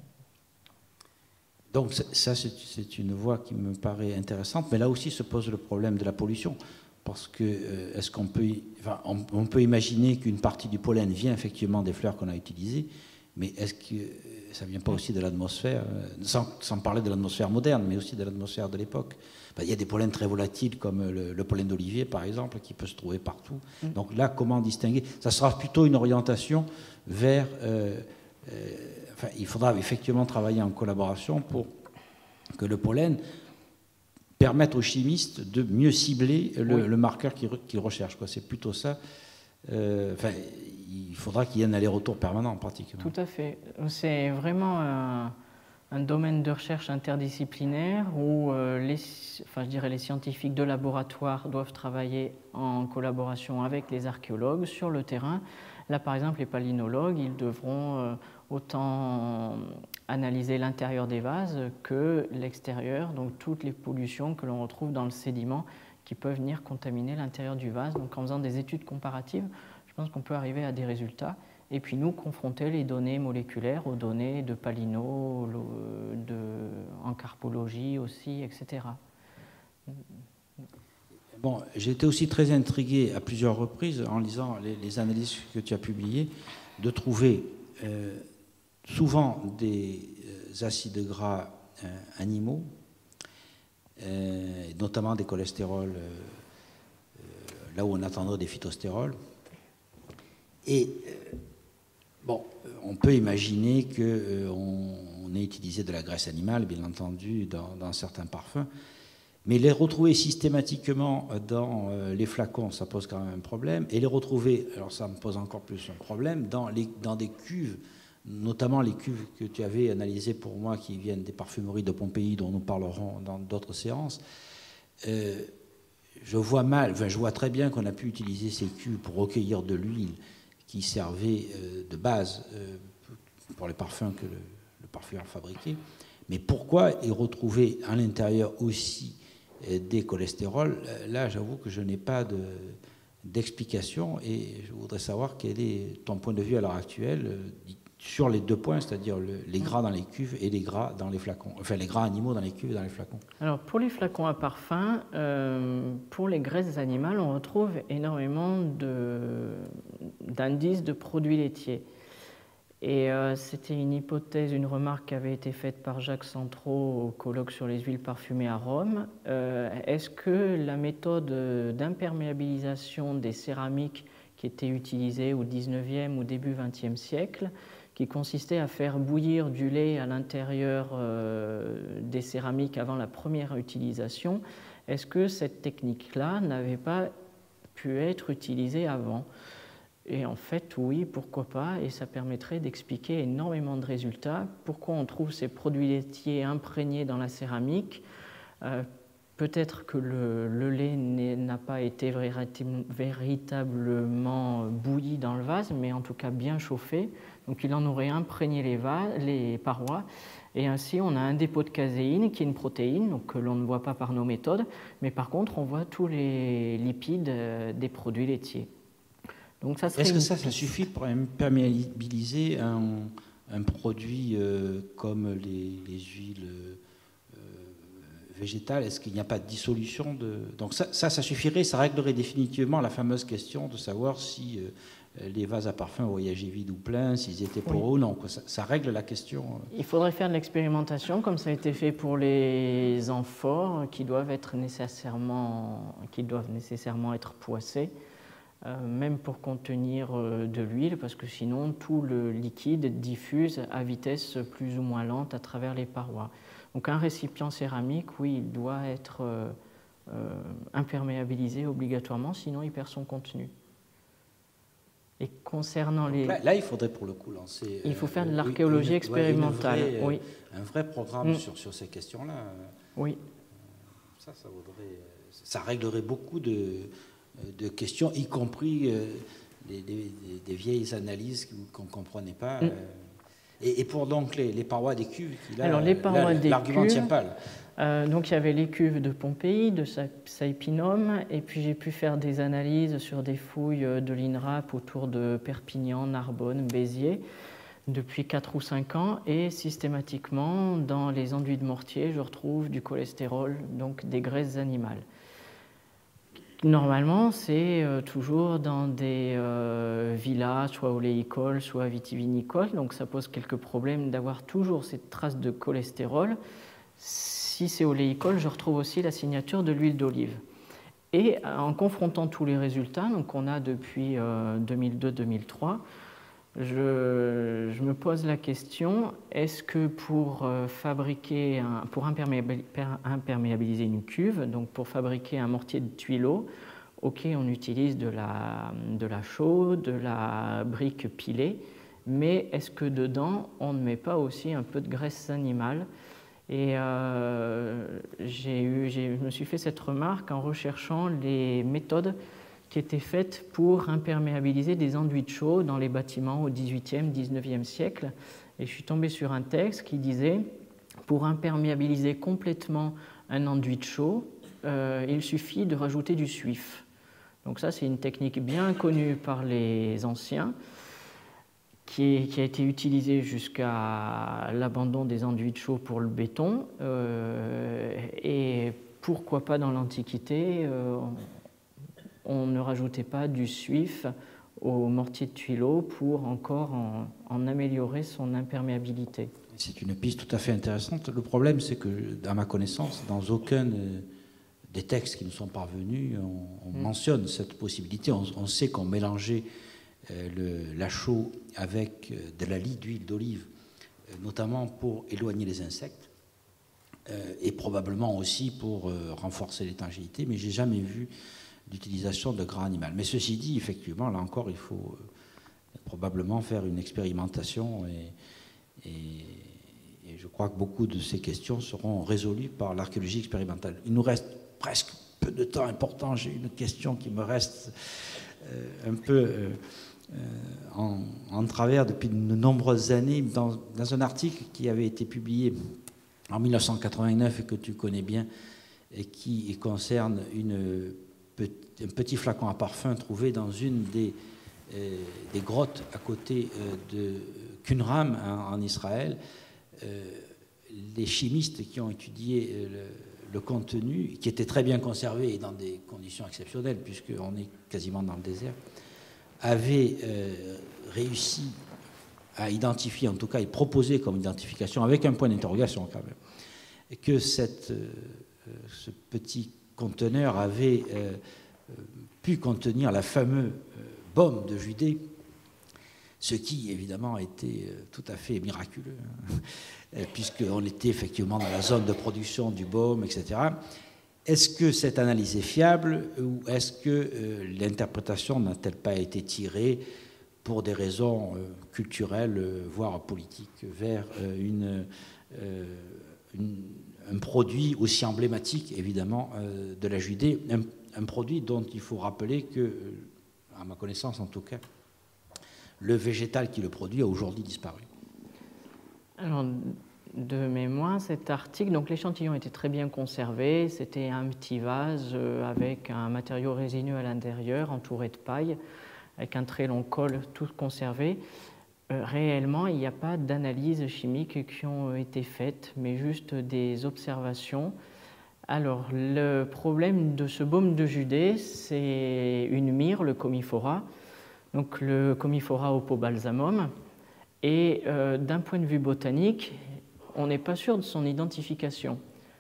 Donc ça, c'est une voie qui me paraît intéressante, mais là aussi se pose le problème de la pollution, parce que euh, est-ce qu'on peut, enfin, on, on peut imaginer qu'une partie du pollen vient effectivement des fleurs qu'on a utilisées, mais est-ce que ça ne vient pas aussi de l'atmosphère, sans, sans parler de l'atmosphère moderne, mais aussi de l'atmosphère de l'époque? il y a des pollens très volatiles comme le, le pollen d'olivier, par exemple, qui peut se trouver partout. Mmh. Donc là, comment distinguer? Ça sera plutôt une orientation vers... Euh, euh, enfin, il faudra effectivement travailler en collaboration pour que le pollen permette aux chimistes de mieux cibler le, oui. le marqueur qu'ils qu'ils recherchent. C'est plutôt ça. Euh, enfin, il faudra qu'il y ait un aller-retour permanent, pratiquement. Tout à fait. C'est vraiment un... un domaine de recherche interdisciplinaire où euh, les, enfin, je dirais les scientifiques de laboratoire doivent travailler en collaboration avec les archéologues sur le terrain. Là, par exemple, les palynologues, ils devront euh, autant analyser l'intérieur des vases que l'extérieur, donc toutes les pollutions que l'on retrouve dans le sédiment qui peuvent venir contaminer l'intérieur du vase. Donc en faisant des études comparatives, je pense qu'on peut arriver à des résultats. Et puis nous, confronter les données moléculaires aux données de Palyno, de, en carpologie aussi, et cetera. Bon, j'ai été aussi très intrigué à plusieurs reprises, en lisant les, les analyses que tu as publiées, de trouver euh, souvent des euh, acides gras euh, animaux, euh, notamment des cholestérols, euh, euh, là où on attendrait des phytostérols. Et... Euh, Bon, on peut imaginer qu'on euh, ait utilisé de la graisse animale, bien entendu, dans, dans certains parfums, mais les retrouver systématiquement dans euh, les flacons, ça pose quand même un problème, et les retrouver, alors ça me pose encore plus un problème, dans, les, dans des cuves, notamment les cuves que tu avais analysées pour moi, qui viennent des parfumeries de Pompéi, dont nous parlerons dans d'autres séances. Euh, je vois mal, enfin, je vois très bien qu'on a pu utiliser ces cuves pour recueillir de l'huile, qui servait de base pour les parfums que le, le parfumeur fabriquait. Mais pourquoi y retrouver à l'intérieur aussi des cholestérols? Là, j'avoue que je n'ai pas de, d'explication et je voudrais savoir quel est ton point de vue à l'heure actuelle sur les deux points, c'est-à-dire le, les gras dans les cuves et les gras dans les flacons, enfin les gras animaux dans les cuves et dans les flacons. Alors pour les flacons à parfum, euh, pour les graisses animales, on retrouve énormément de, d'indices de produits laitiers. Et euh, c'était une hypothèse, une remarque qui avait été faite par Jacques Centraux au colloque sur les huiles parfumées à Rome. Euh, est-ce que la méthode d'imperméabilisation des céramiques qui était utilisée au dix-neuvième ou début vingtième siècle, qui consistait à faire bouillir du lait à l'intérieur euh, des céramiques avant la première utilisation, est-ce que cette technique-là n'avait pas pu être utilisée avant? Et en fait, oui, pourquoi pas, et ça permettrait d'expliquer énormément de résultats. Pourquoi on trouve ces produits laitiers imprégnés dans la céramique? euh, Peut-être que le, le lait n'a pas été véritablement bouilli dans le vase, mais en tout cas bien chauffé. Donc il en aurait imprégné les, vases, les parois. Et ainsi, on a un dépôt de caséine, qui est une protéine, donc que l'on ne voit pas par nos méthodes. Mais par contre, on voit tous les lipides des produits laitiers. Donc ça serait Est-ce que une... ça, ça suffit pour imperméabiliser un, un produit euh, comme les, les huiles euh, végétales? Est-ce qu'il n'y a pas de dissolution de... Donc ça, ça, ça suffirait, ça réglerait définitivement la fameuse question de savoir si euh, les vases à parfum voyageaient vides ou pleins, s'ils étaient poreux oui. ou non. Ça, ça règle la question. Il faudrait faire de l'expérimentation, comme ça a été fait pour les amphores, qui doivent être nécessairement, qui doivent nécessairement être poissés. Euh, même pour contenir euh, de l'huile, parce que sinon tout le liquide diffuse à vitesse plus ou moins lente à travers les parois. Donc un récipient céramique, oui, il doit être euh, euh, imperméabilisé obligatoirement, sinon il perd son contenu. Et concernant les... Là, là, il faudrait pour le coup lancer... Il faut faire de l'archéologie oui, expérimentale. Ouais, vraie, oui. Un vrai programme mm. sur, sur ces questions-là. Oui. Ça, ça, vaudrait, ça réglerait beaucoup de... de questions, y compris euh, des, des, des vieilles analyses qu'on ne comprenait pas. Mm. Euh, et, et pour donc les, les parois des cuves, là, Alors les parois des l'argument ne tient pas. Euh, donc il y avait les cuves de Pompéi, de Saipinum, et puis j'ai pu faire des analyses sur des fouilles de l'INRAP autour de Perpignan, Narbonne, Béziers, depuis quatre ou cinq ans, et systématiquement, dans les enduits de mortier, je retrouve du cholestérol, donc des graisses animales. Normalement, c'est euh, toujours dans des euh, villas, soit oléicoles, soit vitivinicoles, donc ça pose quelques problèmes d'avoir toujours cette trace de cholestérol. Si c'est oléicole, je retrouve aussi la signature de l'huile d'olive. Et en confrontant tous les résultats, donc on a depuis euh, deux mille deux deux mille trois, je, je me pose la question, est-ce que pour euh, fabriquer, un, pour imperméabiliser une cuve, donc pour fabriquer un mortier de tuileaux, ok, on utilise de la, de la chaux, de la brique pilée, mais est-ce que dedans, on ne met pas aussi un peu de graisse animale? Et euh, j'ai eu, j'ai, je me suis fait cette remarque en recherchant les méthodes qui étaient faites pour imperméabiliser des enduits de chaux dans les bâtiments au dix-huitième, dix-neuvième siècle. Et je suis tombé sur un texte qui disait « Pour imperméabiliser complètement un enduit de chaux, euh, il suffit de rajouter du suif ». Donc ça, c'est une technique bien connue par les anciens, qui, qui a été utilisée jusqu'à l'abandon des enduits de chaux pour le béton. Euh, et pourquoi pas dans l'Antiquité, euh, on ne rajoutait pas du suif au mortier de tuileaux pour encore en, en améliorer son imperméabilité. C'est une piste tout à fait intéressante. Le problème, c'est que, à ma connaissance, dans aucun des textes qui nous sont parvenus, on, on mmh. mentionne cette possibilité. On, on sait qu'on mélangeait euh, le, la chaux avec de la lie d'huile d'olive, euh, notamment pour éloigner les insectes, euh, et probablement aussi pour euh, renforcer l'étanchéité, mais je n'ai jamais vu d'utilisation de gras animal. Mais ceci dit, effectivement, là encore, il faut euh, probablement faire une expérimentation et, et, et je crois que beaucoup de ces questions seront résolues par l'archéologie expérimentale. Il nous reste presque peu de temps important. J'ai une question qui me reste euh, un peu euh, euh, en, en travers depuis de nombreuses années dans, dans un article qui avait été publié en mille neuf cent quatre-vingt-neuf et que tu connais bien et qui concerne une un petit flacon à parfum trouvé dans une des, euh, des grottes à côté euh, de Qumran en, en Israël. Euh, les chimistes qui ont étudié euh, le, le contenu, qui était très bien conservé et dans des conditions exceptionnelles, puisqu'on est quasiment dans le désert, avaient euh, réussi à identifier, en tout cas, et proposer comme identification, avec un point d'interrogation quand même, que cette, euh, ce petit conteneur avait euh, pu contenir la fameuse euh, baume de Judée, ce qui évidemment était euh, tout à fait miraculeux, hein, puisqu'on était effectivement dans la zone de production du baume, et cetera. Est-ce que cette analyse est fiable ou est-ce que euh, l'interprétation n'a-t-elle pas été tirée pour des raisons euh, culturelles, euh, voire politiques, vers euh, une, euh, une un produit aussi emblématique, évidemment, euh, de la Judée, un, un produit dont il faut rappeler que, à ma connaissance en tout cas, le végétal qui le produit a aujourd'hui disparu. Alors, de mémoire, cet article, donc l'échantillon était très bien conservé, c'était un petit vase avec un matériau résineux à l'intérieur, entouré de paille, avec un très long col, tout conservé. Réellement, il n'y a pas d'analyses chimiques qui ont été faites, mais juste des observations. Alors, le problème de ce baume de Judée, c'est une myrrhe, le commiphora, donc le commiphora opobalsamum. Et euh, d'un point de vue botanique, on n'est pas sûr de son identification.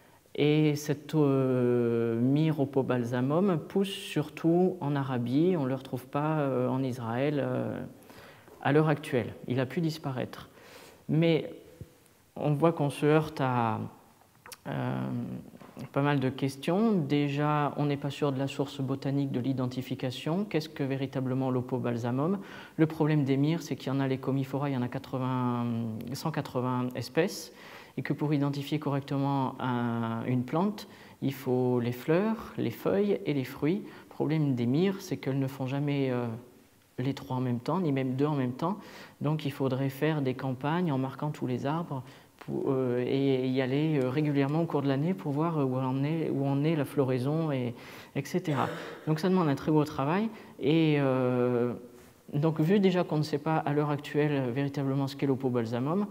Et cette euh, myrrhe opobalsamum pousse surtout en Arabie, on ne le retrouve pas euh, en Israël euh, à l'heure actuelle. Il a pu disparaître. Mais on voit qu'on se heurte à euh, pas mal de questions. Déjà, on n'est pas sûr de la source botanique de l'identification. Qu'est-ce que véritablement l'opobalsamum? Le problème des myrrhes, c'est qu'il y en a les commiphora, il y en a quatre-vingts, cent quatre-vingts espèces, et que pour identifier correctement un, une plante, il faut les fleurs, les feuilles et les fruits. Le problème des myrrhes, c'est qu'elles ne font jamais euh, les trois en même temps, ni même deux en même temps. Donc il faudrait faire des campagnes en marquant tous les arbres pour, euh, et y aller euh, régulièrement au cours de l'année pour voir où en est, où en est la floraison, et, etc. Donc ça demande un très beau travail. Et euh, donc vu déjà qu'on ne sait pas à l'heure actuelle véritablement ce qu'est l'opobalsamum,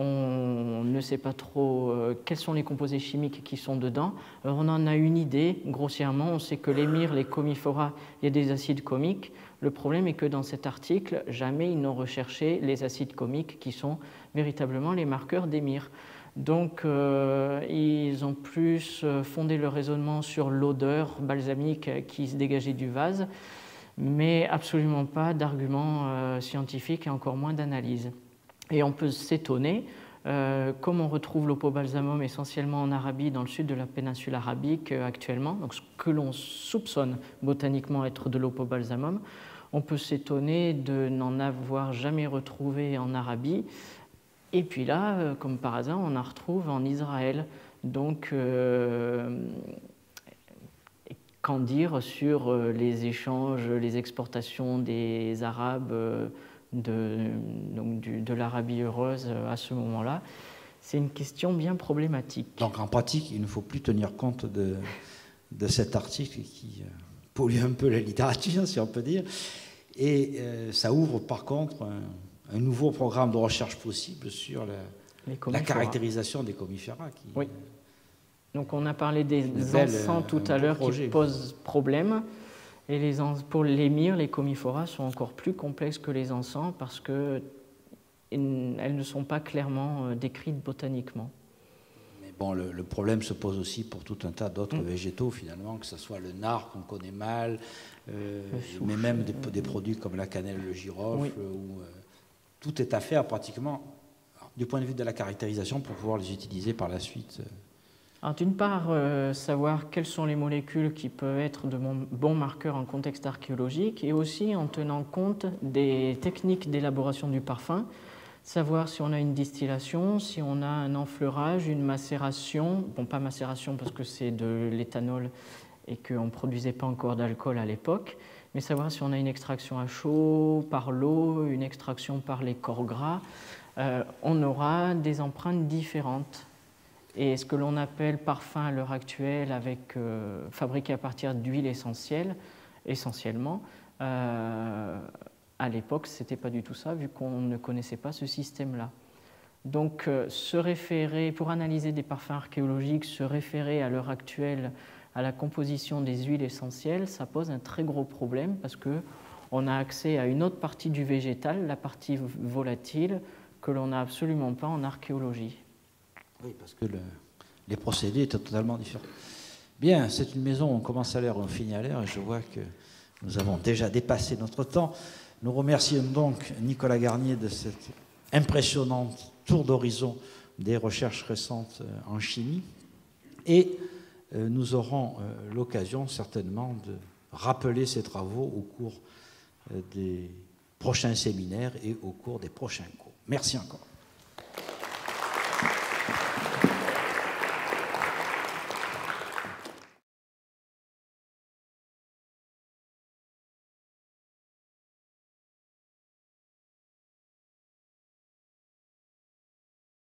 on ne sait pas trop euh, quels sont les composés chimiques qui sont dedans. Alors on en a une idée, grossièrement, on sait que les myrrhes, les commiphora, il y a des acides comiques. Le problème est que dans cet article, jamais ils n'ont recherché les acides comiques qui sont véritablement les marqueurs des myrrhes. Donc, euh, ils ont plus fondé le raisonnement sur l'odeur balsamique qui se dégageait du vase, mais absolument pas d'arguments euh, scientifiques et encore moins d'analyse. Et on peut s'étonner, euh, comme on retrouve l'opobalsamum essentiellement en Arabie, dans le sud de la péninsule arabique euh, actuellement, donc ce que l'on soupçonne botaniquement être de l'opobalsamum, on peut s'étonner de n'en avoir jamais retrouvé en Arabie. Et puis là, euh, comme par hasard, on en retrouve en Israël. Donc, euh, qu'en dire sur les échanges, les exportations des Arabes de, donc du, de l'Arabie heureuse à ce moment-là? C'est une question bien problématique. Donc en pratique, il ne faut plus tenir compte de, de cet article qui pollue un peu la littérature, si on peut dire. Et euh, ça ouvre par contre un, un nouveau programme de recherche possible sur la, la caractérisation des comiféras. Qui, oui. Donc on a parlé des encens tout à l'heure qui posent problème. Et les, pour les myrrhes, les commiphora sont encore plus complexes que les encens parce qu'elles ne sont pas clairement décrites botaniquement. Mais bon, le, le problème se pose aussi pour tout un tas d'autres mmh. végétaux finalement, que ce soit le nard qu'on connaît mal, euh, mais même des, des produits comme la cannelle, le girofle, oui. où euh, tout est à faire pratiquement du point de vue de la caractérisation pour pouvoir les utiliser par la suite. Alors, d'une part, euh, savoir quelles sont les molécules qui peuvent être de bons marqueurs en contexte archéologique, et aussi en tenant compte des techniques d'élaboration du parfum, savoir si on a une distillation, si on a un enfleurage, une macération, bon pas macération parce que c'est de l'éthanol et qu'on ne produisait pas encore d'alcool à l'époque, mais savoir si on a une extraction à chaud, par l'eau, une extraction par les corps gras, euh, on aura des empreintes différentes. Et ce que l'on appelle parfum à l'heure actuelle, avec, euh, fabriqué à partir d'huile essentielle, essentiellement, euh, à l'époque, ce n'était pas du tout ça, vu qu'on ne connaissait pas ce système-là. Donc, euh, se référer, pour analyser des parfums archéologiques, se référer à l'heure actuelle à la composition des huiles essentielles, ça pose un très gros problème parce qu'on a accès à une autre partie du végétal, la partie volatile, que l'on n'a absolument pas en archéologie. Oui, parce que le, les procédés étaient totalement différents. Bien, c'est une maison où on commence à l'air, on finit à l'air, et je vois que nous avons déjà dépassé notre temps. Nous remercions donc Nicolas Garnier de cet impressionnant tour d'horizon des recherches récentes en chimie. Et euh, nous aurons euh, l'occasion certainement de rappeler ces travaux au cours euh, des prochains séminaires et au cours des prochains cours. Merci encore.